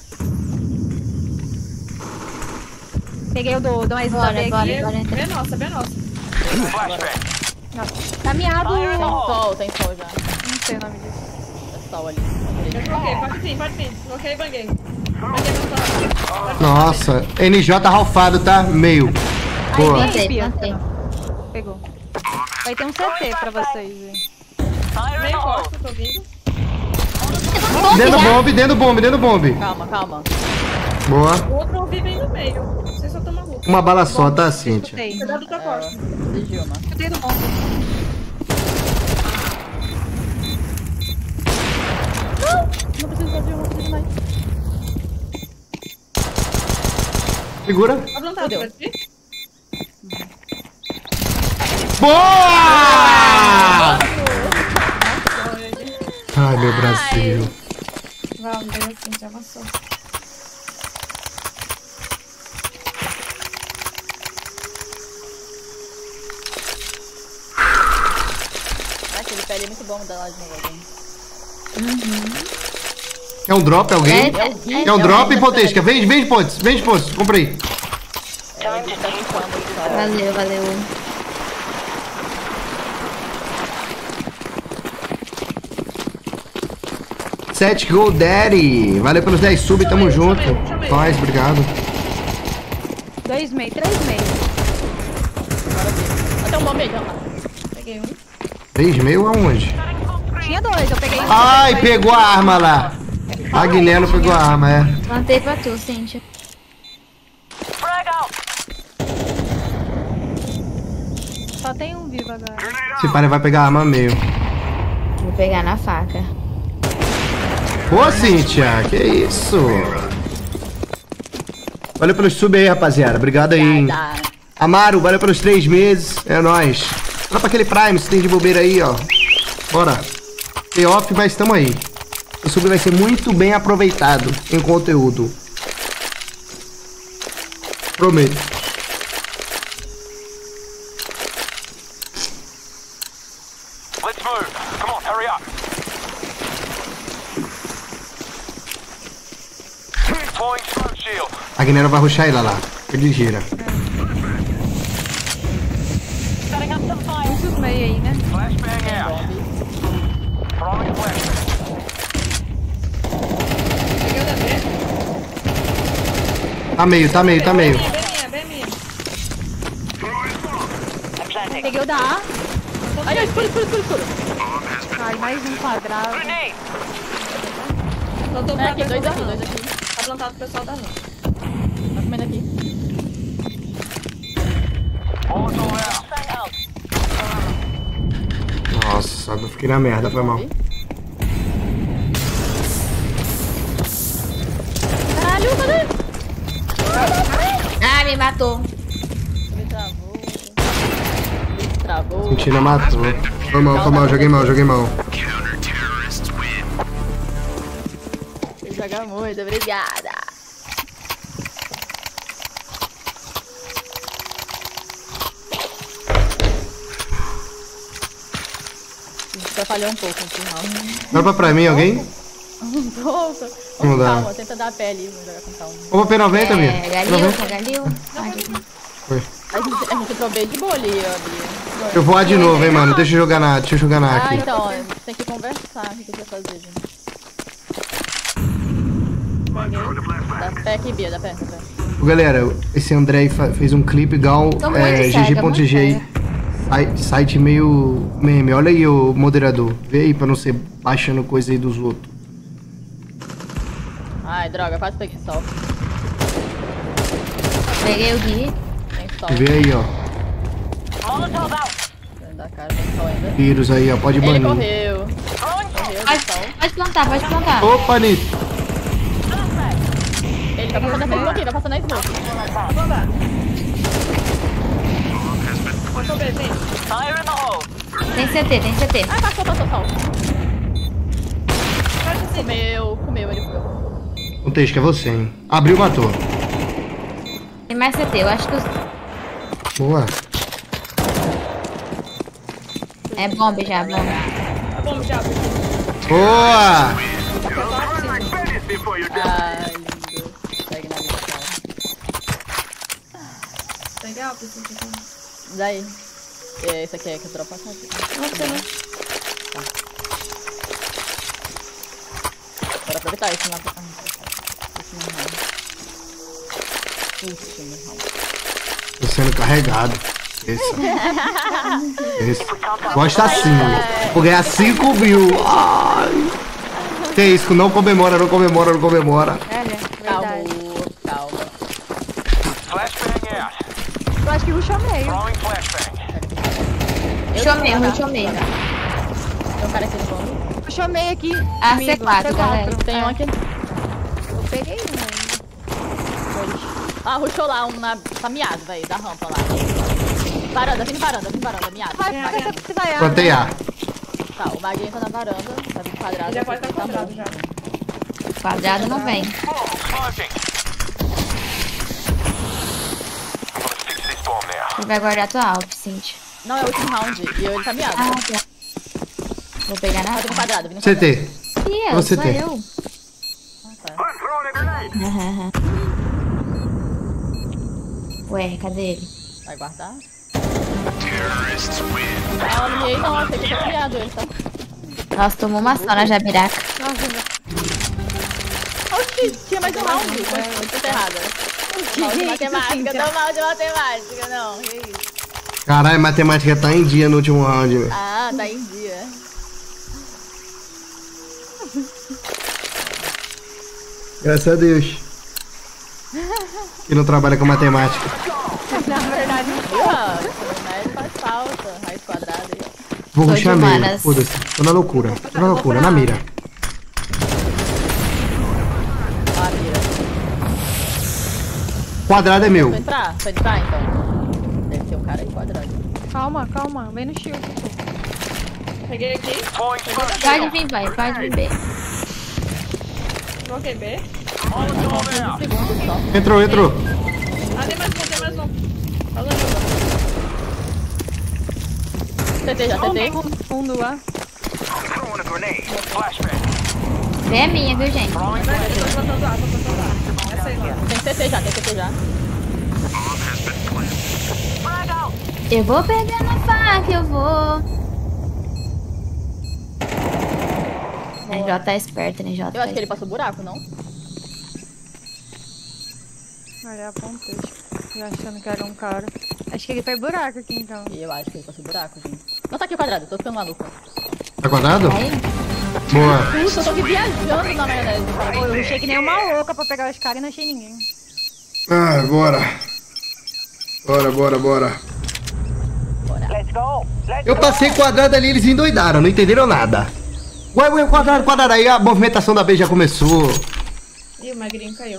Peguei o do, do mais Bora, aqui. bora, bora. Bem é nossa, bem nossa. Flashbang. Caminhado. Tem sol, tem sol já. Não sei o nome disso. É sol ali. Eu coloquei, pode vir, pode vir. Coloquei e banguei. Banguei no sol. Nossa, N J ralfado, tá? Meio. Boa. Aí, Plantei, Pia. plantei. Pegou. Vai ter um C T pra vocês, hein? Meio forte, eu tô vindo. Dentro do bombe, dentro do bombe, dentro do bombe. Calma, calma. Boa. O outro eu vi bem no meio. Não sei se eu tô maluco. Uma bala só, tá, Cíntia? Chutei. Cuidado da tua costa. Preciso de uma. Chutei do bombe. Não precisa de uma, não precisa mais. Segura. Tá plantado, Fudeu. pode vir? Boa! Ai, meu Brasil. Vamos, deu assim, já amassou. Ah, aquele pé ali é muito bom da lá de novo alguém. É um drop, alguém? É, É um drop, Pontesca. Vende, vende, Pontes. Vende, Pontes. Comprei. É, ele tá chutando aqui só. Valeu, valeu. Set Go Daddy. Valeu pelos dez sub, tamo junto. Nós, obrigado. Dois meio, três meio. Bora ver. Até um bombe aí, vamos lá. Peguei um. três meio aonde? Tinha dois, eu peguei um. Ai, pegou a arma lá. A Guilherme pegou a arma, é. Plantei pra tu, Cíntia. Frag out. Só tem um vivo agora. Esse pai vai pegar a arma meio. Vou pegar na faca. Ô, Cíntia, que isso? Valeu pelos sub aí, rapaziada. Obrigado aí, hein? Dá. Amaro, valeu pelos três meses. É nóis. Vai pra aquele Prime, se tem de bobeira aí, ó. Bora. Pay off, mas tamo aí. O sub vai ser muito bem aproveitado em conteúdo. Prometo. Let's move. Come on, hurry up. Deploying smoke shield. A Guilherme vai rushar ele lá. Ele gira. Muitos meio aí, né? Flashbang out. Throwing flashbang. Peguei o da B. Tá meio, tá meio, tá meio. Bem minha, bem minha. Peguei o da A. Ai, ai, escuro, escuro, escuro, escuro. Ai, mais um quadrado. Plantou É pra aqui, dois pessoal aqui, da dois RAM. aqui. Tá plantado o pessoal da RAM. Tá comendo aqui. Bullets all out. Nossa, eu fiquei na merda, foi mal. Caralho, cadê? Ah, me matou. Me travou. Me travou. Sentina matou. Foi mal, foi mal, joguei mal, joguei mal. Você joga muito, obrigada. A gente atrapalhou um pouco no final. Dá pra pra mim alguém? Um pouco. Não dá. Calma, tenta dar a pé ali, vou jogar com calma. Opa, P noventa, É, Mir. Galil, Galil. Ai, Foi. A gente, a gente entrou bem de boa ali, ó, Bia. Eu vou lá de novo, hein, mano. Deixa eu jogar na, deixa eu jogar na Ah, aqui. então, ó, tem que conversar o que a gente vai fazer, gente. Dá pé aqui, Bia, dá pé, dá pé. Galera, esse André aí fa- fez um clipe, Gal, Tô muito é, cega, G G ponto G I. Site, site meio meme. Olha aí, ô moderador. Vê aí pra não ser baixando coisa aí dos outros. Ai, droga, quase peguei sol. Peguei o Gui. Tem sol. Vê aí, ó. Dentro da cara, tem sol ainda. Vírus aí, ó. Pode Ele banir. correu. Correu Pode, do sol. pode plantar, pode plantar. Opa, Nito. Ele vai passando na smoke, vai passando na smoke. Vou lá. Passou B, vem. Tem C T, tem C T. Ah, passou, passou, sol. Pode assim. Comeu, comeu, ele comeu. Contexto que é você, hein? Abriu, matou. Tem mais C T, eu acho que os... Boa. É bomba já, bomba. Tá bom, já. Boa! Ai, lindo. Segue na vida, cara. Legal, pessoal. Daí. É, esse aqui é que eu dropo aqui. Não sei, não. Bora aproveitar esse mapa. Ah, esse não rola. Ixi, não rola. Tô sendo carregado. Esse. Esse. Gosta assim. Vou ganhar cinco mil. Ai. Que isso? Não comemora, não comemora, não comemora. Olha, Calma, verdade. calma. Flashbang out. Eu acho que rushou meio. Throwing flashbang. Rushou meio, rushou meio. Tem um cara aqui no fundo. Rushou meio aqui. Ah, comigo, C quatro, galera. Tem um aqui. Eu peguei um ainda. Ah, rushou lá, um na... tá miado, velho, da rampa lá. Varanda, vem varanda, vem varanda, miado. Vai, vai, você você vai. Plantei A. Tá, o maguinho tá na varanda, tá vindo quadrado. Já pode estar tá quadrado, bom. já. Quadrado não vem. Smoking. I'm gonna stick to this bomb now. Ele vai guardar tua Alp, Cintia. Não, é o último round, e ele tá miado. Ah, tá. Vou pegar na Tá vindo quadrado, vindo C quadrado. T. Ih, Você sou tem. eu. Ah, tá. I'm throwing a grenade. Ué, cadê ele? Vai guardar? Ah, não miei não, achei que tinha miado ele, tá? Nossa, tomou uma só na jabiraca. Oxi, tinha mais um round. Foi muito errada. Mal de matemática, tô mal de matemática, não. Que isso? Caralho, matemática tá em dia no último round, velho. Ah, tá em dia. Graças a Deus. Que não trabalha com matemática. Na verdade, Viu? O médio faz falta. Raiz quadrada aí. Vou Sou rushar de meio. humanas. Foda-se. Tô na loucura. Tô na loucura, na mira. Ah, mira. Quadrado é meu. Foi entrar? Foi entrar então? Deve ter um cara aí quadrado. calma, calma. Vem no shield. Peguei aqui. Deploying smoke Pode shield. vir, vai, pode vir B. Coloquei B. Molotov out. Segundos só. Entrou, entrou. Ah, tem mais um, tem mais um. Fala aí, T T já, T T. Fundo lá. Throwing a grenade. Flashbang. B é minha, viu, gente? Throwing Tô flashbang. plantando A, tô plantando A. Essa aí, ó. Tem C T já, tem C T já. Eu vou pegar na faca, eu vou. N J tá esperto, N J. Eu acho que ele passou buraco, não? Olha, apontei. Eu achando que era um cara. Acho que ele fez buraco aqui, então. E eu acho que ele passou buraco, gente. Não, tá aqui o quadrado, tô ficando maluco. Tá quadrado? Aí, Boa. Puxa, eu tô aqui viajando na maionese. Pô, eu achei que nem uma louca pra pegar os caras e não achei ninguém. Ah, bora. Bora, bora, bora. Let's go. Let's Eu passei quadrado ali, eles endoidaram, não entenderam nada. Ué, ué, quadrado, quadrado. Aí a movimentação da B já começou. Ih, o magrinho caiu.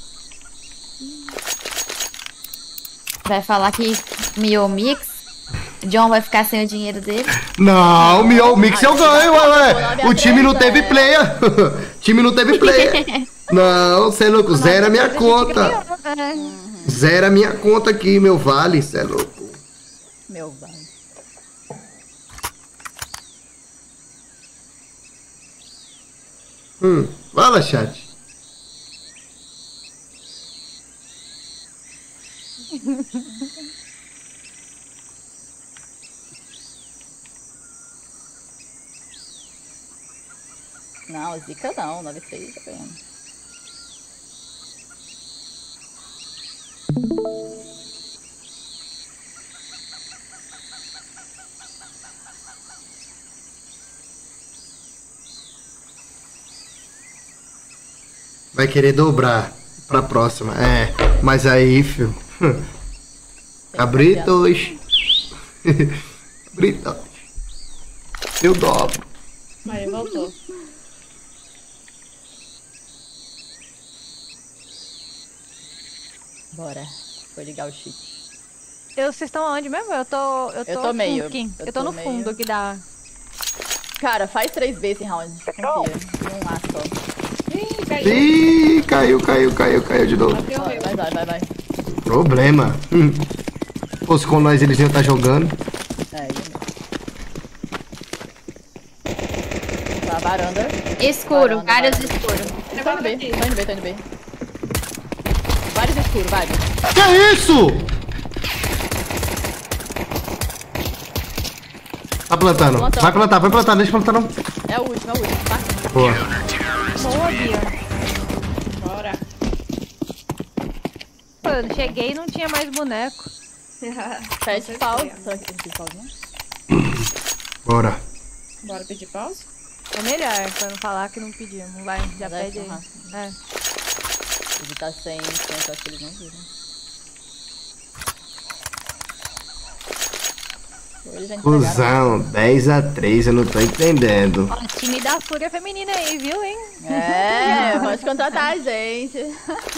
vai falar que miou o mix. John vai ficar sem o dinheiro dele. Não, o Miol Mix eu ganho, ué, ué. O time não teve player. O time não teve player. Não, cê é louco, zero a minha conta. Zero a minha conta aqui, meu vale, cê é louco. Meu vale. Hum, fala, chat. Não, zica não, nove seis já ganhamos. vai querer dobrar pra próxima. É, mas aí, filho. Cabritos. Cabritos. Eu dobro. Aí, voltou. Bora. Foi ligar o cheat. Eu, vocês estão onde mesmo? Eu tô. Eu tô, Eu tô meio, aqui. eu Eu tô tô no meio. fundo aqui da. Cara, faz três B esse round. Confia. Não há só. Ih, caiu. Ih, caiu, caiu, caiu, caiu de novo. Abriu o Vai, rio. vai, vai, vai, vai. Problema. Hum. Se fosse com nós, eles iam estar jogando. É, aí. Tá, varanda. Escuro, Varanda, vários varanda. escuros. Tá indo B, tá indo B, tá indo B. Vários escuros, vários. Que é isso? Tá plantando. Plantão. Vai plantar, vai plantar, deixa plantar não. É o último, é o último, tá? Boa. Boa, Bia. Bora. Pô, eu cheguei e não tinha mais boneco. Pede pause. Será que tem que pedir pause, não? Bora. Bora pedir pausa? É melhor, pra não falar que não pedimos. Vai, já Mas é pede aí. tão É. Ele tá sem tempo, acho que eles não viram. Eles já entregaram. Fusão, dez a três, eu não tô entendendo. Ó, time da Fúria Feminina aí, viu, hein? É, pode contratar a gente.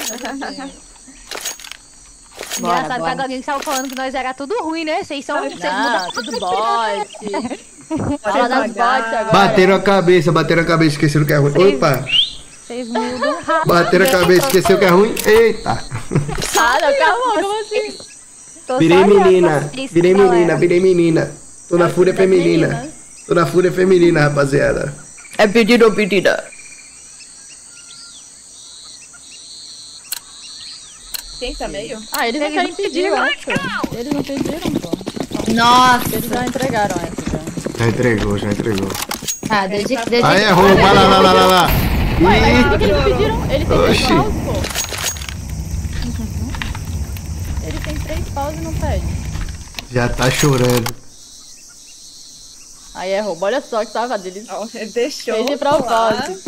Bora, Engraçado que bora. agora eles estavam falando que nós era tudo ruim, né? Vocês são. Vocês Não, mudam tudo bot. Fala das bots agora. Bateram a cabeça, bateram a cabeça, esqueceram que é ruim. Opa! Vocês mudam rápido. Bateram a cabeça, esqueceu que é ruim. Eita! Ah, não, calma, como assim? Tô Virei só olhando menina, pra vocês, virei galera. menina, virei menina. Tô na fúria das feminina. meninas. Tô na fúria feminina, rapaziada. É pedido ou pedida? Quem tá meio? Ah, eles não Eles querem não pedir, eu pediram. acho. Eles não pediram, pô. Nossa. Eles já entregaram essa, já. Já entregou, já entregou. Tá, desde que. Desde Aí errou, vai lá, lá, lá, lá, lá. Ué, mas Ih, por que eles pediram? Eles têm três Oxi. paus, pô. Eles têm três paus e não pedem. já tá chorando. Aí errou. Olha só que safado. Eles Ó, ele deixou. fez de falar. propósito.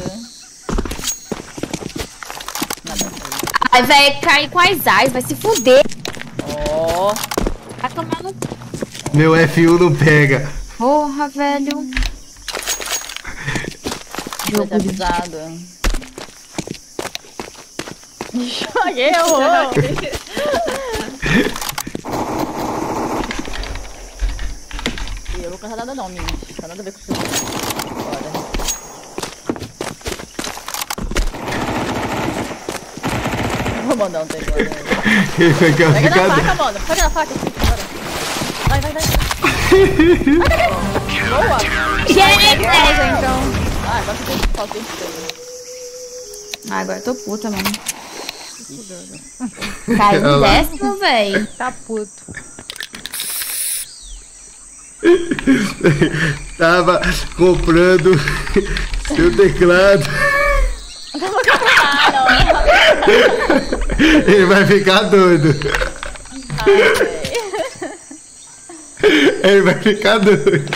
Nada. Ai, velho, cair com as ais, vai se fuder. Ó. Vai tomar no. Meu F um não pega. Porra, velho. Já tá avisado. Joguei, errou. E eu não vou cantar nada não, Mint. Tá nada a ver com o seu. Bora. Vou mandar um take agora. Ele vai Pega na ficar. faca, mano. Pega na faca. Bora. Vai, vai, vai. Boa. Gente! então. Ah, agora você tem que fazer isso. Ah, agora eu tô puta, mano. Caiu em décimo, véi. Tá puto. Tava comprando seu teclado. Ah, não. Ele vai ficar doido. Ai, véi. Ele vai ficar doido.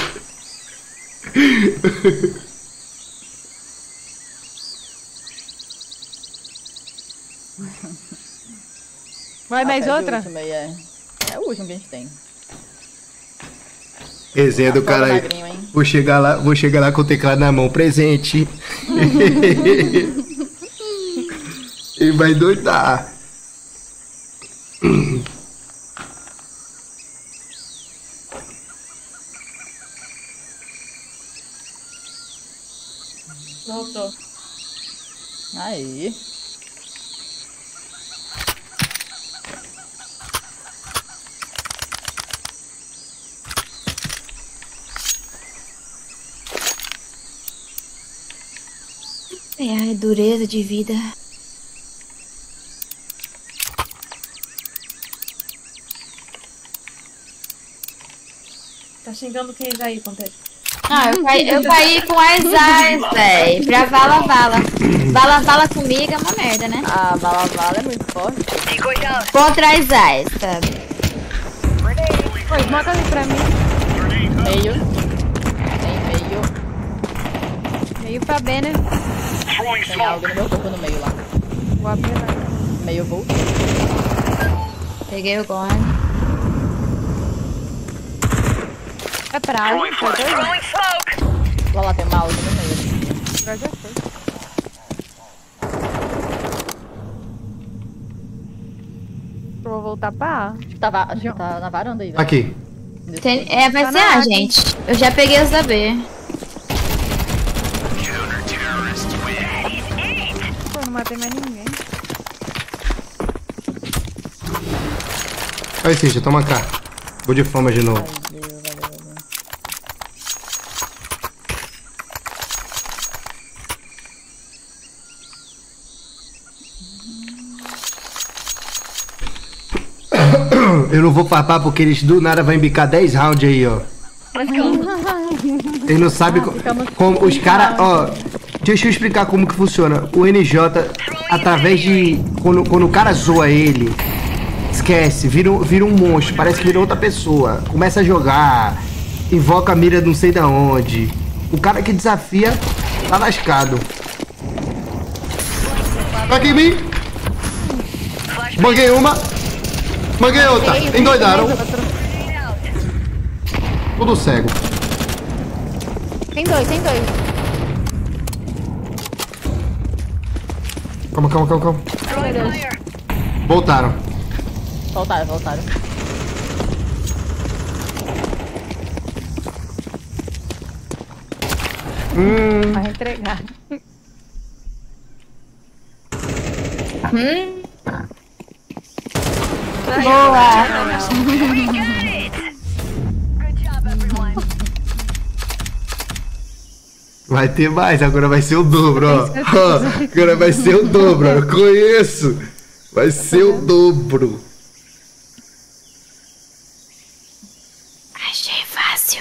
Vai mais Ah, pede o outra? último aí, é. É o último que a gente tem. Resenha do Tá cara aí. magrinho, hein? Vou chegar lá, vou chegar lá com o teclado na mão, presente. Ele vai doidar. Voltou. Aí. Ai, dureza de vida. Tá xingando quem já aí, Ponteiro? Ah, eu caí, eu caí com as ais, véi. Pra vala, vala. Vala, vala comigo é uma merda, né? A bala vala é muito forte. Contra as ais, tá? Oi, bota ali pra mim. Meio. Tem meio. Meio pra B, né? Tem algo no meu corpo no meio lá. Vou apelar. Meio volt. Peguei o Gorn. É pra onde? Pra dois? Lá lá tem mouse no meio. Pra já foi. Eu vou voltar pra A. Tava, acho que tá na varanda aí, velho. Aqui. Tem, é, vai Tá ser na A, área. gente. Eu já peguei os da B. Pô, não matei mais ninguém. Aí, Cintia, toma cá. Vou de fama de novo. Valeu, valeu, valeu. Eu não vou farpar porque eles do nada vão embicar dez rounds aí, ó. Eles não sabem co- como os caras, ó. Deixa eu explicar como que funciona. O N J, através de. Quando, quando o cara zoa ele, esquece, vira, um- vira um monstro, parece que vira outra pessoa. Começa a jogar, invoca a mira não sei da onde. O cara que desafia tá lascado. Tá aqui em mim. Banguei uma. Banguei outra. Endoidaram. Tudo cego. Tem dois, tem dois. Calma, calma, calma, calma. Voltaram. Voltaram, voltaram. Hum. Vai entregar. Hum, Vai ter mais, agora vai ser o dobro, ó. Ó, agora vai ser o dobro, ó. Eu conheço. Vai ser o dobro. achei fácil.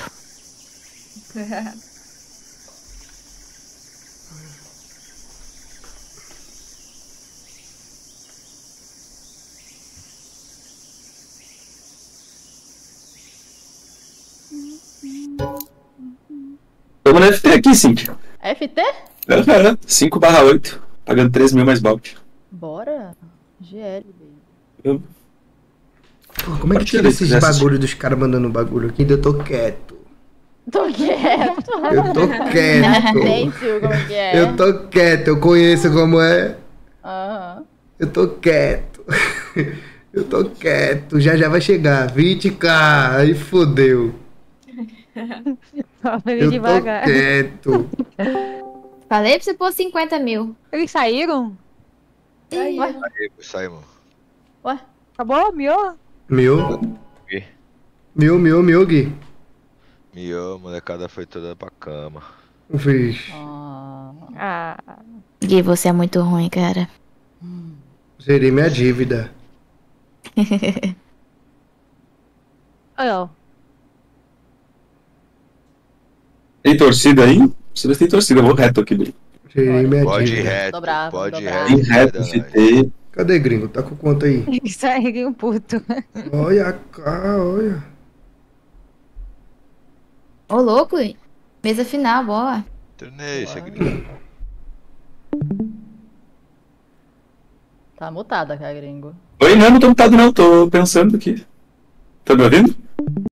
Tamo no F T aqui, Cintia. F T? Aham, cinco barra oito. Pagando três mil mais balde. Bora. G L, baby. Eu... Pô, como é que tira esses bagulho dos caras mandando bagulho aqui? Eu tô quieto. Tô quieto. Eu tô quieto. Gente, como é que é? Eu tô quieto, eu conheço como é. Aham. Eu tô quieto. Eu tô quieto. Já já vai chegar. vinte k. Aí fodeu. Só pra ele Eu tô devagar. quieto. Falei pra você pôr cinquenta mil. Eles saíram? Aí, Ué? Aí, saímos. Ué? Acabou? Miou? Meu? Gui. Meu, meu, meu, Gui. Miou, a molecada foi toda pra cama. Vixe. Ah. Ah. Gui, você é muito ruim, cara. Zerei minha dívida. Olha, ó. Tem torcida aí? Torcida tem torcida, eu vou reto aqui, Bruno. Zerei minha Pode ir dívida. reto, Dobrava, pode ir dobrava. reto. Em reto, F T. F T. Cadê, gringo? Tá com quanto aí? Sai um puto. Olha cá, olha. Ô, louco. Mesa final, boa. Torneio, você gringo. Tá mutada, cara, gringo. Oi, não, não tô mutado não, tô pensando aqui. Tá me ouvindo?